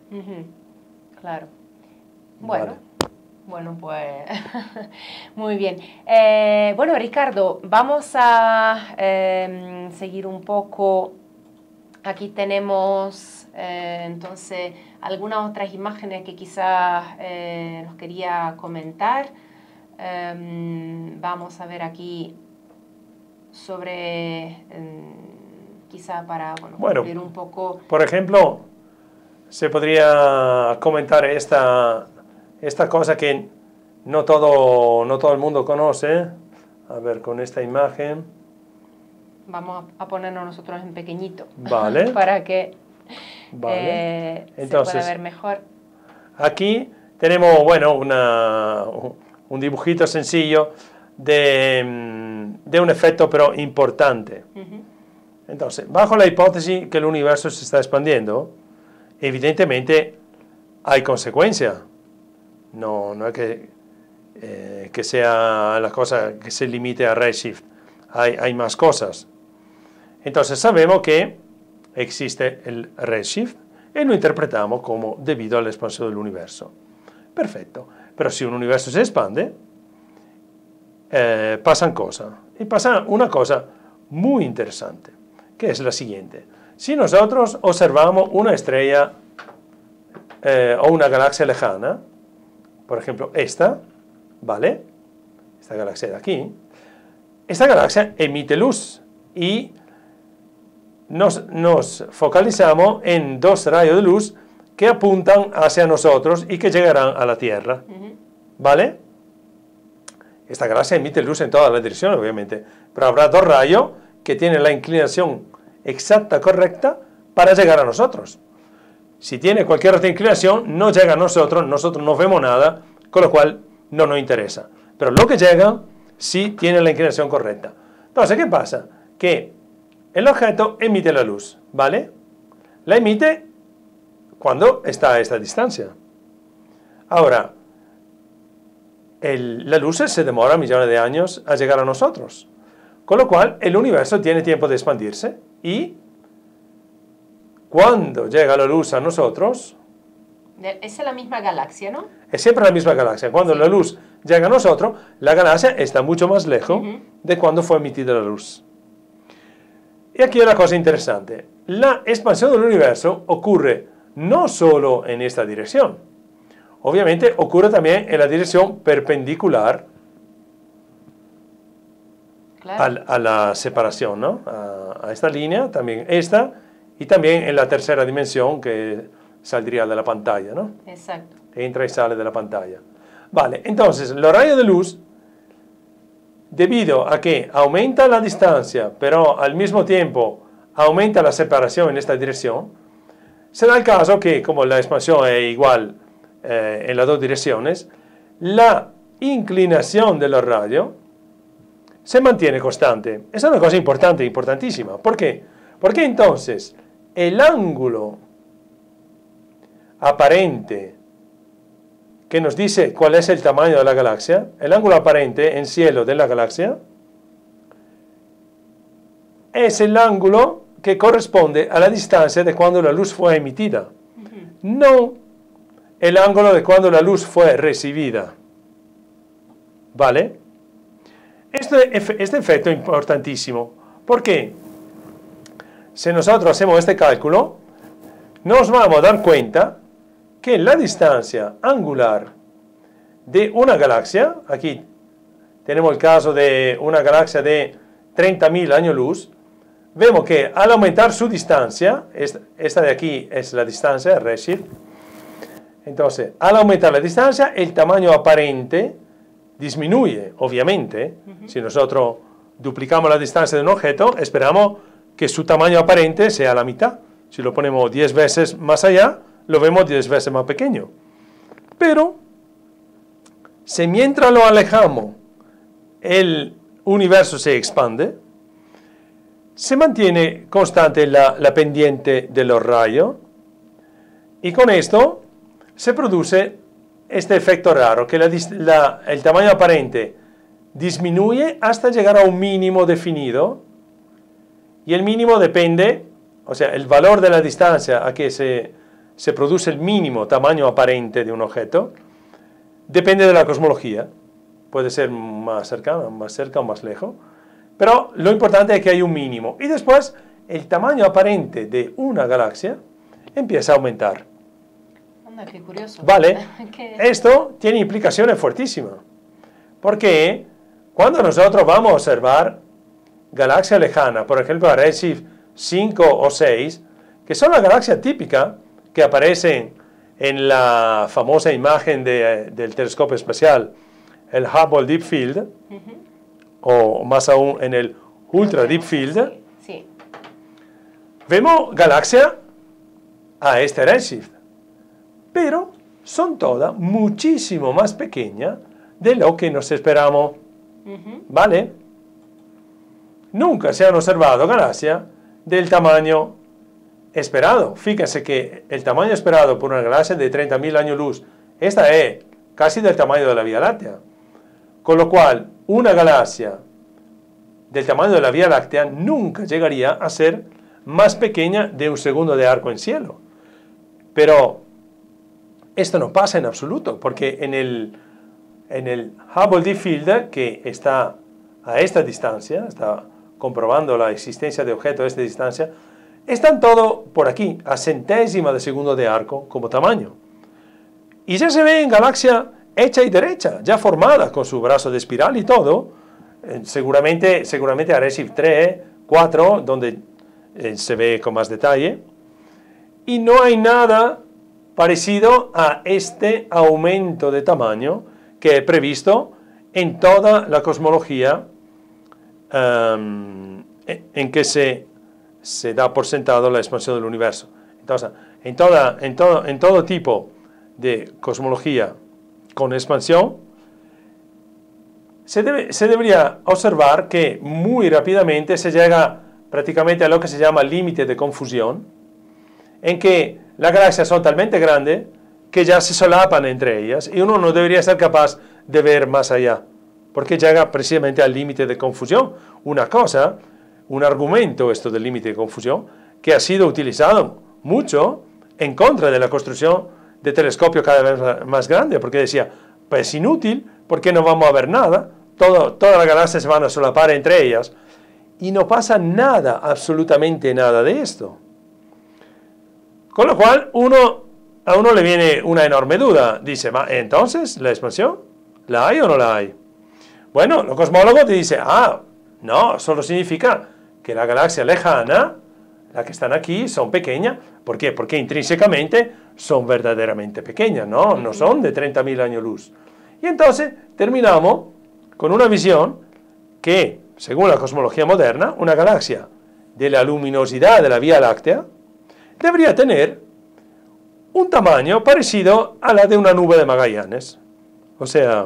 Claro. Bueno. Vale. Bueno, pues muy bien. Bueno, Ricardo, vamos a seguir un poco. Aquí tenemos entonces algunas otras imágenes que quizás nos quería comentar. Vamos a ver aquí sobre, quizá para ver un poco. Por ejemplo, se podría comentar esta cosa que no todo el mundo conoce. A ver, con esta imagen. Vamos a ponernos nosotros en pequeñito. Vale. Para que Entonces, se pueda ver mejor. Aquí tenemos, bueno, un dibujito sencillo de un efecto pero importante. Entonces, bajo la hipótesis que el universo se está expandiendo, evidentemente hay consecuencias. No es que sea la cosa que se limite a redshift. Hay más cosas. Entonces sabemos que existe el redshift y lo interpretamos como debido a la expansión del universo. Perfecto. Pero si un universo se expande, pasan cosas. Y pasa una cosa muy interesante, que es la siguiente. Si nosotros observamos una estrella o una galaxia lejana, por ejemplo esta, ¿vale? Esta galaxia de aquí, esta galaxia emite luz y nos focalizamos en dos rayos de luz que apuntan hacia nosotros y que llegarán a la Tierra. ¿Vale? Esta galaxia emite luz en todas las direcciones, obviamente, pero habrá dos rayos que tienen la inclinación exacta, correcta, para llegar a nosotros. Si tiene cualquier otra inclinación, no llega a nosotros no vemos nada, con lo cual no nos interesa. Pero lo que llega, sí tiene la inclinación correcta. Entonces, ¿qué pasa? Que el objeto emite la luz, ¿vale? La emite cuando está a esta distancia. Ahora, la luz se demora millones de años a llegar a nosotros. Con lo cual, el universo tiene tiempo de expandirse y cuando llega la luz a nosotros... Es la misma galaxia, ¿no? Es siempre la misma galaxia. Cuando la luz llega a nosotros, la galaxia está mucho más lejos de cuando fue emitida la luz. Y aquí hay una cosa interesante. La expansión del universo ocurre no solo en esta dirección. Obviamente ocurre también en la dirección perpendicular a la separación, ¿no? A esta línea, también esta, y también en la tercera dimensión que saldría de la pantalla, ¿no? Exacto. Entra y sale de la pantalla. Vale, entonces, los rayos de luz, debido a que aumenta la distancia, pero al mismo tiempo aumenta la separación en esta dirección, se da el caso que, como la expansión es igual en las dos direcciones, la inclinación de los rayos se mantiene constante. Esa es una cosa importante, importantísima. ¿Por qué? Porque entonces el ángulo aparente que nos dice cuál es el tamaño de la galaxia, el ángulo aparente en cielo de la galaxia, es el ángulo que corresponde a la distancia de cuando la luz fue emitida, no el ángulo de cuando la luz fue recibida. ¿Vale? Este efecto es importantísimo. ¿Por qué? Si nosotros hacemos este cálculo, nos vamos a dar cuenta que la distancia angular de una galaxia, aquí tenemos el caso de una galaxia de 30.000 años luz, vemos que al aumentar su distancia, esta de aquí es la distancia, el redshift, entonces al aumentar la distancia, el tamaño aparente disminuye, obviamente. Si nosotros duplicamos la distancia de un objeto, esperamos que su tamaño aparente sea la mitad. Si lo ponemos 10 veces más allá, lo vemos 10 veces más pequeño. Pero, si mientras lo alejamos, el universo se expande, se mantiene constante la pendiente de los rayos, y con esto se produce este efecto raro, que el tamaño aparente disminuye hasta llegar a un mínimo definido, y el mínimo depende, o sea, el valor de la distancia a que se produce el mínimo tamaño aparente de un objeto, depende de la cosmología. Puede ser más cerca o más lejos, pero lo importante es que hay un mínimo. Y después, el tamaño aparente de una galaxia empieza a aumentar. Anda, qué curioso. Vale, esto tiene implicaciones fuertísimas, porque cuando nosotros vamos a observar galaxias lejanas, por ejemplo, a redshift 5 o 6, que son las galaxias típicas que aparecen en la famosa imagen del telescopio espacial, el Hubble Deep Field, o más aún en el Ultra Deep Field, sí. Vemos galaxias a este redshift, pero son todas muchísimo más pequeñas de lo que nos esperamos. ¿Vale? Nunca se han observado galaxias del tamaño esperado. Fíjense que el tamaño esperado por una galaxia de 30.000 años luz, esta es casi del tamaño de la Vía Láctea. Con lo cual, una galaxia del tamaño de la Vía Láctea nunca llegaría a ser más pequeña de un segundo de arco en cielo. Pero esto no pasa en absoluto, porque en el Hubble Deep Field, que está a esta distancia, está comprobando la existencia de objetos a esta distancia, están todo por aquí, a centésima de segundo de arco como tamaño. Y ya se ve en galaxia hecha y derecha, ya formada con su brazo de espiral y todo, seguramente Arecife 3, 4, donde se ve con más detalle. Y no hay nada parecido a este aumento de tamaño que he previsto en toda la cosmología en que se da por sentado la expansión del universo. Entonces, en todo tipo de cosmología con expansión, se debería observar que muy rápidamente se llega prácticamente a lo que se llama límite de confusión, en que las galaxias son talmente grandes que ya se solapan entre ellas y uno no debería ser capaz de ver más allá, porque llega precisamente al límite de confusión. Un argumento esto del límite de confusión, que ha sido utilizado mucho en contra de la construcción de telescopios cada vez más grandes, porque decía, pues es inútil, porque no vamos a ver nada, todas las galaxias se van a solapar entre ellas, y no pasa nada, absolutamente nada de esto. Con lo cual, a uno le viene una enorme duda, dice, entonces, ¿la expansión? ¿La hay o no la hay? Bueno, los cosmólogos te dicen, no, solo significa que la galaxia lejana, las que están aquí, son pequeñas. ¿Por qué? Porque intrínsecamente son verdaderamente pequeñas, no son de 30.000 años luz. Y entonces terminamos con una visión que, según la cosmología moderna, una galaxia de la luminosidad de la Vía Láctea debería tener un tamaño parecido a la de una nube de Magallanes. O sea,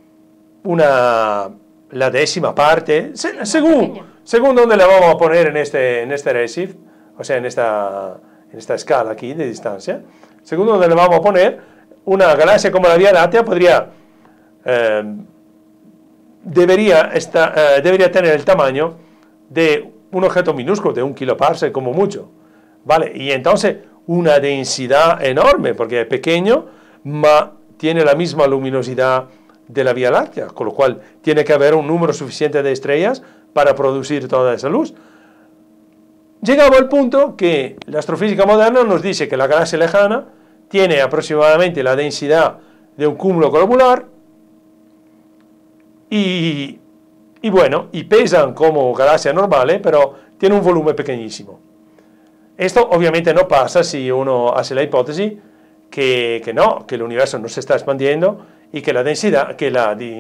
la décima parte, según donde la vamos a poner en este Recife, o sea, en esta escala aquí de distancia, según donde le vamos a poner, una galaxia como la Vía Láctea debería tener el tamaño de un objeto minúsculo, de 1 kiloparsec como mucho, ¿vale? Y entonces una densidad enorme, porque es pequeño, tiene la misma luminosidad de la Vía Láctea, con lo cual tiene que haber un número suficiente de estrellas para producir toda esa luz. Llegamos al punto que la astrofísica moderna nos dice que la galaxia lejana tiene aproximadamente la densidad de un cúmulo globular y pesan como galaxias normales, pero tiene un volumen pequeñísimo. Esto obviamente no pasa si uno hace la hipótesis que el universo no se está expandiendo y que la densidad, que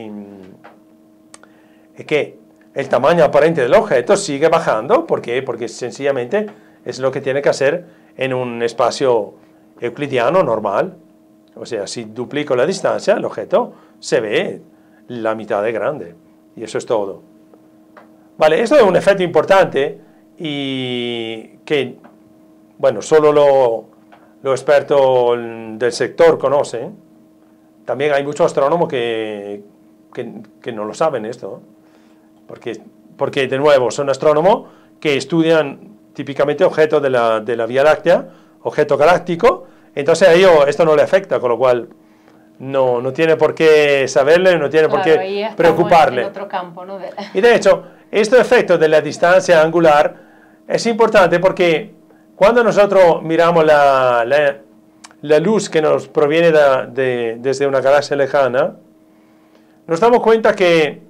el tamaño aparente del objeto sigue bajando. ¿Por qué? Porque sencillamente es lo que tiene que hacer en un espacio euclidiano normal. O sea, si duplico la distancia, el objeto se ve la mitad de grande. Y eso es todo. Vale, esto es un efecto importante y que, bueno, solo los expertos del sector conocen. También hay muchos astrónomos que no lo saben esto, porque de nuevo son astrónomos que estudian típicamente objetos de la Vía Láctea, objetos galácticos, entonces a ellos esto no le afecta, con lo cual no tiene por qué saberle, no tiene por qué preocuparle. En otro campo, ¿no? Y de hecho, este efecto de la distancia angular es importante porque cuando nosotros miramos la luz que nos proviene desde una galaxia lejana, nos damos cuenta que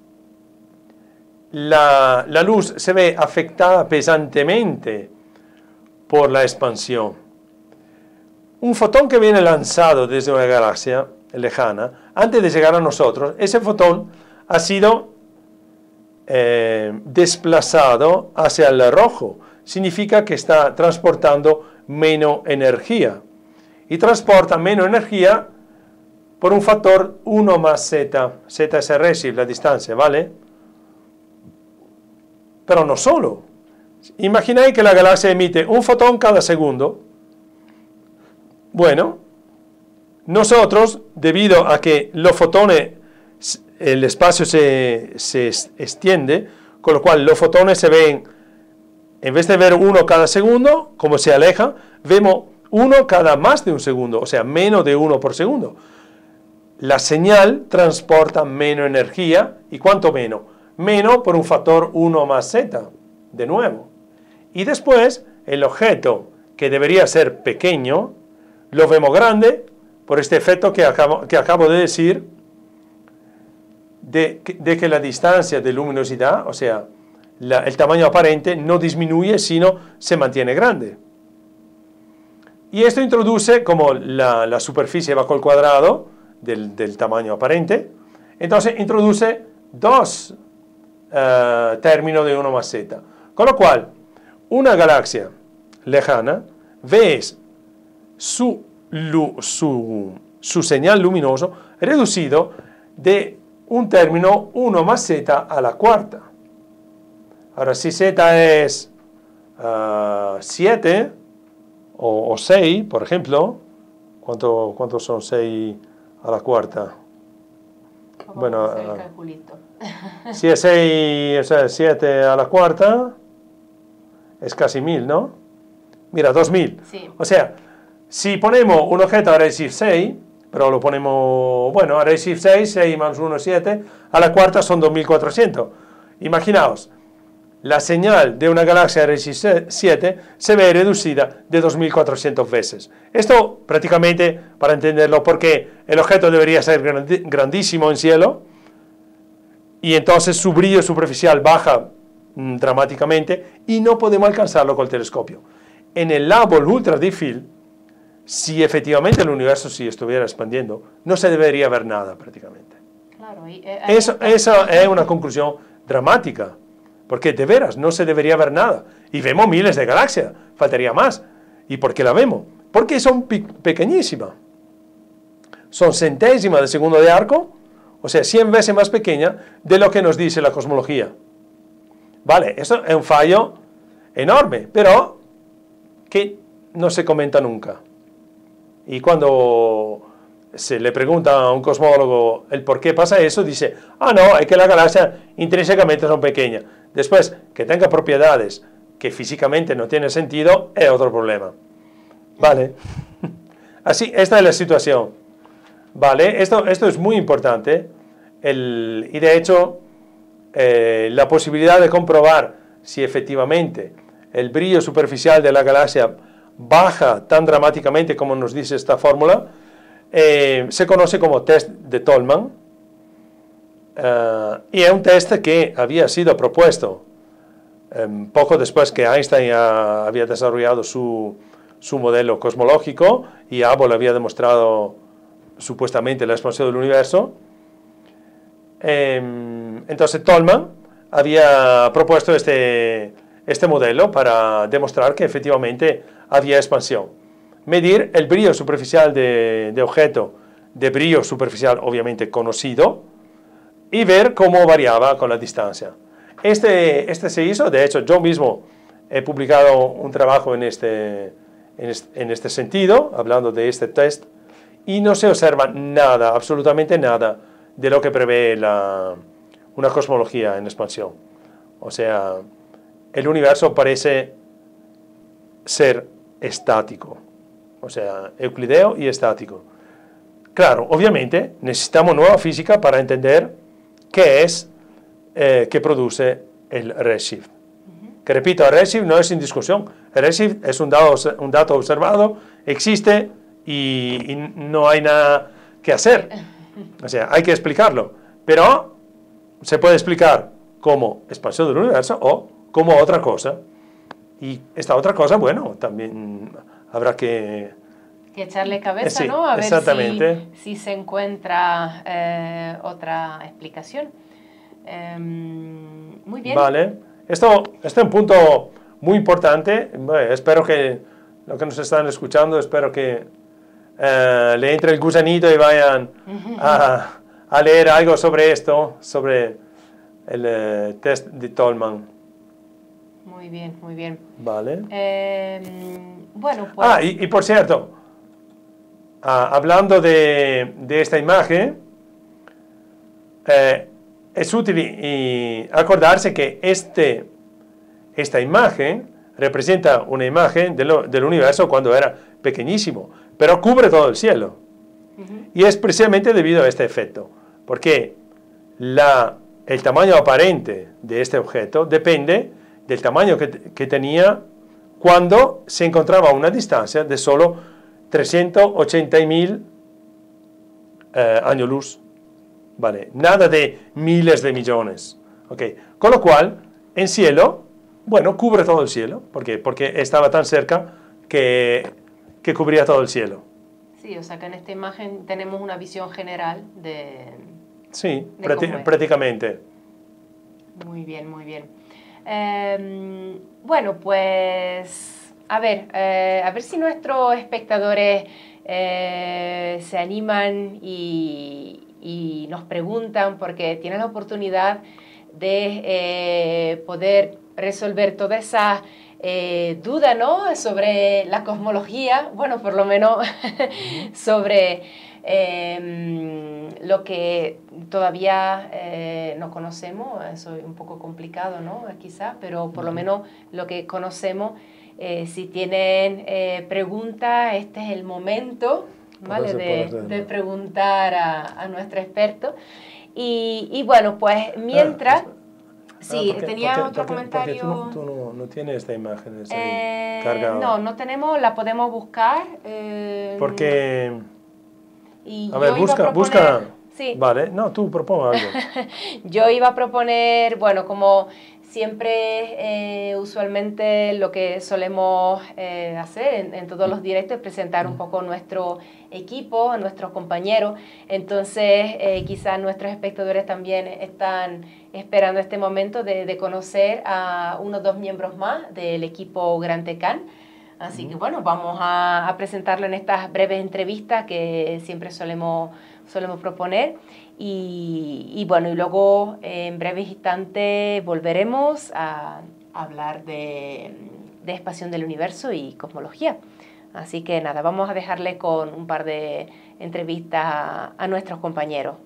la luz se ve afectada pesantemente por la expansión. Un fotón que viene lanzado desde una galaxia lejana, antes de llegar a nosotros, ese fotón ha sido desplazado hacia el rojo. Significa que está transportando menos energía. Y transporta menos energía por un factor 1 más z. Z es el Recife, la distancia, ¿vale? Pero no solo. Imagináis que la galaxia emite un fotón cada segundo. Bueno, nosotros, debido a que los fotones, el espacio se extiende, con lo cual los fotones se ven, en vez de ver uno cada segundo, como se aleja, vemos uno cada más de un segundo, o sea, menos de uno por segundo. La señal transporta menos energía, ¿y cuánto menos? Menos por un factor 1 más z, de nuevo. Y después, el objeto, que debería ser pequeño, lo vemos grande, por este efecto que acabo de decir, de que la distancia de luminosidad, o sea, el tamaño aparente, no disminuye, sino se mantiene grande. Y esto introduce, como la superficie bajo el cuadrado del tamaño aparente, entonces introduce dos términos de 1 más z. Con lo cual, una galaxia lejana, ves su señal luminoso reducido de un término 1 más z a la cuarta. Ahora, si z es 7 o 6, por ejemplo, ¿cuántos son 6 a la cuarta? Bueno, si es 6, o sea, 7 a la cuarta, es casi 1000, ¿no? Mira, 2000. Sí. O sea, si ponemos un objeto a Redshift 6, pero lo ponemos, bueno, a Redshift 6, 6 más 1, 7, a la cuarta son 2400. Imaginaos, la señal de una galaxia a Redshift 7 se ve reducida de 2400 veces. Esto prácticamente para entenderlo, porque el objeto debería ser grandísimo en cielo, y entonces su brillo superficial baja dramáticamente y no podemos alcanzarlo con el telescopio. En el Hubble Ultra Deep Field, si efectivamente el universo sí estuviera expandiendo, no se debería ver nada prácticamente. Claro, Eso es una conclusión dramática, porque de veras no se debería ver nada. Y vemos miles de galaxias, faltaría más. ¿Y por qué la vemos? Porque son pequeñísimas. Son centésimas de segundo de arco, o sea, 100 veces más pequeña de lo que nos dice la cosmología. Vale, eso es un fallo enorme, pero que no se comenta nunca. Y cuando se le pregunta a un cosmólogo el por qué pasa eso, dice, no, es que las galaxias intrínsecamente son pequeñas. Después, que tenga propiedades que físicamente no tienen sentido, es otro problema. ¿Vale? Así, esta es la situación. ¿Vale? Esto es muy importante. Y de hecho, la posibilidad de comprobar si efectivamente el brillo superficial de la galaxia baja tan dramáticamente como nos dice esta fórmula, se conoce como test de Tolman, y es un test que había sido propuesto poco después que Einstein había desarrollado su modelo cosmológico y Hubble había demostrado supuestamente la expansión del universo. Entonces Tolman había propuesto este modelo para demostrar que efectivamente había expansión. Medir el brillo superficial de objeto, de brillo superficial obviamente conocido, y ver cómo variaba con la distancia. Este se hizo, de hecho yo mismo he publicado un trabajo en este sentido, hablando de este test, y no se observa nada, absolutamente nada, de lo que prevé una cosmología en expansión. O sea, el universo parece ser estático, o sea, euclideo y estático. Claro, obviamente necesitamos nueva física para entender qué es que produce el redshift. Que repito, el redshift no es sin discusión. El redshift es un dato observado, existe y no hay nada que hacer. O sea, hay que explicarlo. Pero se puede explicar como expansión del universo o como otra cosa. Y esta otra cosa, bueno, también habrá que echarle cabeza, sí, ¿no? A ver exactamente. si se encuentra otra explicación. Muy bien. Vale. Esto es un punto muy importante. Bueno, espero que los que nos están escuchando, espero que le entre el gusanito y vayan a leer algo sobre esto, sobre el test de Tolman. Muy bien, muy bien. Vale. Bueno, pues... y por cierto, hablando de esta imagen, es útil y acordarse que esta imagen representa una imagen del universo cuando era pequeñísimo, pero cubre todo el cielo. Y es precisamente debido a este efecto, porque el tamaño aparente de este objeto depende del tamaño que tenía cuando se encontraba a una distancia de solo 380.000 años luz. ¿vale? Nada de miles de millones, ¿ok? Con lo cual, en cielo, bueno, cubre todo el cielo. ¿Por qué? Porque estaba tan cerca que cubría todo el cielo. Sí, o sea que en esta imagen tenemos una visión general de... Sí, de cómo es. prácticamente. Muy bien, muy bien. Bueno, pues a ver si nuestros espectadores se animan y nos preguntan, porque tienen la oportunidad de poder resolver toda esa duda, ¿no? Sobre la cosmología, bueno, por lo menos sobre lo que todavía no conocemos. Eso es un poco complicado, ¿no? Quizá, pero por lo menos lo que conocemos. Si tienen preguntas, este es el momento, ¿vale? De preguntar a nuestro experto. Y bueno, pues mientras... Sí, tenía otro comentario. Porque tú no tienes esta imagen cargada. No tenemos, la podemos buscar. Porque... Y a ver, busca. Sí. Vale, no, tú propon algo. Yo iba a proponer, bueno, como siempre, usualmente lo que solemos hacer en todos los directos es presentar un poco nuestro equipo, a nuestros compañeros. Entonces, quizás nuestros espectadores también están esperando este momento de conocer a unos 2 miembros más del equipo Gran Tecán. Así que bueno, vamos a presentarlo en estas breves entrevistas que siempre solemos proponer. Y bueno, y luego en breves instantes volveremos a hablar de expansión del universo y cosmología. Así que nada, vamos a dejarle con un par de entrevistas a nuestros compañeros.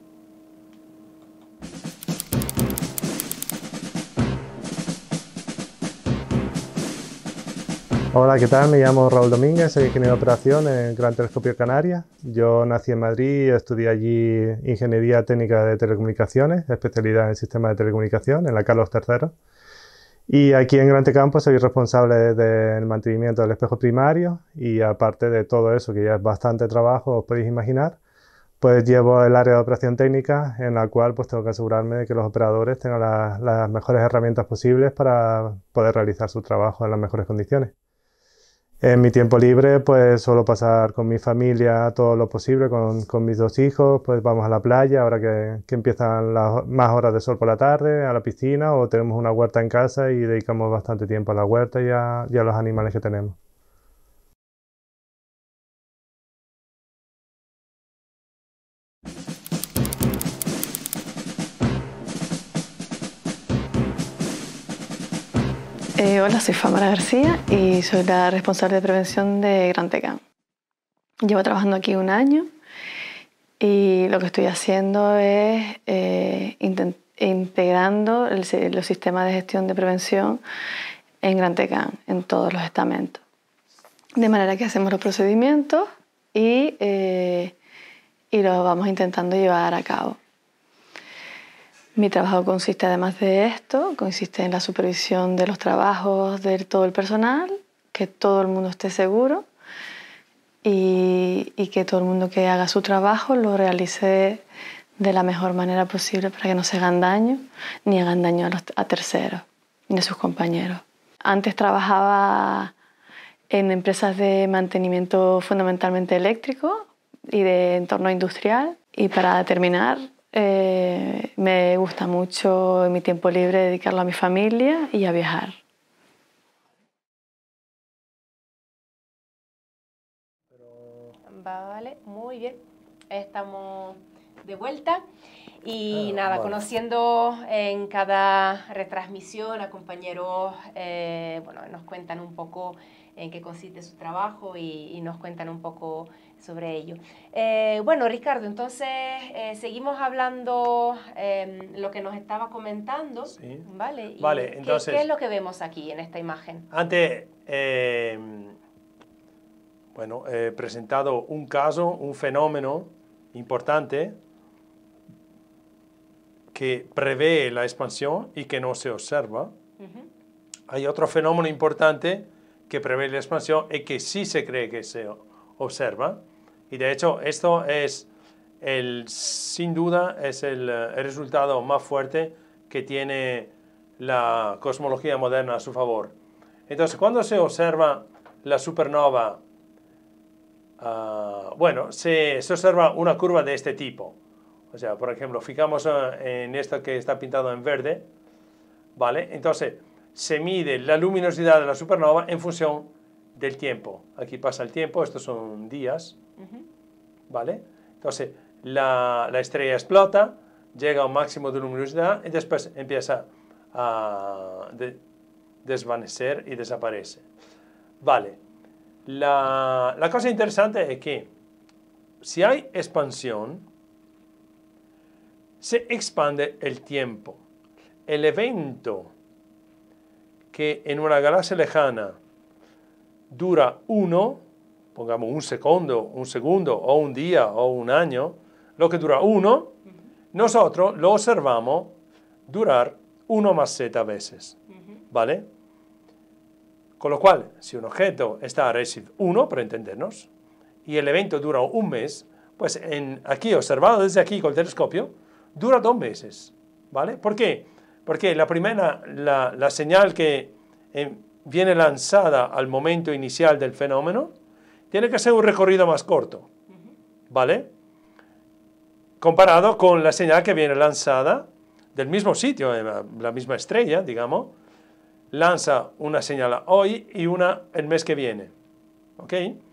Hola, ¿qué tal? Me llamo Raúl Domínguez, soy ingeniero de operación en Gran Telescopio Canarias. Yo nací en Madrid y estudié allí Ingeniería Técnica de Telecomunicaciones, especialidad en Sistemas de Telecomunicación, en la Carlos III. Y aquí en Gran Tecán pues, soy responsable del mantenimiento del espejo primario y aparte de todo eso, que ya es bastante trabajo, os podéis imaginar, pues llevo el área de operación técnica en la cual pues tengo que asegurarme de que los operadores tengan las mejores herramientas posibles para poder realizar su trabajo en las mejores condiciones. En mi tiempo libre pues suelo pasar con mi familia todo lo posible, con mis 2 hijos, pues vamos a la playa ahora que empiezan las más horas de sol por la tarde, a la piscina, o tenemos una huerta en casa y dedicamos bastante tiempo a la huerta y a los animales que tenemos. Hola, soy Famara García y soy la responsable de prevención de Gran Tecán. Llevo trabajando aquí 1 año y lo que estoy haciendo es integrando los sistemas de gestión de prevención en Gran Tecán, en todos los estamentos. De manera que hacemos los procedimientos y los vamos intentando llevar a cabo. Mi trabajo consiste, además de esto, consiste en la supervisión de los trabajos de todo el personal, que todo el mundo esté seguro y que todo el mundo que haga su trabajo lo realice de la mejor manera posible para que no se hagan daño, ni hagan daño a terceros, ni a sus compañeros. Antes trabajaba en empresas de mantenimiento fundamentalmente eléctrico y de entorno industrial. Y para terminar, me gusta mucho en mi tiempo libre dedicarlo a mi familia y a viajar. Vale, muy bien. Estamos de vuelta y nada, vale. Conociendo en cada retransmisión a compañeros, bueno, nos cuentan un poco en qué consiste su trabajo y nos cuentan un poco sobre ello. Bueno, Ricardo, entonces seguimos hablando lo que nos estaba comentando, sí. ¿Vale? Y vale, entonces, ¿qué es lo que vemos aquí en esta imagen? Antes, bueno, he presentado un caso, un fenómeno importante que prevé la expansión y que no se observa. Hay otro fenómeno importante que prevé la expansión y que sí se cree que se observa. Y de hecho esto es sin duda es el resultado más fuerte que tiene la cosmología moderna a su favor. Entonces, cuando se observa la supernova, bueno, se observa una curva de este tipo. O sea, por ejemplo, fijamos en esto que está pintado en verde, ¿vale? Entonces, se mide la luminosidad de la supernova en función del tiempo. Aquí pasa el tiempo, estos son días, ¿vale? Entonces, la estrella explota, llega a un máximo de luminosidad y después empieza a desvanecer y desaparece. Vale. La cosa interesante es que si hay expansión, se expande el tiempo. El evento que en una galaxia lejana dura pongamos un segundo o un día o un año, lo que dura nosotros lo observamos durar 1 más z veces, ¿vale? Con lo cual, si un objeto está a Redshift 1, para entendernos, y el evento dura un mes, pues aquí, observado desde aquí con el telescopio, dura 2 meses, ¿vale? ¿Por qué? Porque la señal que viene lanzada al momento inicial del fenómeno, tiene que ser un recorrido más corto, ¿vale? Comparado con la señal que viene lanzada del mismo sitio, la misma estrella, digamos, lanza una señal hoy y una el mes que viene, ¿ok?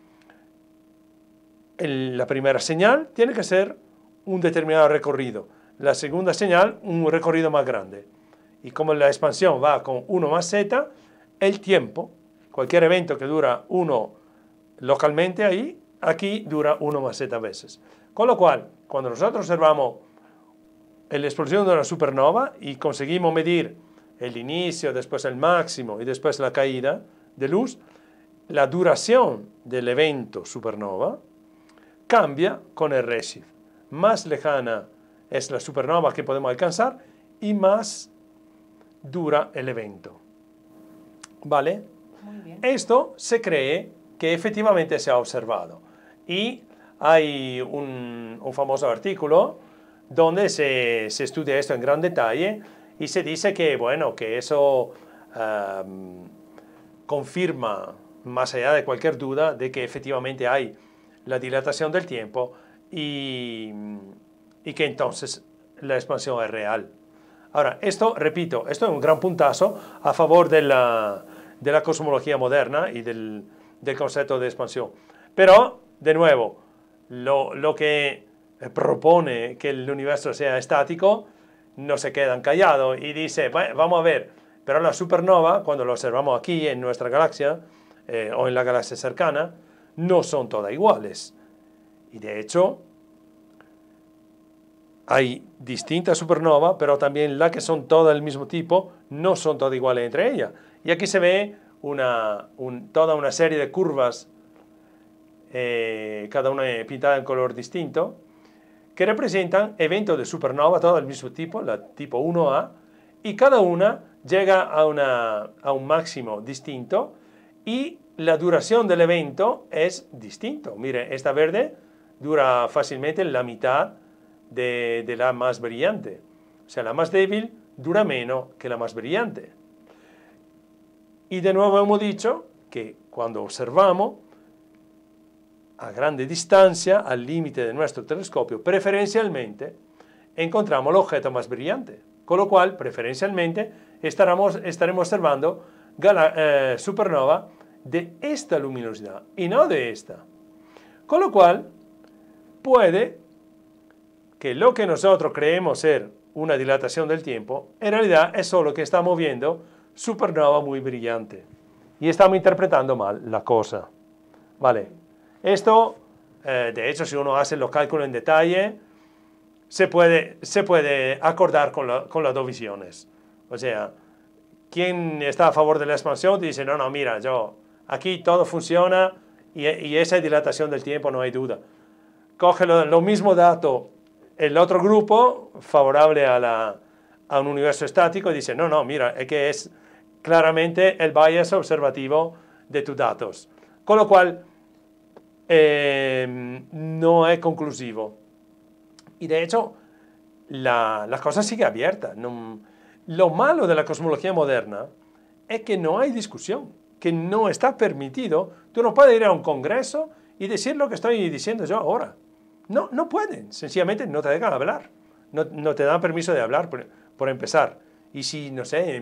La primera señal tiene que ser un determinado recorrido, la segunda señal un recorrido más grande. Y como la expansión va con 1 más z, el tiempo, cualquier evento que dura 1 localmente ahí, aquí dura 1 más z veces. Con lo cual, cuando nosotros observamos la explosión de una supernova y conseguimos medir el inicio, después el máximo y después la caída de luz, la duración del evento supernova cambia con el redshift. Más lejana es la supernova que podemos alcanzar y más dura el evento. ¿Vale? Muy bien. Esto se cree que efectivamente se ha observado. Y hay un famoso artículo donde se estudia esto en gran detalle y se dice que, bueno, que eso confirma, más allá de cualquier duda, de que efectivamente hay la dilatación del tiempo y que entonces la expansión es real. Ahora, esto, repito, esto es un gran puntazo a favor de la cosmología moderna y del concepto de expansión. Pero, de nuevo, lo que propone que el universo sea estático no se quedan callados y dice, vamos a ver, pero la supernova, cuando lo observamos aquí en nuestra galaxia o en la galaxia cercana, no son todas iguales. Y de hecho, hay distintas supernovas, pero también las que son todas del mismo tipo, no son todas iguales entre ellas. Y aquí se ve toda una serie de curvas, cada una pintada en color distinto, que representan eventos de supernova, todas del mismo tipo, la tipo 1A, y cada una llega a un máximo distinto y la duración del evento es distinto. Mire, esta verde dura fácilmente la mitad de la más brillante. O sea, la más débil dura menos que la más brillante. Y de nuevo hemos dicho que cuando observamos a grande distancia, al límite de nuestro telescopio, preferencialmente encontramos el objeto más brillante. Con lo cual, preferencialmente, estaremos observando supernova de esta luminosidad y no de esta. Con lo cual, puede que lo que nosotros creemos ser una dilatación del tiempo, en realidad es solo que estamos viendo supernova muy brillante. Y estamos interpretando mal la cosa. ¿Vale? Esto, de hecho, si uno hace los cálculos en detalle, se puede acordar con las dos visiones. O sea, quien está a favor de la expansión dice, no, mira, aquí todo funciona y esa dilatación del tiempo no hay duda. Coge lo mismo dato el otro grupo, favorable a un universo estático, y dice, no, mira, es que es claramente el bias observativo de tus datos. Con lo cual, no es conclusivo. Y de hecho, la cosa sigue abierta. Lo malo de la cosmología moderna es que no hay discusión, que no está permitido. Tú no puedes ir a un congreso y decir lo que estoy diciendo yo ahora. No, no pueden, sencillamente no te dejan hablar. No te dan permiso de hablar, por empezar. Y si, no sé,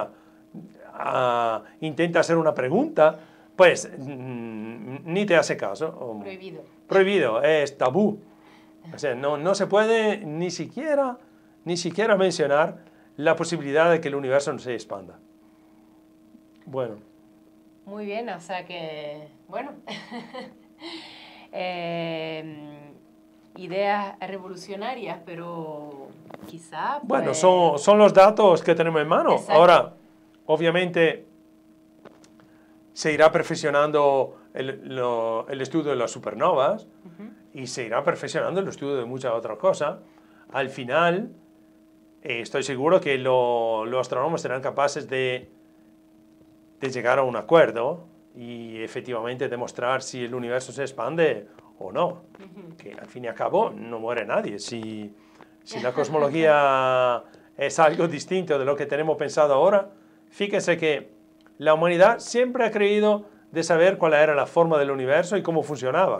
intenta hacer una pregunta, pues ni te hace caso. Prohibido. Prohibido, es tabú. O sea, no se puede ni siquiera mencionar la posibilidad de que el universo no se expanda. Bueno. Muy bien, o sea que, bueno, ideas revolucionarias, pero quizá... Pues... Bueno, son los datos que tenemos en mano. Exacto. Ahora, obviamente, se irá perfeccionando el estudio de las supernovas y se irá perfeccionando el estudio de muchas otras cosas. Al final, estoy seguro que los astrónomos serán capaces de llegar a un acuerdo y efectivamente demostrar si el universo se expande o no. Que al fin y al cabo no muere nadie. Si la cosmología es algo distinto de lo que tenemos pensado ahora, fíjense que la humanidad siempre ha creído de saber cuál era la forma del universo y cómo funcionaba.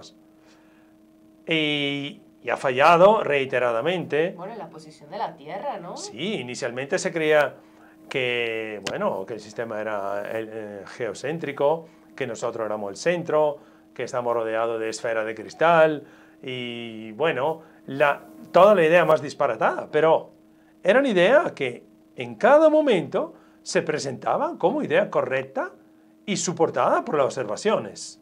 Y ha fallado reiteradamente. Bueno, la posición de la Tierra, ¿no? Sí, inicialmente se creía que, bueno, que el sistema era geocéntrico, que nosotros éramos el centro, que estamos rodeados de esferas de cristal, y bueno, toda la idea más disparatada, pero era una idea que en cada momento se presentaba como idea correcta y soportada por las observaciones.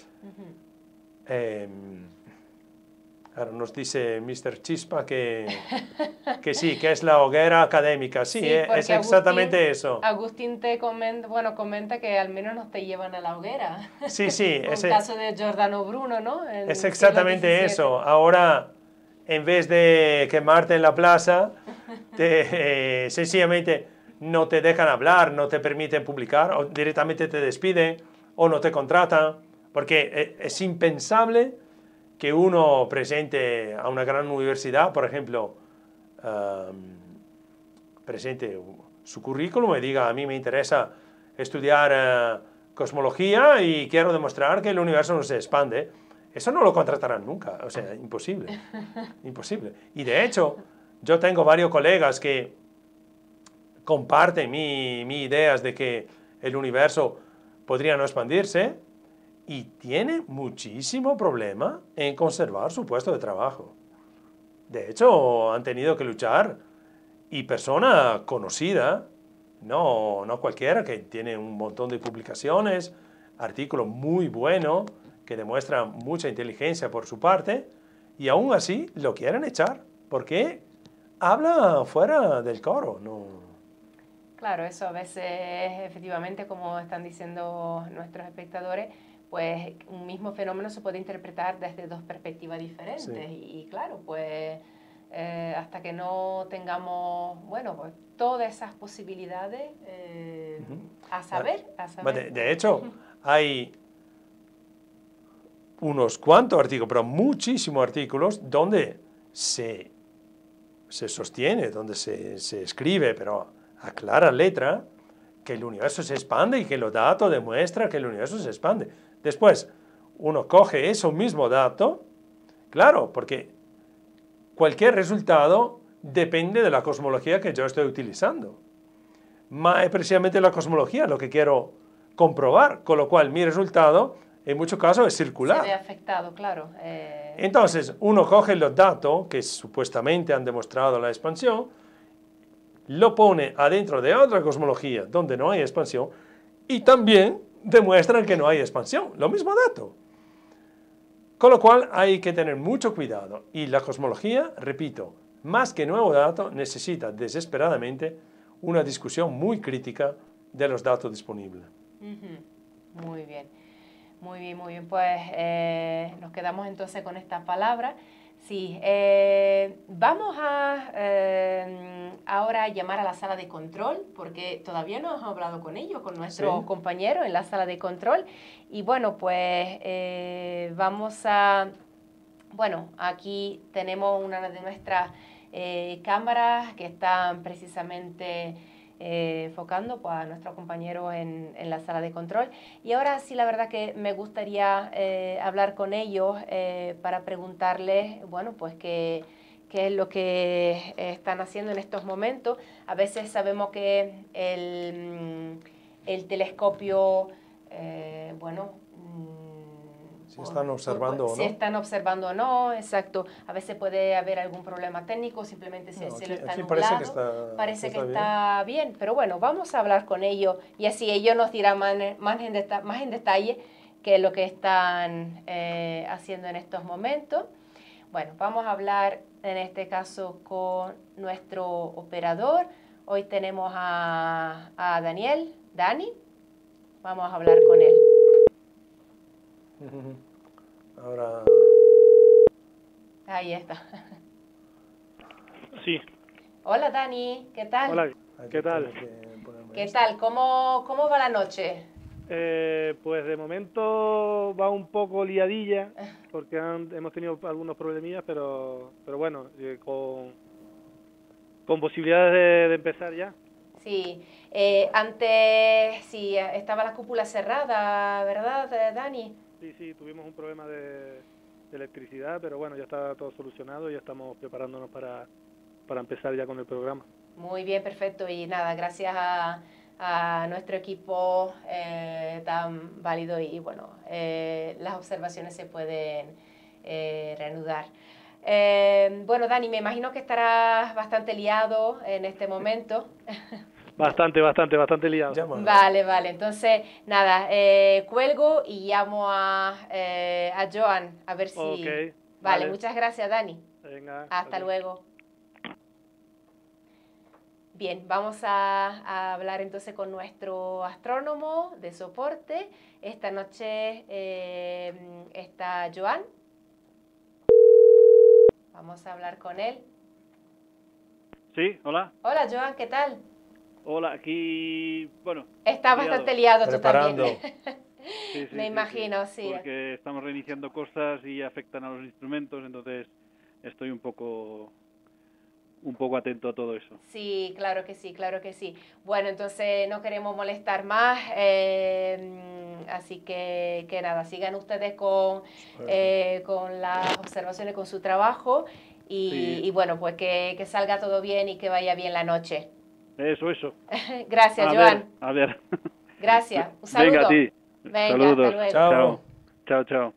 Ahora nos dice Mr. Chispa que sí, que es la hoguera académica. Sí, es exactamente eso. Agustín te comenta que al menos nos te llevan a la hoguera. Sí, sí. En el caso de Giordano Bruno, ¿no? Es exactamente eso. Ahora, en vez de quemarte en la plaza, sencillamente no te dejan hablar, no te permiten publicar, o directamente te despiden, o no te contratan, porque es impensable que uno presente a una gran universidad, por ejemplo, presente su currículum y diga, a mí me interesa estudiar cosmología y quiero demostrar que el universo no se expande. Eso no lo contratarán nunca, o sea, imposible, imposible. Y de hecho, yo tengo varios colegas que comparten mis ideas de que el universo podría no expandirse, y tiene muchísimo problema en conservar su puesto de trabajo. De hecho, han tenido que luchar, y persona conocida, no cualquiera, que tiene un montón de publicaciones, artículos muy buenos, que demuestran mucha inteligencia por su parte, y aún así lo quieren echar, porque habla fuera del coro. No. Claro, eso a veces, efectivamente, como están diciendo nuestros espectadores, pues un mismo fenómeno se puede interpretar desde dos perspectivas diferentes. Sí. Y claro, pues hasta que no tengamos, bueno, pues todas esas posibilidades a saber. De hecho, hay unos cuantos artículos, pero muchísimos artículos donde se sostiene, donde se escribe, pero a clara letra, que el universo se expande y que los datos demuestran que el universo se expande. Después, uno coge esos mismos datos, claro, porque cualquier resultado depende de la cosmología que yo estoy utilizando. Es precisamente la cosmología lo que quiero comprobar, con lo cual mi resultado, en muchos casos, es circular. Se ve afectado, claro. Entonces, uno coge los datos que supuestamente han demostrado la expansión, lo pone adentro de otra cosmología donde no hay expansión, y también demuestran que no hay expansión, lo mismo dato. Con lo cual hay que tener mucho cuidado, y la cosmología, repito, más que nuevo dato, necesita desesperadamente una discusión muy crítica de los datos disponibles. Muy bien, muy bien, muy bien. Pues nos quedamos entonces con esta palabra. Sí, vamos a ahora llamar a la sala de control, porque todavía no hemos hablado con ellos, con nuestro compañero en la sala de control. Y bueno, pues vamos a Bueno, aquí tenemos una de nuestras cámaras que están precisamente enfocando pues, a nuestros compañeros en la sala de control. Y ahora sí, la verdad que me gustaría hablar con ellos para preguntarles, bueno, pues qué es lo que están haciendo en estos momentos. A veces sabemos que el telescopio, bueno, si están observando o no. Si están observando o no, exacto. A veces puede haber algún problema técnico, simplemente si el cielo está nublado. Parece que está bien. Pero bueno, vamos a hablar con ellos y así ellos nos dirán más en detalle qué es lo que están haciendo en estos momentos. Bueno, vamos a hablar en este caso con nuestro operador. Hoy tenemos a Daniel, Dani. Vamos a hablar con él. Ahora... Ahí está. Sí. Hola Dani, ¿qué tal? Hola, ¿qué tal? ¿Qué tal? ¿Cómo va la noche? Pues de momento va un poco liadilla, porque hemos tenido algunos problemillas, pero bueno, con posibilidades de empezar ya. Sí, antes sí, estaba la cúpula cerrada, ¿verdad, Dani? Sí, tuvimos un problema de electricidad, pero bueno, ya está todo solucionado y ya estamos preparándonos para empezar ya con el programa. Muy bien, perfecto. Y nada, gracias a nuestro equipo tan válido y bueno, las observaciones se pueden reanudar. Bueno, Dani, me imagino que estarás bastante liado en este momento. Bastante liado. Vale. Entonces, nada, cuelgo y llamo a Joan, a ver si... Okay, vale, muchas gracias, Dani. Venga. Hasta luego. Bien, vamos a hablar entonces con nuestro astrónomo de soporte. Esta noche está Joan. Vamos a hablar con él. Sí, hola. Hola, Joan, ¿qué tal? Hola, aquí, bueno... Está bastante liado tú también. Sí, me imagino, sí. Porque estamos reiniciando cosas y afectan a los instrumentos, entonces estoy un poco atento a todo eso. Sí, claro que sí. Bueno, entonces no queremos molestar más, así que nada, sigan ustedes con las observaciones, con su trabajo y bueno, pues que salga todo bien y que vaya bien la noche. Eso. Gracias, Joan. A ver. Gracias. Un saludo. Venga, a ti. Venga, saludos. Hasta luego. Chao.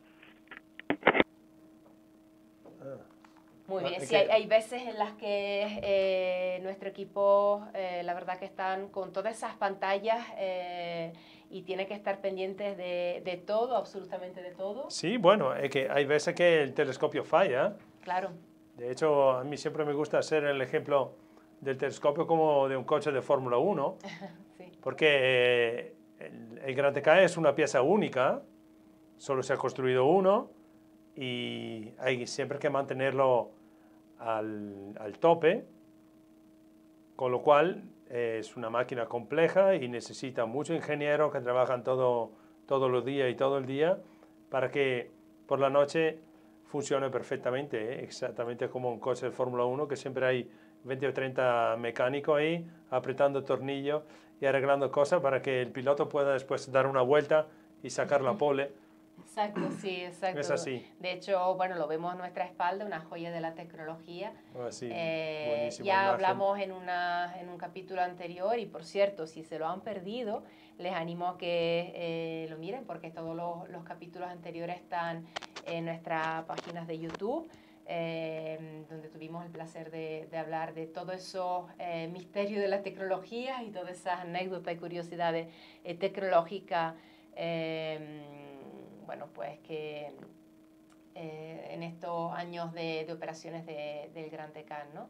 Muy bien, sí, hay veces en las que nuestro equipo, la verdad que están con todas esas pantallas y tiene que estar pendientes de todo, absolutamente de todo. Sí, bueno, es que hay veces que el telescopio falla. Claro. De hecho, a mí siempre me gusta hacer el ejemplo del telescopio como de un coche de Fórmula 1, sí. Porque el Gran TK es una pieza única, solo se ha construido uno y hay siempre que mantenerlo al tope, con lo cual es una máquina compleja y necesita muchos ingenieros que trabajan todos los días y todo el día para que por la noche funcione perfectamente, exactamente como un coche de Fórmula 1, que siempre hay 20 o 30 mecánicos ahí apretando tornillos y arreglando cosas para que el piloto pueda después dar una vuelta y sacar la pole. Exacto, sí, exacto. Es así. De hecho, bueno, lo vemos a nuestra espalda, una joya de la tecnología. Así, ya hablamos en un capítulo anterior y, por cierto, si se lo han perdido, les animo a que lo miren porque todos los capítulos anteriores están en nuestras páginas de YouTube, donde tuvimos el placer de hablar de todos esos misterios de la tecnología y todas esas anécdotas y curiosidades tecnológicas. Bueno, pues que en estos años de operaciones del Gran Tecan, ¿no?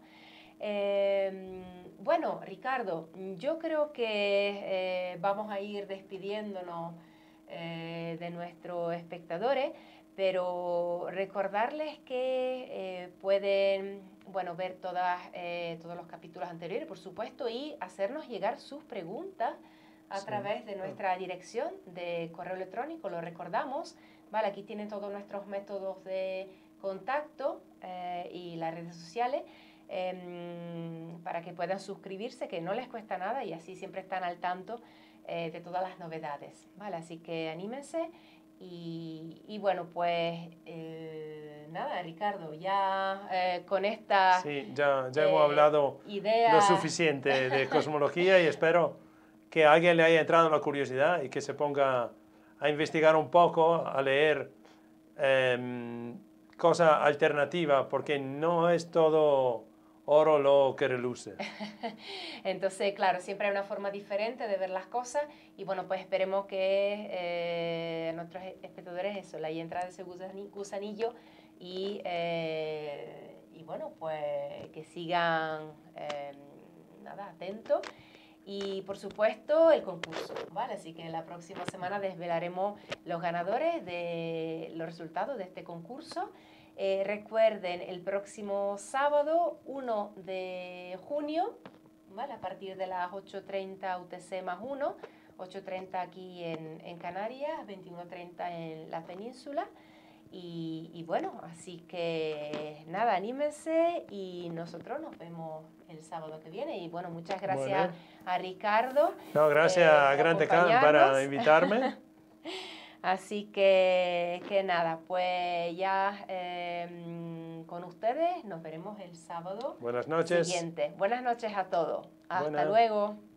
Bueno, Ricardo, yo creo que vamos a ir despidiéndonos de nuestros espectadores, pero recordarles que pueden, bueno, ver todos los capítulos anteriores, por supuesto, y hacernos llegar sus preguntas a través de nuestra dirección de correo electrónico. Lo recordamos, ¿vale? Aquí tienen todos nuestros métodos de contacto y las redes sociales para que puedan suscribirse, que no les cuesta nada y así siempre están al tanto de todas las novedades, ¿vale? Así que anímense y bueno, pues nada, Ricardo, ya con esta Sí, ya hemos hablado idea lo suficiente de cosmología y espero que a alguien le haya entrado la curiosidad y que se ponga a investigar un poco, a leer cosas alternativas, porque no es todo oro lo que reluce. Entonces, claro, siempre hay una forma diferente de ver las cosas y bueno, pues esperemos que a nuestros espectadores eso, le haya entrado ese gusanillo y bueno, pues que sigan nada, atentos. Y por supuesto el concurso, ¿vale? Así que la próxima semana desvelaremos los ganadores de los resultados de este concurso. Recuerden, el próximo sábado 1 de junio, ¿vale? A partir de las 8:30 UTC más 1, 8:30 aquí en Canarias, 21:30 en la península. Y bueno, así que nada, anímense y nosotros nos vemos el sábado que viene. Y bueno, muchas gracias a Ricardo. No, gracias a Grande Can para invitarme. Así que nada, pues ya con ustedes nos veremos el sábado Buenas noches. siguiente. Buenas noches a todos. Hasta Buenas. luego.